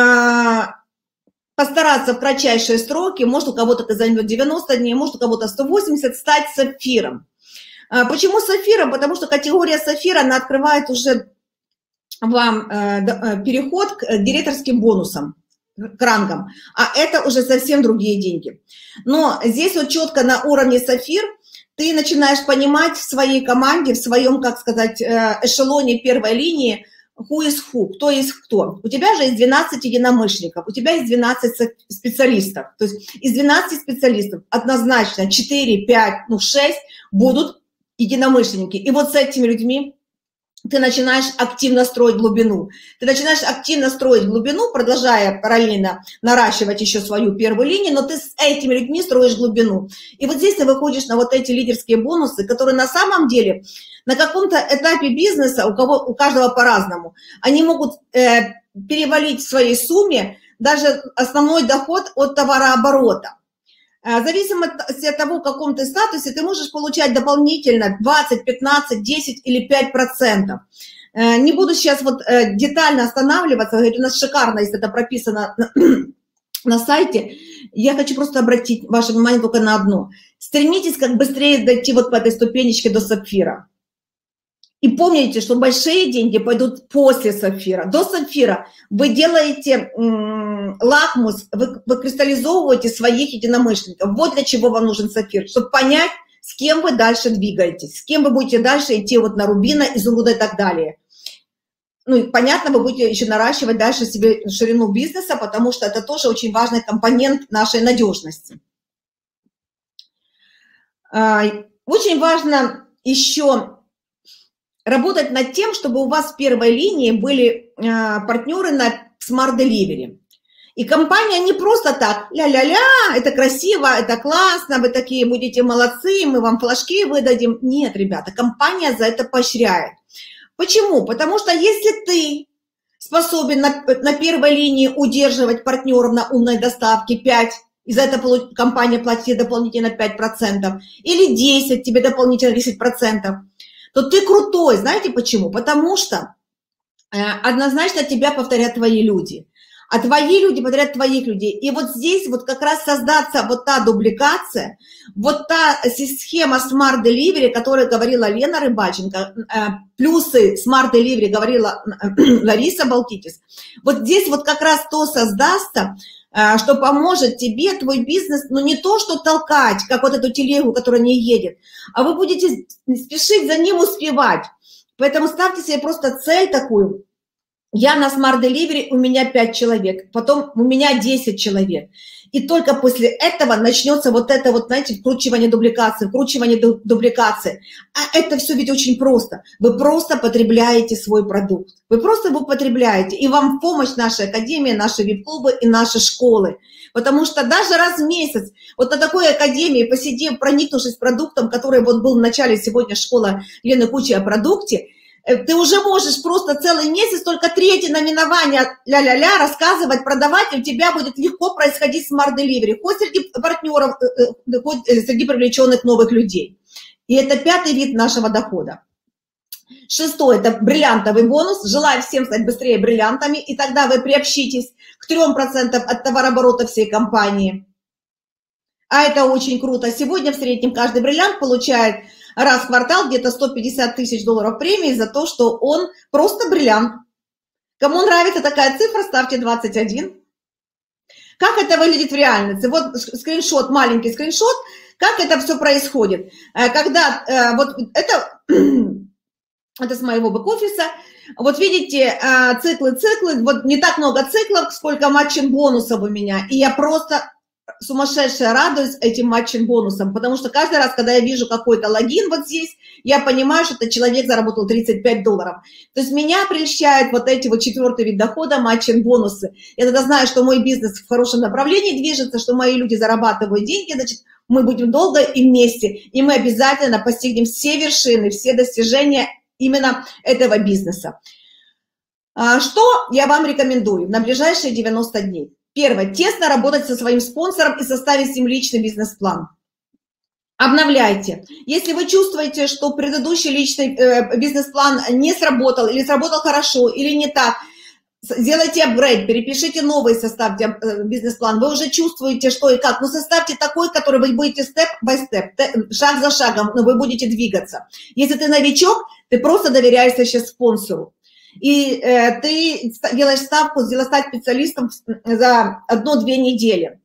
постараться в кратчайшие сроки, может, у кого-то это займет 90 дней, может, у кого-то 180, стать сапфиром. Почему сапфиром? Потому что категория сапфира, она открывает уже вам переход к директорским бонусам, к рангам, а это уже совсем другие деньги. Но здесь вот четко на уровне сапфир ты начинаешь понимать в своей команде, в своем, как сказать, эшелоне первой линии, who is who, кто есть кто. У тебя же есть 12 единомышленников, у тебя есть 12 специалистов. То есть из 12 специалистов однозначно 4, 5, 6 будут единомышленники. И вот с этими людьми ты начинаешь активно строить глубину. Ты начинаешь активно строить глубину, продолжая параллельно наращивать еще свою первую линию, но ты с этими людьми строишь глубину. И вот здесь ты выходишь на вот эти лидерские бонусы, которые на самом деле на каком-то этапе бизнеса, у каждого по-разному, они могут перевалить в своей сумме даже основной доход от товарооборота. В зависимости от того, в каком ты статусе, ты можешь получать дополнительно 20, 15, 10 или 5%. Не буду сейчас вот детально останавливаться, говорит, у нас шикарно, если это прописано на сайте. Я хочу просто обратить ваше внимание только на одно. Стремитесь как быстрее дойти вот по этой ступенечке до сапфира. И помните, что большие деньги пойдут после сапфира. До сапфира вы делаете лакмус, вы кристаллизовываете своих единомышленников. Вот для чего вам нужен сапфир, чтобы понять, с кем вы дальше двигаетесь, с кем вы будете дальше идти вот на рубина, изумруда и так далее. Ну и понятно, вы будете еще наращивать дальше себе ширину бизнеса, потому что это тоже очень важный компонент нашей надежности. Очень важно еще работать над тем, чтобы у вас в первой линии были партнеры на Smart Delivery. И компания не просто так, ля-ля-ля, это красиво, это классно, вы такие будете молодцы, мы вам флажки выдадим. Нет, ребята, компания за это поощряет. Почему? Потому что если ты с способен на первой линии удерживать партнеров на умной доставке 5%, и за это компания платит тебе дополнительно 5%, или 10%, тебе дополнительно 10%, то ты крутой. Знаете почему? Потому что однозначно тебя повторят твои люди, а твои люди повторят твоих людей. И вот здесь вот как раз создаться вот та дубликация, вот та схема Smart Delivery, о которой говорила Лена Рыбальченко, плюсы Smart Delivery говорила Лариса Балтитис. Вот здесь вот как раз то создастся, что поможет тебе твой бизнес, ну не то, что толкать, как вот эту телегу, которая не едет, а вы будете спешить за ним успевать. Поэтому ставьте себе просто цель такую. Я на Smart Delivery, у меня 5 человек, потом у меня 10 человек. И только после этого начнется вот это вот, знаете, вкручивание дубликации. А это все ведь очень просто. Вы просто потребляете свой продукт. Вы просто его потребляете. И вам в помощь наша академия, наши вип-клубы и наши школы. Потому что даже раз в месяц вот на такой академии, посидев, проникнувшись продуктом, который вот был в начале сегодня школа Лены Кучи о продукте, ты уже можешь просто целый месяц, только 3 наименования ля-ля-ля рассказывать, продавать, и у тебя будет легко происходить Smart Delivery, хоть среди партнеров, хоть среди привлеченных новых людей. И это 5-й вид нашего дохода. 6-й – это бриллиантовый бонус. Желаю всем стать быстрее бриллиантами, и тогда вы приобщитесь к 3% от товарооборота всей компании. А это очень круто. Сегодня в среднем каждый бриллиант получает раз в квартал где-то 150 тысяч долларов премии за то, что он просто бриллиант. Кому нравится такая цифра, ставьте 21. Как это выглядит в реальности? Вот скриншот, маленький скриншот, как это все происходит. Когда вот это с моего бэк-офиса. Вот видите, циклы, вот не так много циклов, сколько матчин-бонусов у меня. И я просто сумасшедшая радуюсь этим матчин-бонусом, потому что каждый раз, когда я вижу какой-то логин вот здесь, я понимаю, что этот человек заработал $35. То есть меня прельщает вот эти вот 4-й вид дохода, матчин-бонусы. Я тогда знаю, что мой бизнес в хорошем направлении движется, что мои люди зарабатывают деньги, значит, мы будем долго и вместе, и мы обязательно постигнем все вершины, все достижения именно этого бизнеса. Что я вам рекомендую на ближайшие 90 дней? Первое. Тесно работать со своим спонсором и составить с ним личный бизнес-план. Обновляйте. Если вы чувствуете, что предыдущий личный бизнес-план не сработал, или сработал хорошо, или не так, сделайте апгрейд, перепишите новый, составьте бизнес-план. Вы уже чувствуете, что и как, но составьте такой, который вы будете степ-бай-степ, шаг за шагом, но вы будете двигаться. Если ты новичок, ты просто доверяешься сейчас спонсору. И ты делаешь ставку, стать специалистом за 1-2 недели.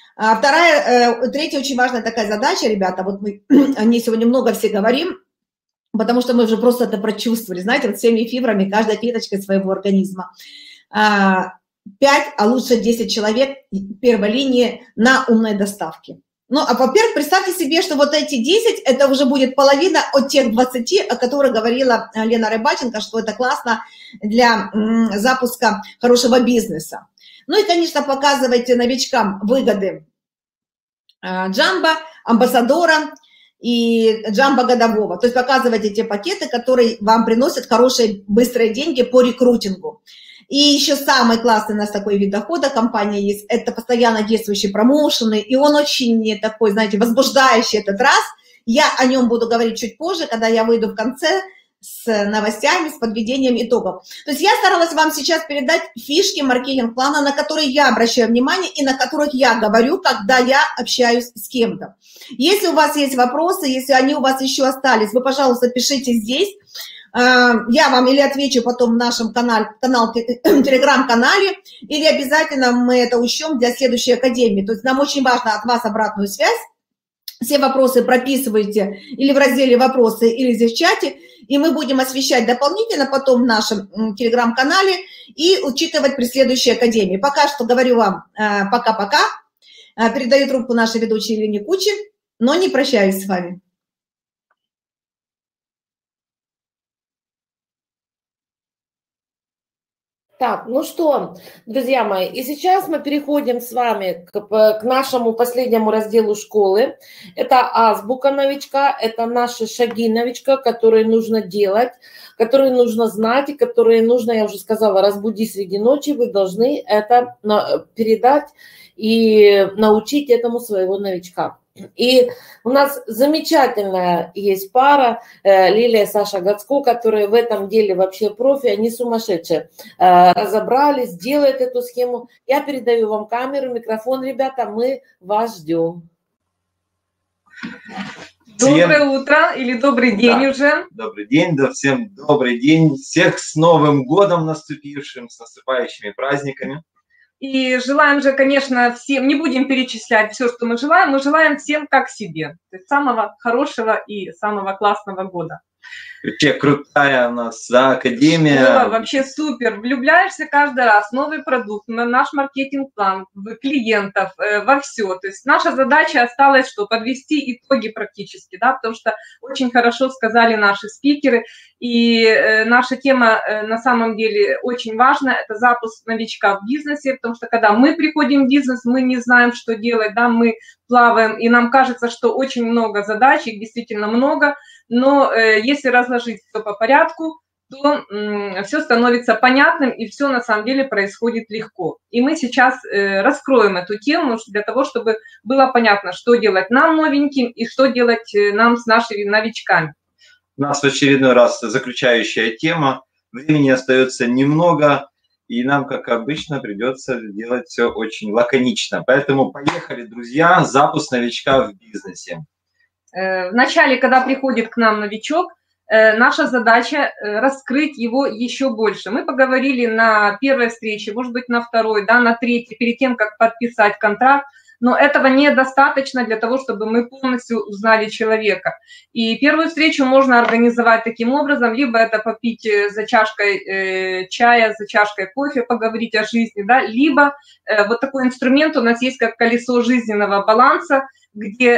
Третья очень важная такая задача, ребята, вот мы о ней сегодня много все говорим, потому что мы уже просто это прочувствовали, знаете, вот всеми фибрами, каждой клеточкой своего организма. 5, а лучше 10 человек первой линии на умной доставке. Ну, а во-первых, представьте себе, что вот эти 10, это уже будет половина от тех 20, о которых говорила Лена Рыбаченко, что это классно для запуска хорошего бизнеса. Ну и, конечно, показывайте новичкам выгоды джамбо, амбассадора и джамбо годового. То есть показывайте те пакеты, которые вам приносят хорошие, быстрые деньги по рекрутингу. И еще самый классный у нас такой вид дохода компания есть, это постоянно действующие промоушены, и он очень такой, знаете, возбуждающий этот раз. Я о нем буду говорить чуть позже, когда я выйду в конце с новостями, с подведением итогов. То есть я старалась вам сейчас передать фишки маркетинг-плана, на которые я обращаю внимание и на которых я говорю, когда я общаюсь с кем-то. Если у вас есть вопросы, если они у вас еще остались, вы, пожалуйста, пишите здесь. Я вам или отвечу потом в нашем телеграм-канале, или обязательно мы это учтем для следующей академии. То есть нам очень важно от вас обратную связь. Все вопросы прописывайте или в разделе «Вопросы», или здесь в чате, и мы будем освещать дополнительно потом в нашем телеграм-канале и учитывать при следующей академии. Пока что говорю вам пока-пока. Передаю трубку нашей ведущей Лене Кучи, но не прощаюсь с вами. Так, ну что, друзья мои, и сейчас мы переходим с вами к нашему последнему разделу школы. Это азбука новичка, это наши шаги новичка, которые нужно делать, которые нужно знать и которые нужно, я уже сказала, разбуди среди ночи, вы должны это передать и научить этому своего новичка. И у нас замечательная есть пара, Лилия и Саша Гацко, которые в этом деле вообще профи, они сумасшедшие. Разобрались, делают эту схему. Я передаю вам камеру, микрофон, ребята, мы вас ждем. Доброе утро или добрый день уже. Добрый день, да, всем добрый день. Всех с Новым годом наступившим, с наступающими праздниками. И желаем же, конечно, всем, не будем перечислять все, что мы желаем всем как себе. То есть самого хорошего и самого классного года. Вообще крутая у нас академия. Школа вообще супер. Влюбляешься каждый раз. Новый продукт, наш маркетинг-план, в клиентов, во все. То есть наша задача осталась, что подвести итоги практически, да, потому что очень хорошо сказали наши спикеры. И наша тема на самом деле очень важна. Это запуск новичка в бизнесе, потому что когда мы приходим в бизнес, мы не знаем, что делать, да, мы плаваем, и нам кажется, что очень много задач, их действительно много. Но если разложить все по порядку, то все становится понятным, и все на самом деле происходит легко. И мы сейчас раскроем эту тему для того, чтобы было понятно, что делать нам новеньким и что делать нам с нашими новичками. У нас в очередной раз заключающая тема. Времени остается немного, и нам, как обычно, придется делать все очень лаконично. Поэтому поехали, друзья, запуск новичка в бизнесе. Вначале, когда приходит к нам новичок, наша задача раскрыть его еще больше. Мы поговорили на первой встрече, может быть, на второй, да, на третьей, перед тем, как подписать контракт, но этого недостаточно для того, чтобы мы полностью узнали человека. И первую встречу можно организовать таким образом, либо это попить за чашкой чая, за чашкой кофе, поговорить о жизни, да, либо вот такой инструмент у нас есть, как колесо жизненного баланса, где,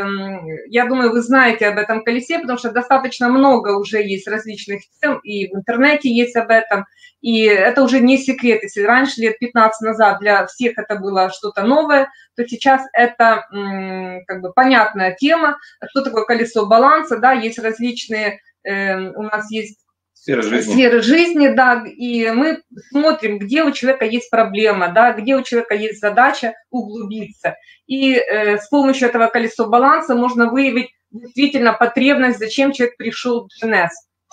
я думаю, вы знаете об этом колесе, потому что достаточно много уже есть различных тем, и в интернете есть об этом, и это уже не секрет. Если раньше, лет 15 назад, для всех это было что-то новое, то сейчас это как бы понятная тема. Что такое колесо баланса, да, есть различные, у нас есть сферы жизни, да, и мы смотрим, где у человека есть проблема, да, где у человека есть задача углубиться. И с помощью этого колеса баланса можно выявить действительно потребность, зачем человек пришел в GNS.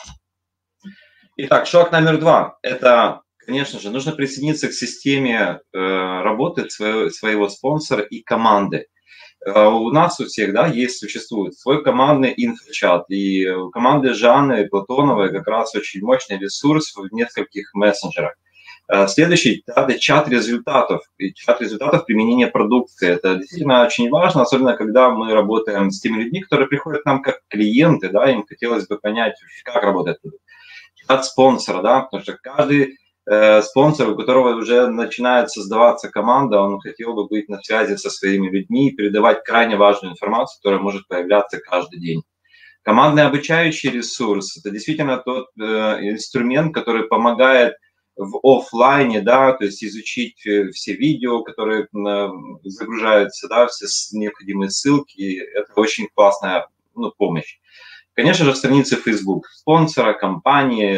Итак, шаг номер 2. Это, конечно же, нужно присоединиться к системе работы своего спонсора и команды. У нас у всех, да, существует свой командный инфочат, и у команды Жанны и Платоновой как раз очень мощный ресурс в нескольких мессенджерах. Следующий – это чат результатов, и чат результатов применения продукции. Это действительно очень важно, особенно когда мы работаем с теми людьми, которые приходят к нам как клиенты, да, им хотелось бы понять, как работает продукт. Чат спонсора, да, потому что каждый спонсор, у которого уже начинает создаваться команда, он хотел бы быть на связи со своими людьми и передавать крайне важную информацию, которая может появляться каждый день. Командный обучающий ресурс – это действительно тот инструмент, который помогает в офлайне, да, то есть изучить все видео, которые загружаются, да, все необходимые ссылки. Это очень классная, помощь. Конечно же, страницы Facebook, спонсора, компании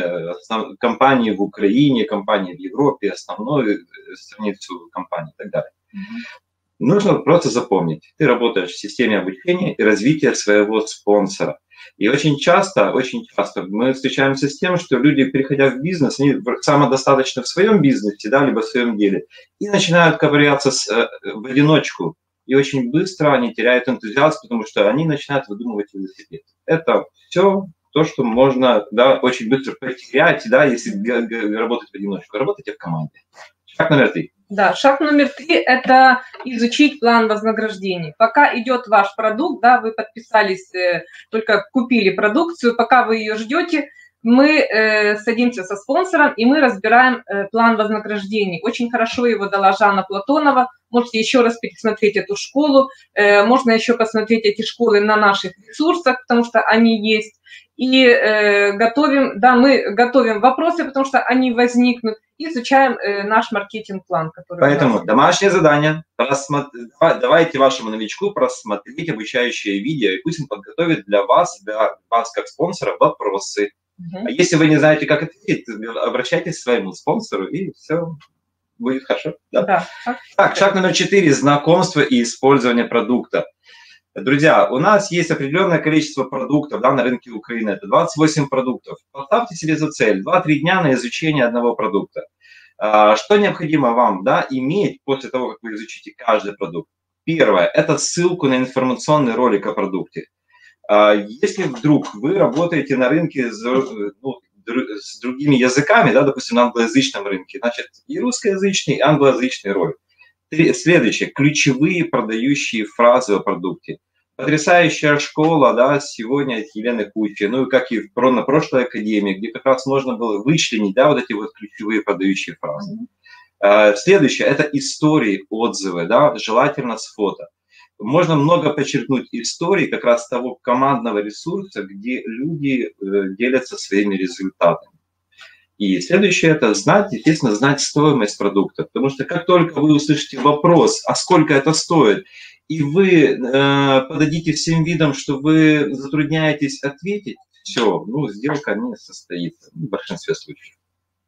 в Украине, компании в Европе, основную страницу компании и так далее. Нужно просто запомнить, ты работаешь в системе обучения и развития своего спонсора. И очень часто мы встречаемся с тем, что люди, переходя в бизнес, они самодостаточны в своем бизнесе, да, либо в своем деле, и начинают ковыряться в одиночку. И очень быстро они теряют энтузиазм, потому что они начинают выдумывать велосипед. Это все то, что можно, да, очень быстро потерять, да, если работать в одиночку. Работайте в команде. Шаг номер 3. Да, шаг номер 3 – это изучить план вознаграждений. Пока идет ваш продукт, да, вы подписались, только купили продукцию, пока вы ее ждете, мы садимся со спонсором и мы разбираем план вознаграждений. Очень хорошо его дала Жанна Платонова. Можете еще раз пересмотреть эту школу. Можно еще посмотреть эти школы на наших ресурсах, потому что они есть. И мы готовим вопросы, потому что они возникнут. и изучаем наш маркетинг-план, который Поэтому домашнее задание. Давайте вашему новичку просмотреть обучающее видео, и пусть он подготовит для вас как спонсора, вопросы. А если вы не знаете, как ответить, обращайтесь к своему спонсору, и все будет хорошо. Да? Да. Так, шаг номер 4. Знакомство и использование продукта. Друзья, у нас есть определенное количество продуктов, да, на рынке Украины. Это 28 продуктов. Поставьте себе за цель 2-3 дня на изучение одного продукта. Что необходимо вам, да, иметь после того, как вы изучите каждый продукт? Первое – это ссылку на информационный ролик о продукте. Если вдруг вы работаете на рынке с другими языками, да, допустим, на англоязычном рынке, значит, и русскоязычный, и англоязычный ролик. Следующее. Ключевые продающие фразы о продукте. Потрясающая школа, да, сегодня от Елены Кучи, ну и как и на прошлой академии, где как раз можно было вычленить, да, вот эти вот ключевые продающие фразы. Следующее – это истории, отзывы, да, желательно с фото. Можно много подчеркнуть историй как раз того командного ресурса, где люди делятся своими результатами. И следующее – это знать, естественно, знать стоимость продукта. Потому что как только вы услышите вопрос, а сколько это стоит, и вы подадите всем видом, что вы затрудняетесь ответить, все, ну, сделка не состоится в большинстве случаев.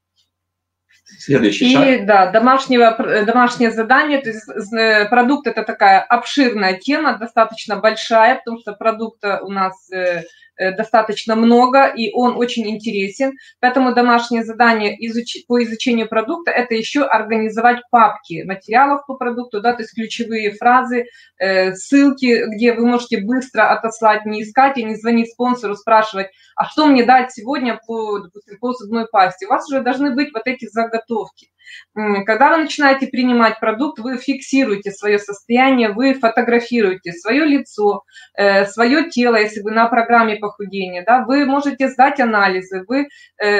Следующий шаг. И да, домашнее задание, то есть продукт — это такая обширная тема, достаточно большая, потому что продукта у нас достаточно много, и он очень интересен. Поэтому домашнее задание по изучению продукта – это еще организовать папки материалов по продукту, да, то есть ключевые фразы, ссылки, где вы можете быстро отослать, не искать и не звонить спонсору, спрашивать, а что мне дать сегодня по зубной пасте. У вас уже должны быть вот эти заготовки. Когда вы начинаете принимать продукт, вы фиксируете свое состояние, вы фотографируете свое лицо, свое тело, если вы на программе похудения, да, вы можете сдать анализы, вы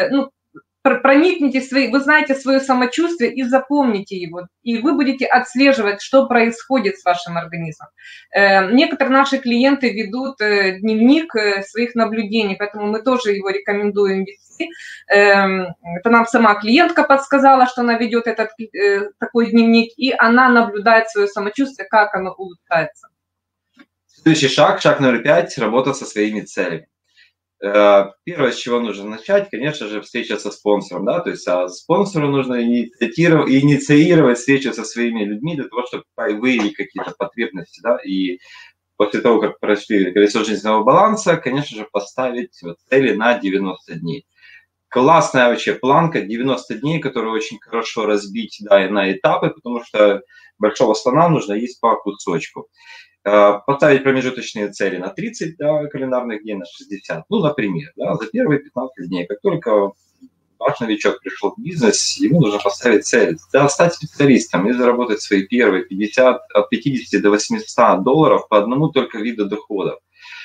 проникните вы знаете свое самочувствие и запомните его, и вы будете отслеживать, что происходит с вашим организмом. Некоторые наши клиенты ведут дневник своих наблюдений, поэтому мы тоже его рекомендуем вести. Это нам сама клиентка подсказала, что она ведет такой дневник, и она наблюдает свое самочувствие, как оно улучшается. Следующий шаг, шаг номер 5, работа со своими целями. Первое, с чего нужно начать, конечно же, встреча со спонсором, да, то есть спонсору нужно инициировать встречу со своими людьми для того, чтобы выявить какие-то потребности, да, и после того, как прошли колесо жизненного баланса, конечно же, поставить цели на 90 дней. Классная вообще планка, 90 дней, которую очень хорошо разбить, да, на этапы, потому что большого слона нужно есть по кусочку. Поставить промежуточные цели на 30 календарных дней, на 60. Ну, например, да, за первые 15 дней. Как только ваш новичок пришел в бизнес, ему нужно поставить цель, да, стать специалистом и заработать свои первые от 50 до $800 по одному только виду доходов.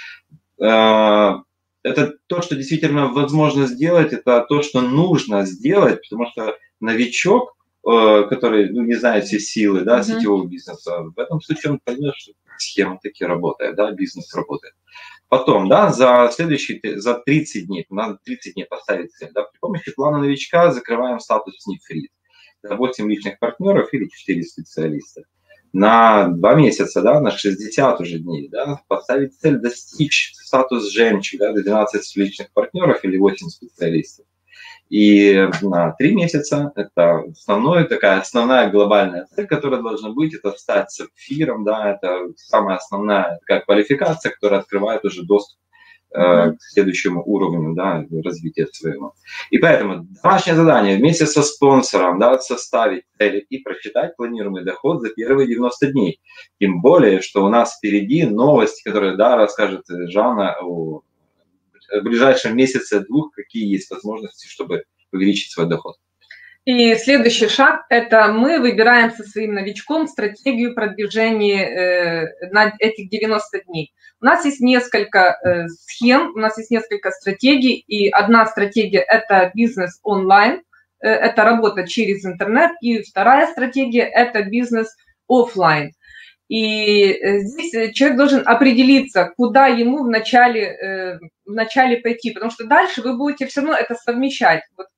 Это то, что действительно возможно сделать, это то, что нужно сделать, потому что новичок, который не знает все силы, да, сетевого бизнеса, в этом случае он поймет, что схема таки работает, да, бизнес работает. Потом, да, за 30 дней, надо 30 дней поставить цель, да, при помощи плана новичка закрываем статус снифрит, 8 личных партнеров или 4 специалиста. На 2 месяца, да, на 60 уже дней, да, поставить цель достичь статус жемчуг, да, до 12 личных партнеров или 8 специалистов. И на 3 месяца это такая основная глобальная цель, которая должна быть, это стать сапфиром, да, это самая основная такая квалификация, которая открывает уже доступ к следующему уровню, да, развития своего. И поэтому домашнее задание вместе со спонсором, да, составить цели и просчитать планируемый доход за первые 90 дней. Тем более, что у нас впереди новости, которые, да, расскажет Жанна о в ближайшем месяце-двух, какие есть возможности, чтобы увеличить свой доход. И следующий шаг – это мы выбираем со своим новичком стратегию продвижения на этих 90 дней. У нас есть несколько схем, у нас есть несколько стратегий, и одна стратегия – это бизнес онлайн, это работа через интернет, и вторая стратегия – это бизнес офлайн. И здесь человек должен определиться, куда ему вначале пойти, потому что дальше вы будете все равно это совмещать. Вот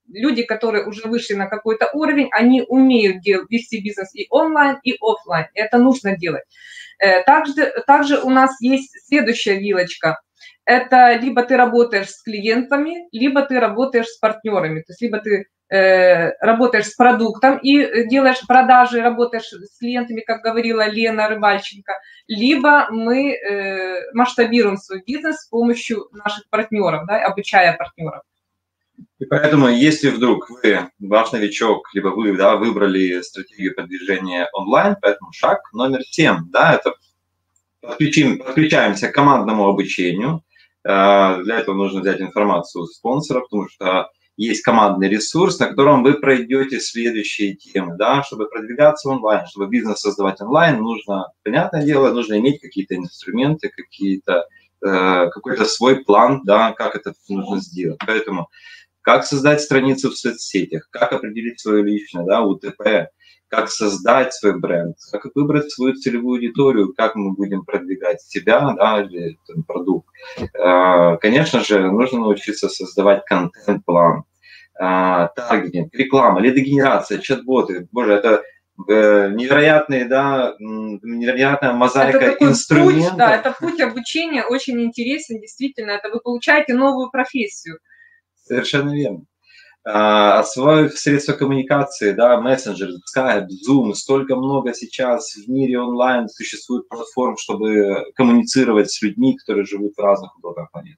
люди, которые уже вышли на какой-то уровень, они умеют вести бизнес и онлайн, и офлайн. Это нужно делать. Также у нас есть следующая вилочка. Это либо ты работаешь с клиентами, либо ты работаешь с партнерами. То есть либо ты работаешь с продуктом и делаешь продажи, работаешь с клиентами, как говорила Лена Рыбальченко, либо мы масштабируем свой бизнес с помощью наших партнеров, да, обучая партнеров. И поэтому, если вдруг вы, ваш новичок, либо вы, да, выбрали стратегию продвижения онлайн, поэтому шаг номер 7, да, это подключаемся к командному обучению. Для этого нужно взять информацию у спонсора, потому что есть командный ресурс, на котором вы пройдете следующие темы, да, чтобы продвигаться онлайн, чтобы бизнес создавать онлайн, нужно, понятное дело, нужно иметь какие-то инструменты, какой-то свой план, да, как это нужно сделать. Поэтому как создать страницу в соцсетях, как определить свое личное, да, УТП, как создать свой бренд, как выбрать свою целевую аудиторию, как мы будем продвигать себя, да, или там, продукт. Конечно же, нужно научиться создавать контент-план, таргетинг, реклама, лидогенерация, чат-боты. Боже, это невероятная мозаика это инструментов. Путь, да, это путь обучения очень интересен, действительно. Это вы получаете новую профессию. Совершенно верно. Освоив средства коммуникации, да, мессенджер, Skype, Zoom, столько много сейчас в мире онлайн существует платформ, чтобы коммуницировать с людьми, которые живут в разных уголках планеты.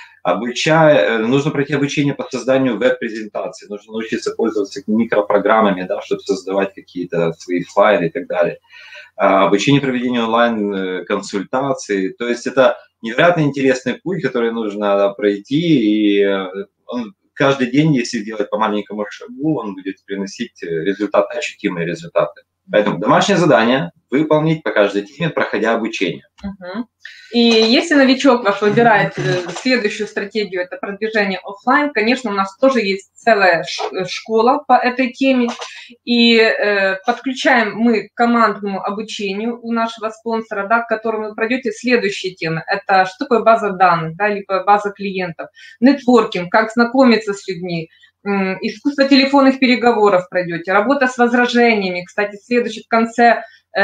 Нужно пройти обучение по созданию веб-презентаций, нужно научиться пользоваться микропрограммами, да, чтобы создавать какие-то свои файлы и так далее. Обучение проведению онлайн-консультаций, то есть это невероятно интересный путь, который нужно пройти, и он каждый день, если делать по маленькому шагу, он будет приносить результаты, ощутимые результаты. Поэтому домашнее задание выполнить по каждой теме, проходя обучение. И если новичок ваш выбирает следующую стратегию, это продвижение офлайн, конечно, у нас тоже есть целая школа по этой теме. И подключаем мы к командному обучению у нашего спонсора, да, к которому вы пройдете следующие темы. Это что такое база данных, да, либо база клиентов, нетворкинг, как знакомиться с людьми, искусство телефонных переговоров пройдете, работа с возражениями. Кстати, следующий в конце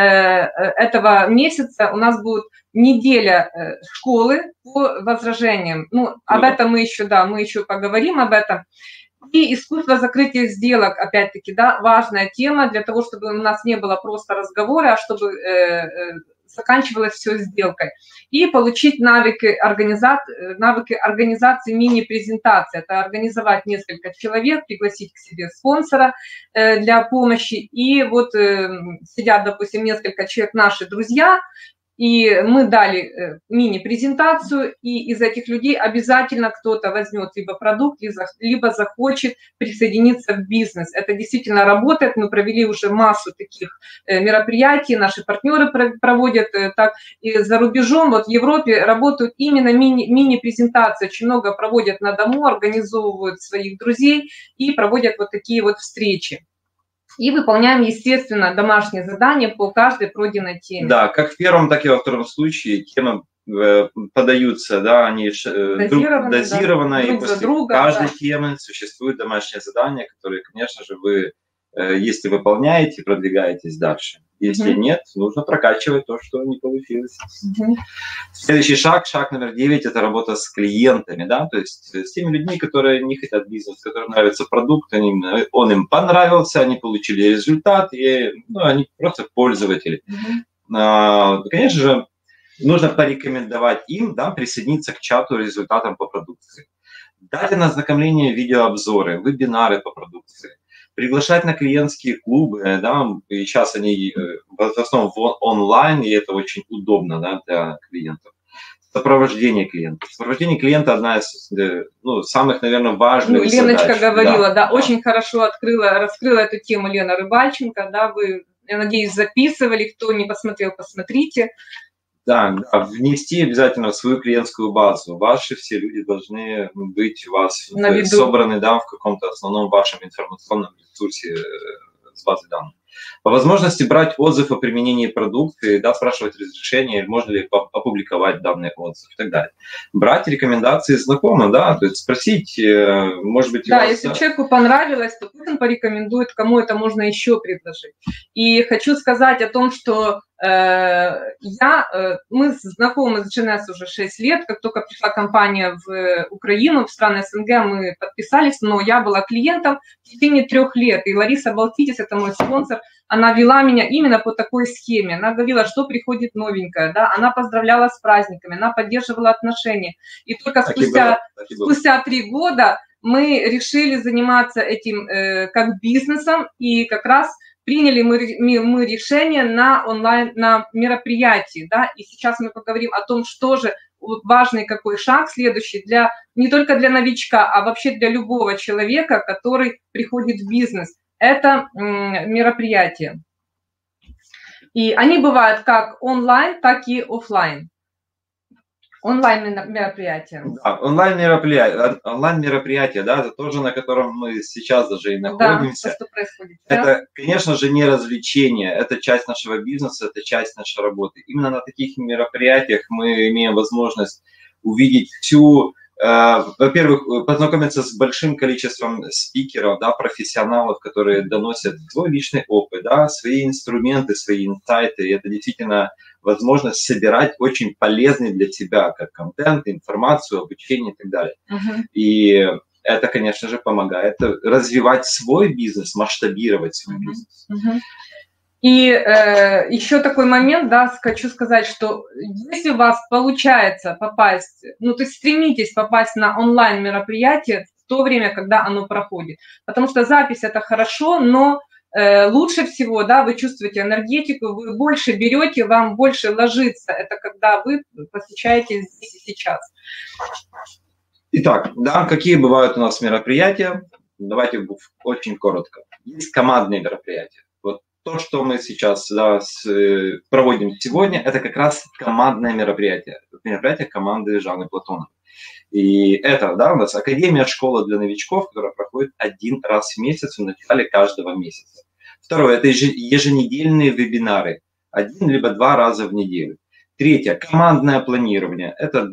этого месяца у нас будет неделя школы по возражениям. Ну, об этом мы еще поговорим об этом. И искусство закрытия сделок, опять-таки, да, важная тема для того, чтобы у нас не было просто разговора, а чтобы заканчивалось все сделкой. И получить навыки организации мини-презентации. Это организовать несколько человек, пригласить к себе спонсора для помощи. И вот сидят, допустим, несколько человек, наши друзья, и мы дали мини-презентацию, и из этих людей обязательно кто-то возьмет либо продукт, либо захочет присоединиться в бизнес. Это действительно работает, мы провели уже массу таких мероприятий, наши партнеры проводят так, и за рубежом, вот в Европе работают именно мини-презентации, очень много проводят на дому, организовывают своих друзей и проводят вот такие вот встречи. И выполняем, естественно, домашние задания по каждой пройденной теме. Да, как в первом, так и во втором случае темы подаются, да, они дозированы, да, и после каждой темы существует домашнее задание, которое, конечно же, вы, если выполняете, продвигаетесь дальше. Если нет, нужно прокачивать то, что не получилось. Следующий шаг, шаг номер 9, это работа с клиентами, да, то есть с теми людьми, которые не хотят бизнес, которым нравится продукт, он им понравился, они получили результат, и они просто пользователи. Конечно же, нужно порекомендовать им, да, присоединиться к чату результатам по продукции. Дать на ознакомление видеообзоры, вебинары по продукции. Приглашать на клиентские клубы, да, и сейчас они в основном онлайн, и это очень удобно, да, для клиентов. Сопровождение клиента. Сопровождение клиента одна из самых, наверное, важных задач. Леночка говорила, да, очень хорошо раскрыла эту тему Лена Рыбальченко, да, вы, я надеюсь, записывали, кто не посмотрел, посмотрите. Да, внести обязательно в свою клиентскую базу. Ваши все люди должны быть у вас собраны, да, в каком-то основном вашем информационном ресурсе с базой данных. По возможности брать отзыв о применении продукта, да, спрашивать разрешение, можно ли опубликовать данный отзыв и так далее. Брать рекомендации знакомых, да, то есть спросить, может быть... Да, если человеку понравилось, то пусть он порекомендует, кому это можно еще предложить. И хочу сказать о том, что мы знакомы с GNS уже 6 лет, как только пришла компания в Украину, в страны СНГ, мы подписались, но я была клиентом в течение 3 лет, и Лариса Балтитис, это мой спонсор, она вела меня именно по такой схеме, она говорила, что приходит новенькое, да, она поздравляла с праздниками, она поддерживала отношения, и только спустя 3 года мы решили заниматься этим как бизнесом, и как раз приняли мы решение на онлайн, на мероприятии, да, и сейчас мы поговорим о том, что же важный какой шаг следующий не только для новичка, а вообще для любого человека, который приходит в бизнес. Это мероприятия. И они бывают как онлайн, так и офлайн. Онлайн-мероприятия. Да, онлайн-мероприятие, да, это тоже, на котором мы сейчас даже и находимся. Да, что происходит. Это, конечно же, не развлечение, это часть нашего бизнеса, это часть нашей работы. Именно на таких мероприятиях мы имеем возможность увидеть всю, во-первых, познакомиться с большим количеством спикеров, да, профессионалов, которые доносят свой личный опыт, да, свои инструменты, свои инсайты. И это действительно возможность собирать очень полезный для тебя как контент, информацию, обучение и так далее. И это, конечно же, помогает развивать свой бизнес, масштабировать свой бизнес. И еще такой момент, да, хочу сказать, что если у вас получается попасть, ну, то есть стремитесь попасть на онлайн-мероприятие в то время, когда оно проходит. Потому что запись – это хорошо, но лучше всего, да, вы чувствуете энергетику, вы больше берете, вам больше ложится. Это когда вы посещаете здесь и сейчас. Итак, да, какие бывают у нас мероприятия? Давайте очень коротко. Есть командные мероприятия. Вот то, что мы сейчас, да, проводим сегодня, это как раз командное мероприятие. Мероприятие команды Жанны Платоновой. И это, да, у нас Академия школа для новичков, которая проходит 1 раз в месяц в начале каждого месяца. Второе, это еженедельные вебинары, 1 либо 2 раза в неделю. Третье, командное планирование. Это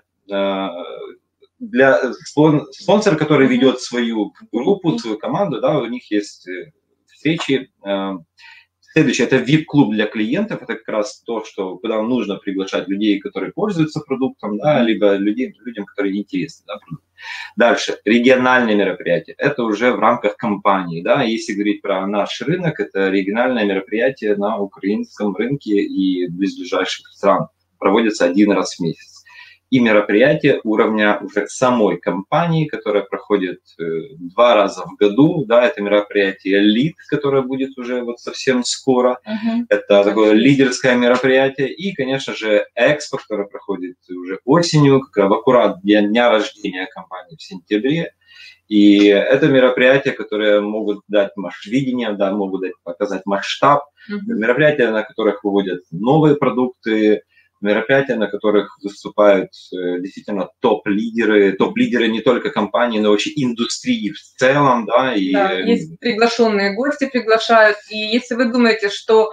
для спонсора, который ведет свою группу, свою команду, да, у них есть встречи. Следующее – это VIP-клуб для клиентов. Это как раз то, куда нужно приглашать людей, которые пользуются продуктом, да, либо людям, которые интересны, да, продукту. Дальше. Региональные мероприятия. Это уже в рамках компании. Да. Если говорить про наш рынок, это региональное мероприятие на украинском рынке и близлежащих стран. Проводится 1 раз в месяц. И мероприятие уровня уже самой компании, которое проходит 2 раза в году. Да, это мероприятие LEAD, которое будет уже вот совсем скоро. Это такое лидерское мероприятие. И, конечно же, Экспо, которое проходит уже осенью, как в аккурат дня рождения компании в сентябре. И это мероприятия, которые могут дать видение, да, могут показать масштаб. Мероприятия, на которых выводят новые продукты, мероприятия, на которых выступают действительно топ-лидеры не только компании, но вообще индустрии в целом, да. И... Да, есть приглашенные гости, приглашают, и если вы думаете, что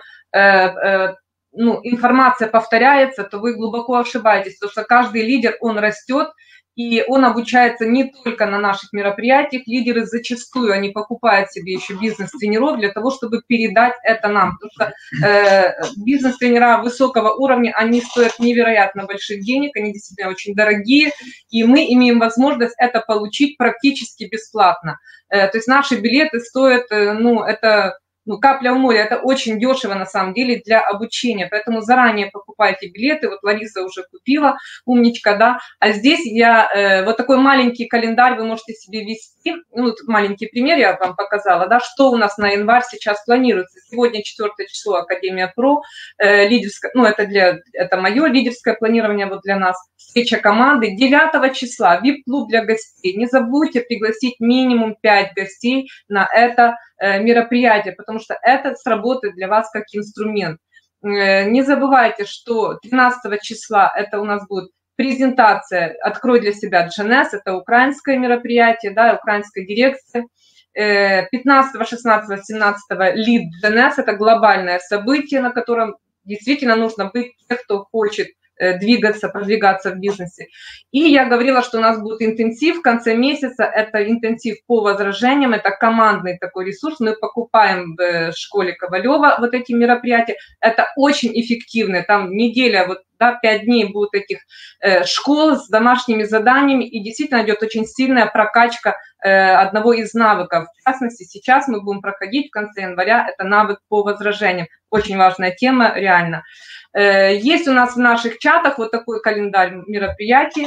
информация повторяется, то вы глубоко ошибаетесь, потому что каждый лидер, он растет, и он обучается не только на наших мероприятиях. Лидеры зачастую, они покупают себе еще бизнес-тренеров для того, чтобы передать это нам. Потому что бизнес-тренера высокого уровня, они стоят невероятно больших денег, они действительно очень дорогие, и мы имеем возможность это получить практически бесплатно. То есть наши билеты стоят, капля в море, это очень дешево на самом деле для обучения, поэтому заранее покупайте билеты, вот Лариса уже купила, умничка, да, а здесь вот такой маленький календарь вы можете себе вести, маленький пример я вам показала, да, что у нас на январь сейчас планируется. Сегодня 4 число, Академия Про, лидерская, это мое лидерское планирование вот для нас, встреча команды, 9 числа, VIP-клуб для гостей, не забудьте пригласить минимум 5 гостей на это мероприятие, потому что это сработает для вас как инструмент. Не забывайте, что 13 числа это у нас будет презентация «Открой для себя GNS», это украинское мероприятие, да, украинская дирекция. 15, 16, 17 Lead GNS – это глобальное событие, на котором действительно нужно быть тех, кто хочет двигаться, продвигаться в бизнесе. И я говорила, что у нас будет интенсив в конце месяца, это интенсив по возражениям, это командный такой ресурс, мы покупаем в школе Ковалева вот эти мероприятия, это очень эффективно, там неделя, вот, да, 5 дней будут этих школ с домашними заданиями, и действительно идет очень сильная прокачка одного из навыков. В частности, сейчас мы будем проходить в конце января, это навык по возражениям, очень важная тема, реально. Есть у нас в наших чатах вот такой календарь мероприятий,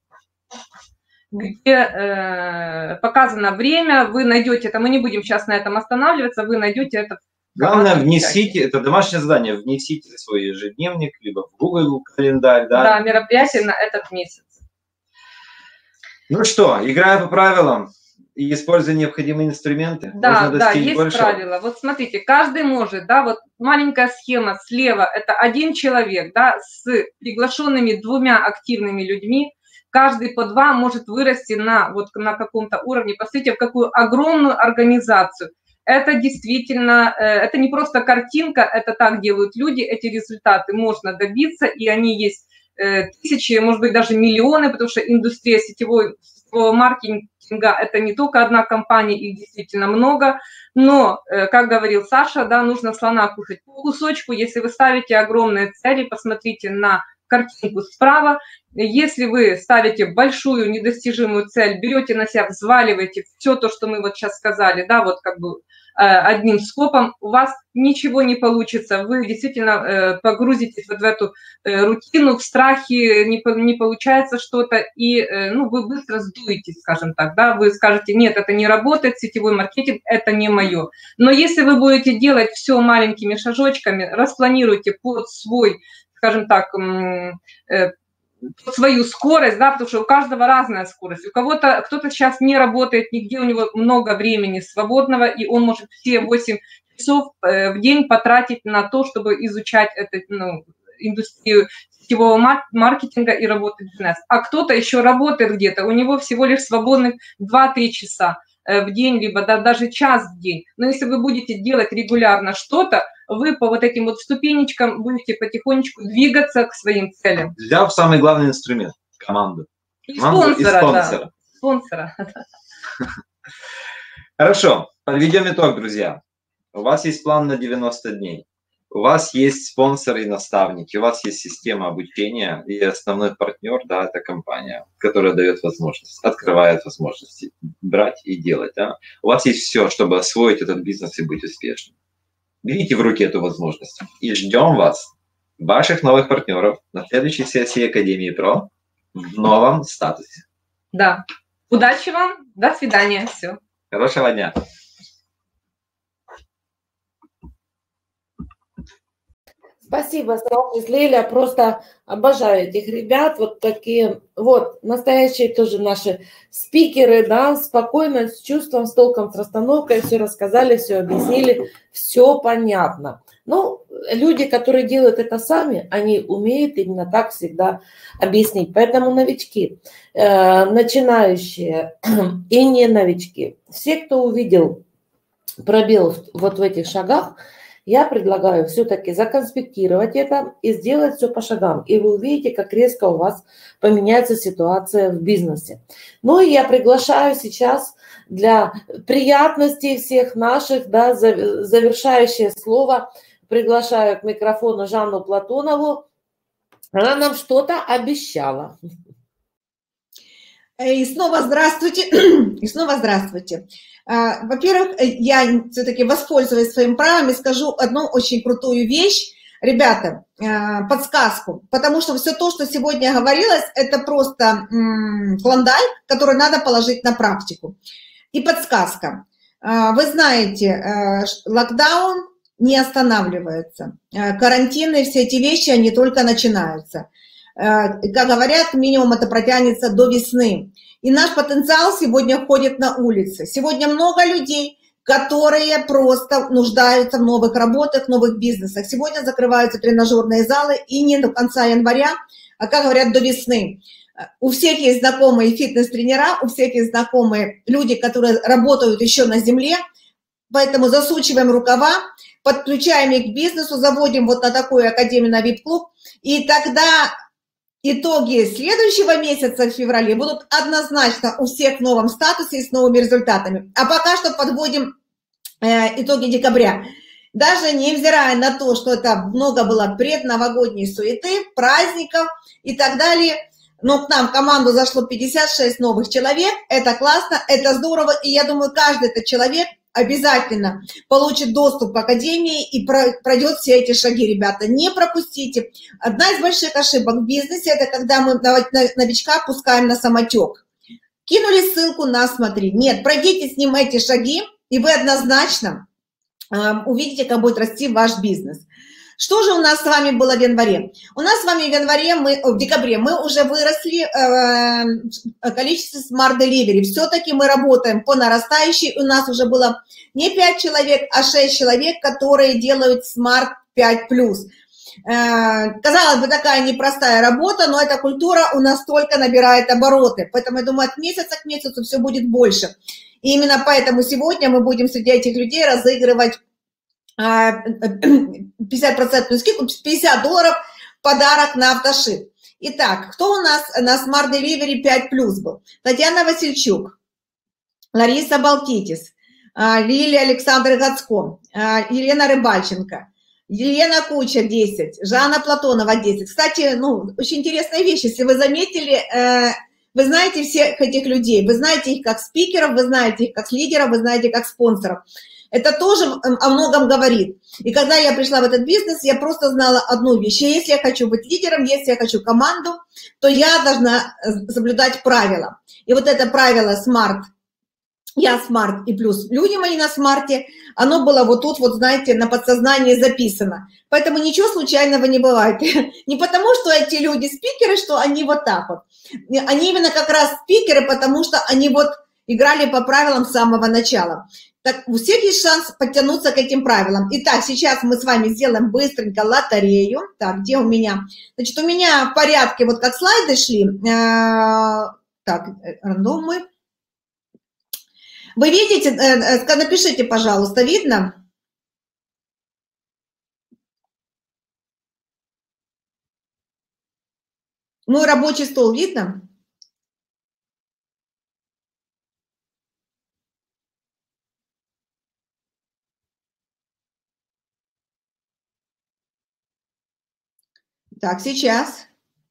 где показано время, вы найдете это, мы не будем сейчас на этом останавливаться, вы найдете это. Главное, внесите, это домашнее задание, внесите в свой ежедневник, либо в Google календарь. Да, да, мероприятие на этот месяц. Ну что, играя по правилам и используя необходимые инструменты, да, можно достичь есть большего. правила. Вот смотрите, каждый может, да, вот маленькая схема слева, это один человек, да, с приглашенными 2 активными людьми, каждый по 2 может вырасти на, вот, на каком-то уровне, посмотрите, в какую огромную организацию. Это действительно, это не просто картинка, это так делают люди, эти результаты можно добиться, и они есть тысячи, может быть, даже миллионы, потому что индустрия сетевого маркетинга – это не только одна компания, их действительно много, но, как говорил Саша, да, нужно слона кушать по кусочку. Если вы ставите огромные цели, посмотрите на картинку справа. Если вы ставите большую недостижимую цель, берете на себя, взваливаете все то, что мы вот сейчас сказали, да, вот как бы одним скопом, у вас ничего не получится, вы действительно погрузитесь вот в эту рутину, в страхе, не получается что-то, и ну, вы быстро сдуетесь, скажем так, да, вы скажете, нет, это не работает, сетевой маркетинг, это не мое. Но если вы будете делать все маленькими шажочками, распланируйте под свой, скажем так, свою скорость, да, потому что у каждого разная скорость. У кого-то, кто-то сейчас не работает нигде, у него много времени свободного, и он может все 8 часов в день потратить на то, чтобы изучать эту, ну, индустрию сетевого маркетинга и работать в бизнесе. А кто-то еще работает где-то, у него всего лишь свободных 2-3 часа в день, либо даже час в день. Но если вы будете делать регулярно что-то, вы по вот этим вот ступенечкам будете потихонечку двигаться к своим целям. Взяв самый главный инструмент – команду. И спонсора, да. Спонсора. Хорошо, подведем итог, друзья. У вас есть план на 90 дней. У вас есть спонсоры и наставники, у вас есть система обучения, и основной партнер, да, это компания, которая дает возможность, открывает возможности брать и делать. Да. У вас есть все, чтобы освоить этот бизнес и быть успешным. Берите в руки эту возможность и ждем вас, ваших новых партнеров, на следующей сессии Академии Про в новом статусе. Да. Удачи вам, до свидания, все. Хорошего дня. Спасибо, Саша, Лиля, просто обожаю этих ребят, вот такие, вот, настоящие тоже наши спикеры, да, спокойно, с чувством, с толком, с расстановкой, все рассказали, все объяснили, все понятно. Ну, люди, которые делают это сами, они умеют именно так всегда объяснить, поэтому новички, начинающие и не новички, все, кто увидел пробел вот в этих шагах, я предлагаю все-таки законспектировать это и сделать все по шагам. И вы увидите, как резко у вас поменяется ситуация в бизнесе. Ну и я приглашаю сейчас для приятностей всех наших, да, завершающее слово, приглашаю к микрофону Жанну Платонову. Она нам что-то обещала. И снова здравствуйте. И снова здравствуйте. Во-первых, я все-таки воспользуюсь своим правом и скажу одну очень крутую вещь. Ребята, подсказку, потому что все то, что сегодня говорилось, это просто клондайк, который надо положить на практику. И подсказка. Вы знаете, локдаун не останавливается. Карантины, все эти вещи, они только начинаются. Как говорят, минимум это протянется до весны. И наш потенциал сегодня ходит на улицы. Сегодня много людей, которые просто нуждаются в новых работах, в новых бизнесах. Сегодня закрываются тренажерные залы и не до конца января, а, как говорят, до весны. У всех есть знакомые фитнес-тренера, у всех есть знакомые люди, которые работают еще на земле, поэтому засучиваем рукава, подключаем их к бизнесу, заводим вот на такую академию, на VIP-клуб, и тогда итоги следующего месяца в феврале будут однозначно у всех в новом статусе и с новыми результатами. А пока что подводим итоги декабря. Даже невзирая на то, что это много было предновогодней суеты, праздников и так далее, но к нам в команду зашло 56 новых человек, это классно, это здорово, и я думаю, каждый этот человек обязательно получит доступ к академии и пройдет все эти шаги, ребята, не пропустите. Одна из больших ошибок в бизнесе, это когда мы новичка пускаем на самотек. Кинули ссылку на «Смотри». Нет, пройдите с ним эти шаги, и вы однозначно увидите, как будет расти ваш бизнес. Что же у нас с вами было в январе? У нас с вами в декабре мы уже выросли количество Smart Delivery. Все-таки мы работаем по нарастающей. У нас уже было не 5 человек, а 6 человек, которые делают Smart 5+. Казалось бы, такая непростая работа, но эта культура у нас только набирает обороты. Поэтому я думаю, от месяца к месяцу все будет больше. И именно поэтому сегодня мы будем среди этих людей разыгрывать 50% скидку, $50 подарок на автошип. Итак, кто у нас на Smart Delivery 5+ был? Татьяна Васильчук, Лариса Балтитис, Лилия Александр Гацко, Елена Рыбальченко, Елена Кучер 10, Жанна Платонова 10. Кстати, очень интересная вещь, если вы заметили, вы знаете всех этих людей, вы знаете их как спикеров, вы знаете их как лидеров, вы знаете как спонсоров. Это тоже о многом говорит. И когда я пришла в этот бизнес, я просто знала одну вещь. Если я хочу быть лидером, если я хочу команду, то я должна соблюдать правила. И вот это правило SMART, я SMART и плюс люди мои на смарте, оно было вот тут, вот знаете, на подсознании записано. Поэтому ничего случайного не бывает. Не потому, что эти люди спикеры, что они вот так вот. Они именно как раз спикеры, потому что они вот играли по правилам с самого начала. Так у всех есть шанс подтянуться к этим правилам. Итак, сейчас мы с вами сделаем быстренько лотерею. Так, где у меня? Значит, у меня в порядке, вот как слайды шли. Так, рандомы. Вы видите, напишите, пожалуйста, видно? Мой рабочий стол видно? Так, сейчас.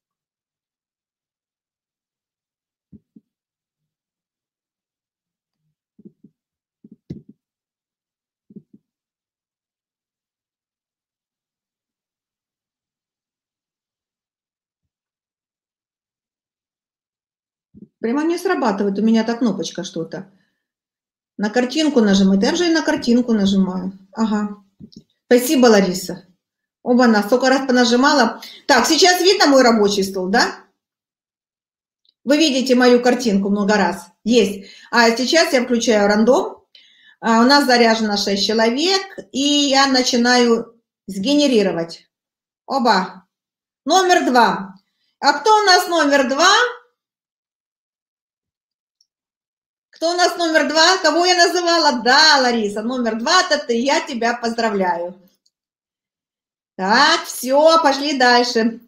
Прямо не срабатывает у меня эта кнопочка что-то. На картинку нажимать. Я уже и на картинку нажимаю. Ага. Спасибо, Лариса. Оба-на, столько раз понажимала. Так, сейчас видно мой рабочий стол, да? Вы видите мою картинку много раз? Есть. А сейчас я включаю рандом. У нас заряжено 6 человек. И я начинаю сгенерировать. Оба. Номер 2. А кто у нас номер 2? Кто у нас номер 2? Кого я называла? Да, Лариса, номер 2 – это ты. Я тебя поздравляю. Так, все, пошли дальше.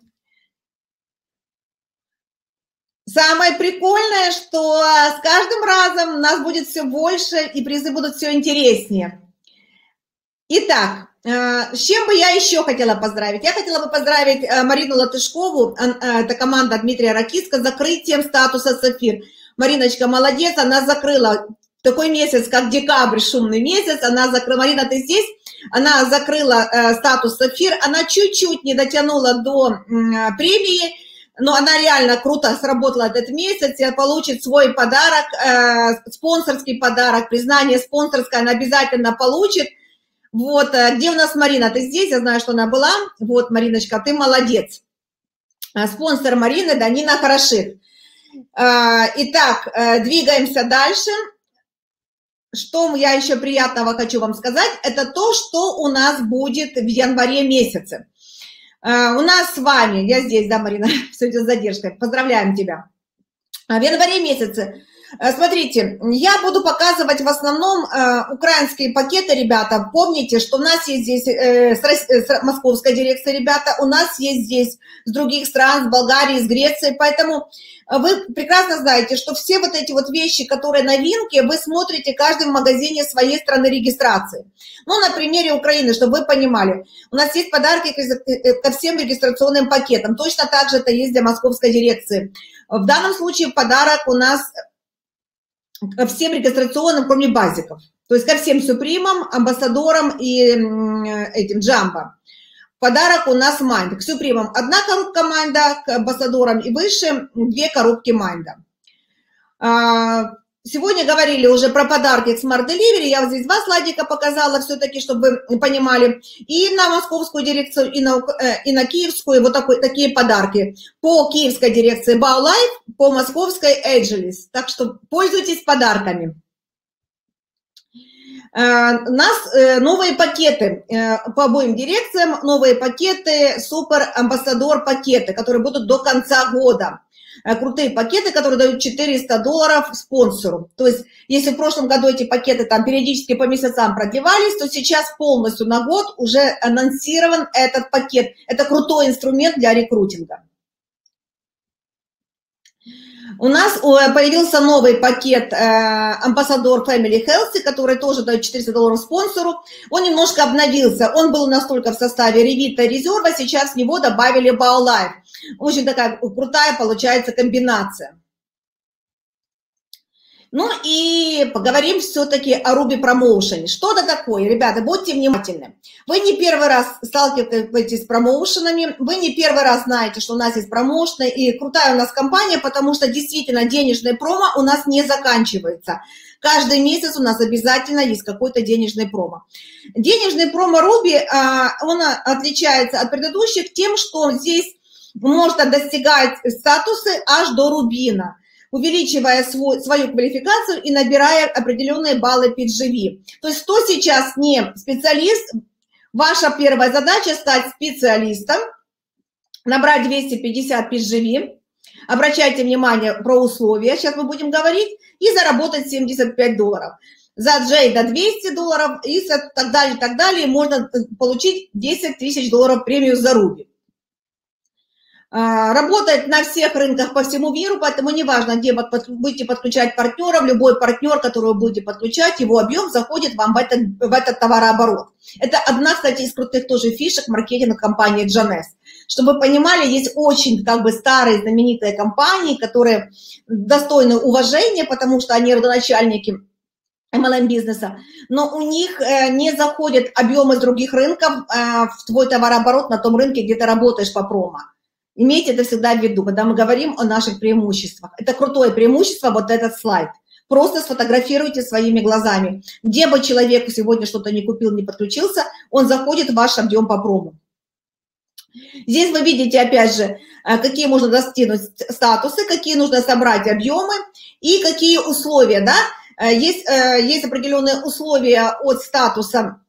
Самое прикольное, что с каждым разом у нас будет все больше, и призы будут все интереснее. Итак, с чем бы я еще хотела поздравить? Я хотела бы поздравить Марину Латышкову, это команда Дмитрия Ракитска, с закрытием статуса «Сафир». Мариночка молодец, она закрыла такой месяц, как декабрь, шумный месяц, она закрыла, Марина, ты здесь? Она закрыла статус «Сафир», она чуть-чуть не дотянула до премии, но она реально круто сработала этот месяц, и получит свой подарок, спонсорский подарок, признание спонсорское она обязательно получит. Вот, где у нас Марина? Ты здесь? Я знаю, что она была. Вот, Мариночка, ты молодец. Спонсор Марины Данина Хороших. Итак, двигаемся дальше. Что я еще приятного хочу вам сказать, это то, что у нас будет в январе месяце. У нас с вами, я здесь, да, Марина, все идет с задержкой, поздравляем тебя. В январе месяце, смотрите, я буду показывать в основном украинские пакеты, ребята. Помните, что у нас есть здесь с московской дирекции, ребята, у нас есть здесь с других стран, с Болгарии, с Греции, поэтому вы прекрасно знаете, что все вот эти вот вещи, которые новинки, вы смотрите каждый в магазине своей страны регистрации. Ну, на примере Украины, чтобы вы понимали, у нас есть подарки ко всем регистрационным пакетам, точно так же это есть для московской дирекции. В данном случае подарок у нас ко всем регистрационным, кроме базиков. То есть ко всем супримам, амбассадорам и этим джамбо. Подарок у нас майнда. К супримам 1 коробка майнда, к амбассадорам и выше 2 коробки майнда. Сегодня говорили уже про подарки к Smart Delivery. Я вот здесь 2 слайдика показала все-таки, чтобы вы понимали. И на московскую дирекцию, и на киевскую вот такие подарки. По киевской дирекции BauLife, по московской Ageless. Так что пользуйтесь подарками. У нас новые пакеты по обоим дирекциям, новые пакеты, супер амбассадор пакеты, которые будут до конца года. Крутые пакеты, которые дают $400 спонсору. То есть, если в прошлом году эти пакеты там периодически по месяцам продлевались, то сейчас полностью на год уже анонсирован этот пакет. Это крутой инструмент для рекрутинга. У нас появился новый пакет Ambassador Family Health, который тоже дает $400 спонсору. Он немножко обновился. Он был настолько в составе Revita и Резерва, сейчас в него добавили BauLife. Очень такая крутая получается комбинация. Ну и поговорим все-таки о Ruby Promotion. Что это такое, ребята, будьте внимательны. Вы не первый раз сталкиваетесь с промоушенами, вы не первый раз знаете, что у нас есть промоушены, и крутая у нас компания, потому что действительно денежный промо у нас не заканчивается. Каждый месяц у нас обязательно есть какой-то денежный промо. Денежный промо Ruby, он отличается от предыдущих тем, что здесь можно достигать статусы аж до рубина, увеличивая свою квалификацию и набирая определенные баллы PGV. То есть, кто сейчас не специалист, ваша первая задача стать специалистом, набрать 250 PGV, обращайте внимание про условия, сейчас мы будем говорить, и заработать $75. За J до $200 и так далее можно получить $10 тысяч премию за Ruby. Работает на всех рынках по всему миру, поэтому неважно, где вы будете подключать партнеров, любой партнер, которого вы будете подключать, его объем заходит вам в этот товарооборот. Это одна, кстати, из крутых тоже фишек маркетинга компании Джанес. Чтобы вы понимали, есть очень старые знаменитые компании, которые достойны уважения, потому что они родоначальники MLM-бизнеса, но у них не заходят объемы с других рынков в твой товарооборот на том рынке, где ты работаешь по промо. Имейте это всегда в виду, когда мы говорим о наших преимуществах. Это крутое преимущество, вот этот слайд. Просто сфотографируйте своими глазами. Где бы человек сегодня что-то не купил, не подключился, он заходит в ваш объем по промо. Здесь вы видите, опять же, какие можно достигнуть статусы, какие нужно собрать объемы и какие условия. Да? Есть определенные условия от статуса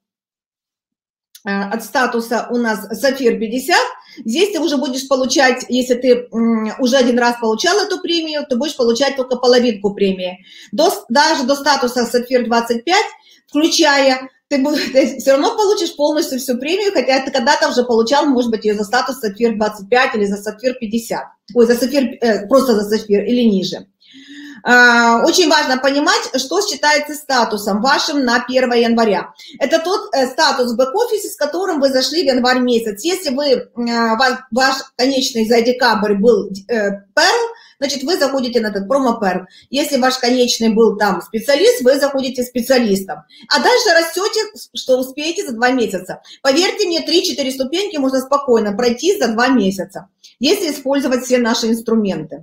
у нас Сафир 50. Здесь ты уже будешь получать, если ты уже один раз получал эту премию, ты будешь получать только половинку премии. Даже до статуса Сафир 25, включая, ты все равно получишь полностью всю премию, хотя ты когда-то уже получал, может быть, ее за статус Сафир 25 или за Сафир 50. Ой, за Сафир, просто за Сафир или ниже. Очень важно понимать, что считается статусом вашим на 1 января. Это тот статус в бэк-офисе, с которым вы зашли в январь месяц. Если ваш конечный за декабрь был Perl, значит, вы заходите на этот промо-Perl. Если ваш конечный был там специалист, вы заходите специалистом. А дальше растете, что успеете за 2 месяца. Поверьте мне, 3-4 ступеньки можно спокойно пройти за 2 месяца, если использовать все наши инструменты.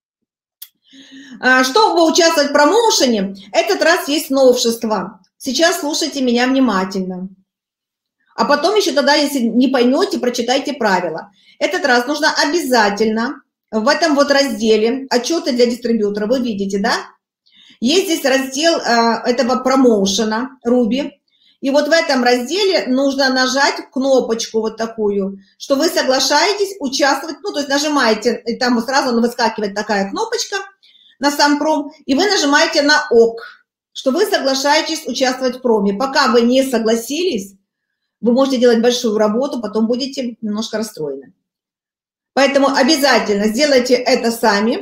Чтобы участвовать в промоушене, этот раз есть новшество. Сейчас слушайте меня внимательно. А потом еще тогда, если не поймете, прочитайте правила. Этот раз нужно обязательно в этом вот разделе отчеты для дистрибьютора, вы видите, да? Есть здесь раздел этого промоушена Ruby. И вот в этом разделе нужно нажать кнопочку вот такую, что вы соглашаетесь участвовать, ну, то есть нажимаете, и там сразу выскакивает такая кнопочка на сам пром, и вы нажимаете на ОК, что вы соглашаетесь участвовать в проме. Пока вы не согласились, вы можете делать большую работу, потом будете немножко расстроены. Поэтому обязательно сделайте это сами.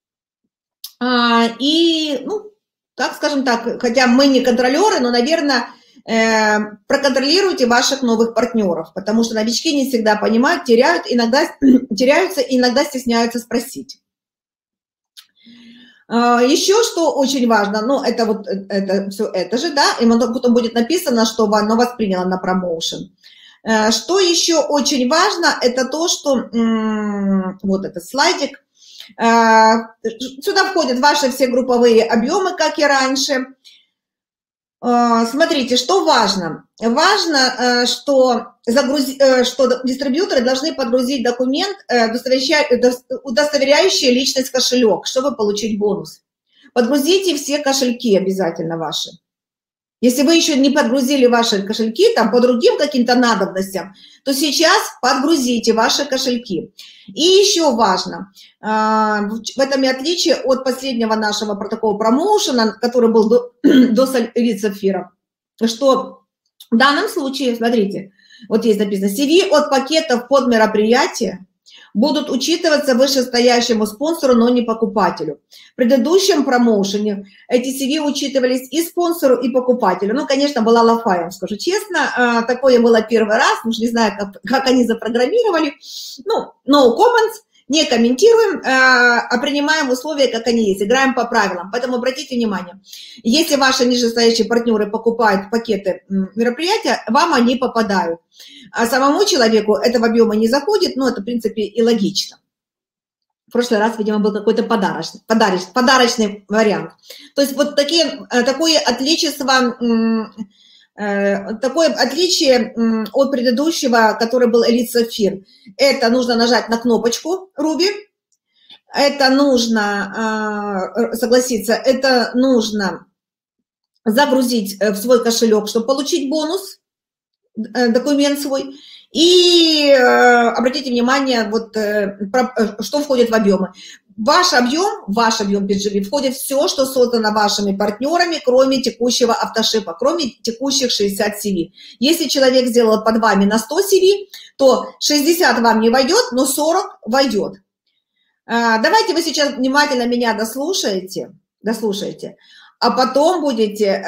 И, ну, так скажем так, хотя мы не контролеры, но, наверное, проконтролируйте ваших новых партнеров, потому что новички не всегда понимают, теряются и иногда стесняются спросить. Еще что очень важно, ну, это вот это, все это же, да, и потом будет написано, что оно восприняло на промоушен. Что еще очень важно, это то, что, вот этот слайдик, сюда входят ваши все групповые объемы, как и раньше. Смотрите, что важно. Важно, что дистрибьюторы должны подгрузить документ, удостоверяющий личность кошелек, чтобы получить бонус. Подгрузите все кошельки обязательно ваши. Если вы еще не подгрузили ваши кошельки там по другим каким-то надобностям, то сейчас подгрузите ваши кошельки. И еще важно, в этом и отличие от последнего нашего такого промоушена, который был до Elite Sapphire, что в данном случае, смотрите, вот здесь написано, CV от пакетов под мероприятие будут учитываться вышестоящему спонсору, но не покупателю. В предыдущем промоушене эти CV учитывались и спонсору, и покупателю. Ну, конечно, была лафа, я вам скажу честно. Такое было первый раз, уж не знаю, как они запрограммировали. Ну, no comments, не комментируем, а принимаем условия, как они есть, играем по правилам. Поэтому обратите внимание, если ваши нижестоящие партнеры покупают пакеты мероприятия, вам они попадают. А самому человеку этого объема не заходит, но это, в принципе, и логично. В прошлый раз, видимо, был какой-то подарочный вариант. То есть вот такое отличие от предыдущего, который был Elite Sapphire. Это нужно нажать на кнопочку Ruby, это нужно согласиться, это нужно загрузить в свой кошелек, чтобы получить бонус, документ свой. И обратите внимание, вот, что входит в объемы. Ваш объем PGB входит все, что создано вашими партнерами, кроме текущего автошипа, кроме текущих 60 CV. Если человек сделал под вами на 100 CV, то 60 вам не войдет, но 40 войдет. Давайте вы сейчас внимательно меня дослушаете, а потом будете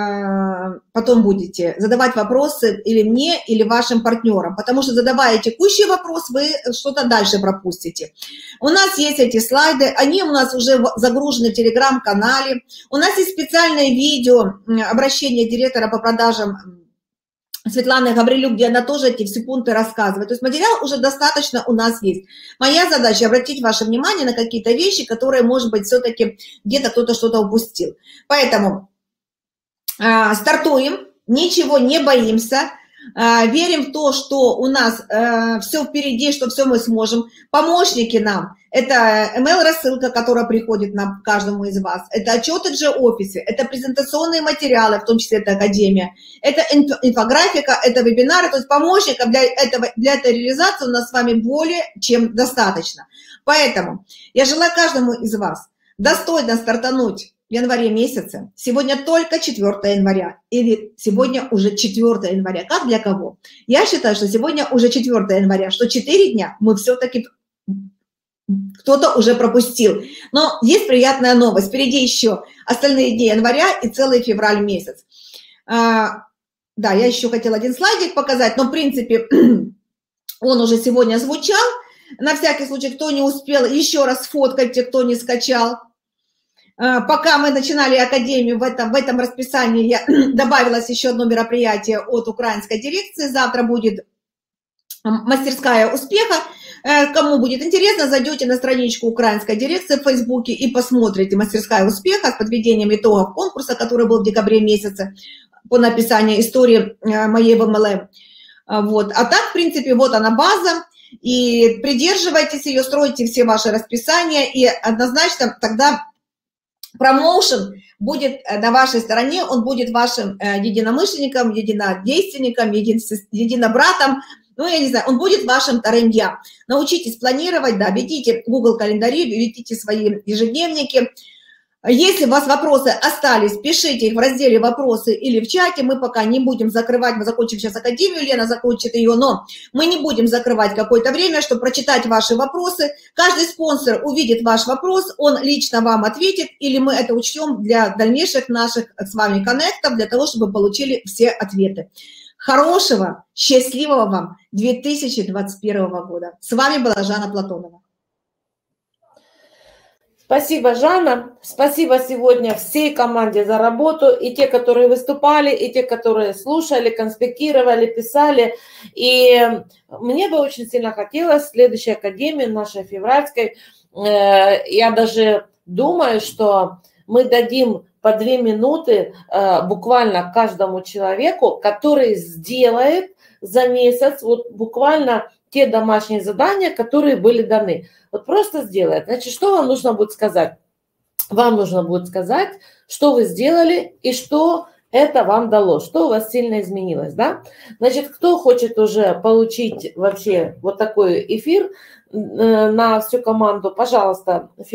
задавать вопросы или мне, или вашим партнерам, потому что, задавая текущий вопрос, вы что-то дальше пропустите. У нас есть эти слайды, они у нас уже загружены в Telegram-канале, у нас есть специальное видео обращения директора по продажам Светланы Гаврилюк, где она тоже эти все пункты рассказывает. То есть материал уже достаточно у нас есть. Моя задача обратить ваше внимание на какие-то вещи, которые, может быть, все-таки где-то кто-то что-то упустил. Поэтому стартуем, ничего не боимся, верим в то, что у нас все впереди, что все мы сможем. Помощники нам – это email-рассылка, которая приходит нам, каждому из вас, это отчеты в G-офисе, это презентационные материалы, в том числе это академия, это инфографика, это вебинары, то есть помощников для этой реализации у нас с вами более чем достаточно. Поэтому я желаю каждому из вас достойно стартануть в январе месяце. Сегодня только 4 января, или сегодня уже 4 января. Как для кого? Я считаю, что сегодня уже 4 января, что 4 дня мы все-таки кто-то уже пропустил. Но есть приятная новость. Впереди еще остальные дни января и целый февраль месяц. Да, я еще хотела один слайдик показать, но в принципе он уже сегодня звучал. На всякий случай, кто не успел, еще раз сфоткайте, кто не скачал. Пока мы начинали академию, в этом расписании я добавилось еще одно мероприятие от украинской дирекции. Завтра будет мастерская успеха. Кому будет интересно, зайдете на страничку украинской дирекции в Фейсбуке и посмотрите мастерская успеха с подведением итогов конкурса, который был в декабре месяце по написанию истории моей в MLM. Вот. А так, в принципе, вот она база. И придерживайтесь ее, стройте все ваши расписания, и однозначно тогда промоушен будет на вашей стороне, он будет вашим единомышленником, единодейственником, единобратом, ну, я не знаю, он будет вашим вторым «я». Научитесь планировать, да, ведите Google календари, ведите свои ежедневники. Если у вас вопросы остались, пишите их в разделе «Вопросы» или в чате. Мы пока не будем закрывать, мы закончим сейчас академию, Лена закончит ее, но мы не будем закрывать какое-то время, чтобы прочитать ваши вопросы. Каждый спонсор увидит ваш вопрос, он лично вам ответит, или мы это учтем для дальнейших наших с вами коннектов, для того, чтобы получили все ответы. Хорошего, счастливого вам 2021 года. С вами была Жанна Платонова. Спасибо, Жанна. Спасибо сегодня всей команде за работу. И те, которые выступали, и те, которые слушали, конспектировали, писали. И мне бы очень сильно хотелось в следующей академии, нашей февральской, я даже думаю, что мы дадим по 2 минуты буквально каждому человеку, который сделает за месяц вот буквально те домашние задания, которые были даны. Вот просто сделает. Значит, что вам нужно будет сказать? Вам нужно будет сказать, что вы сделали и что это вам дало, что у вас сильно изменилось, да? Значит, кто хочет уже получить вообще вот такой эфир на всю команду, пожалуйста, на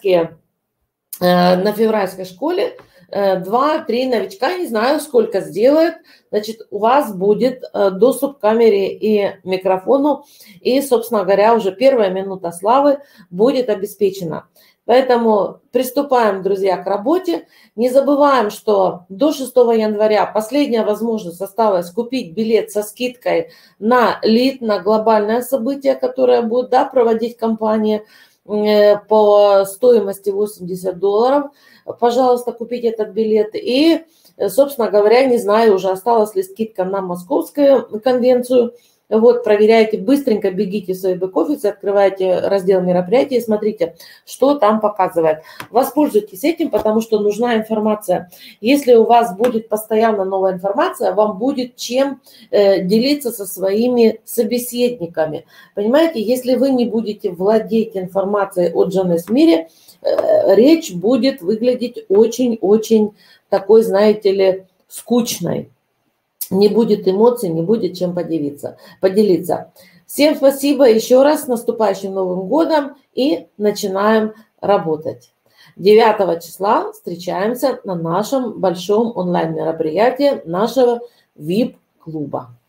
февральской школе 2-3 новичка, не знаю, сколько сделает, значит, у вас будет доступ к камере и микрофону, и, собственно говоря, уже первая минута славы будет обеспечена. Поэтому приступаем, друзья, к работе. Не забываем, что до 6 января последняя возможность осталась купить билет со скидкой на ЛИД, на глобальное событие, которое будет, да, проводить компания по стоимости $80. Пожалуйста, купите этот билет. И, собственно говоря, не знаю, уже осталась ли скидка на Московскую конвенцию. Вот, проверяйте, быстренько бегите в свой бэк-офис, открывайте раздел мероприятий и смотрите, что там показывает. Воспользуйтесь этим, потому что нужна информация. Если у вас будет постоянно новая информация, вам будет чем делиться со своими собеседниками. Понимаете, если вы не будете владеть информацией о Джанес-мире, речь будет выглядеть очень-очень такой, знаете ли, скучной. Не будет эмоций, не будет чем поделиться. Всем спасибо еще раз, с наступающим Новым годом, и начинаем работать. 9 числа встречаемся на нашем большом онлайн-мероприятии нашего VIP-клуба.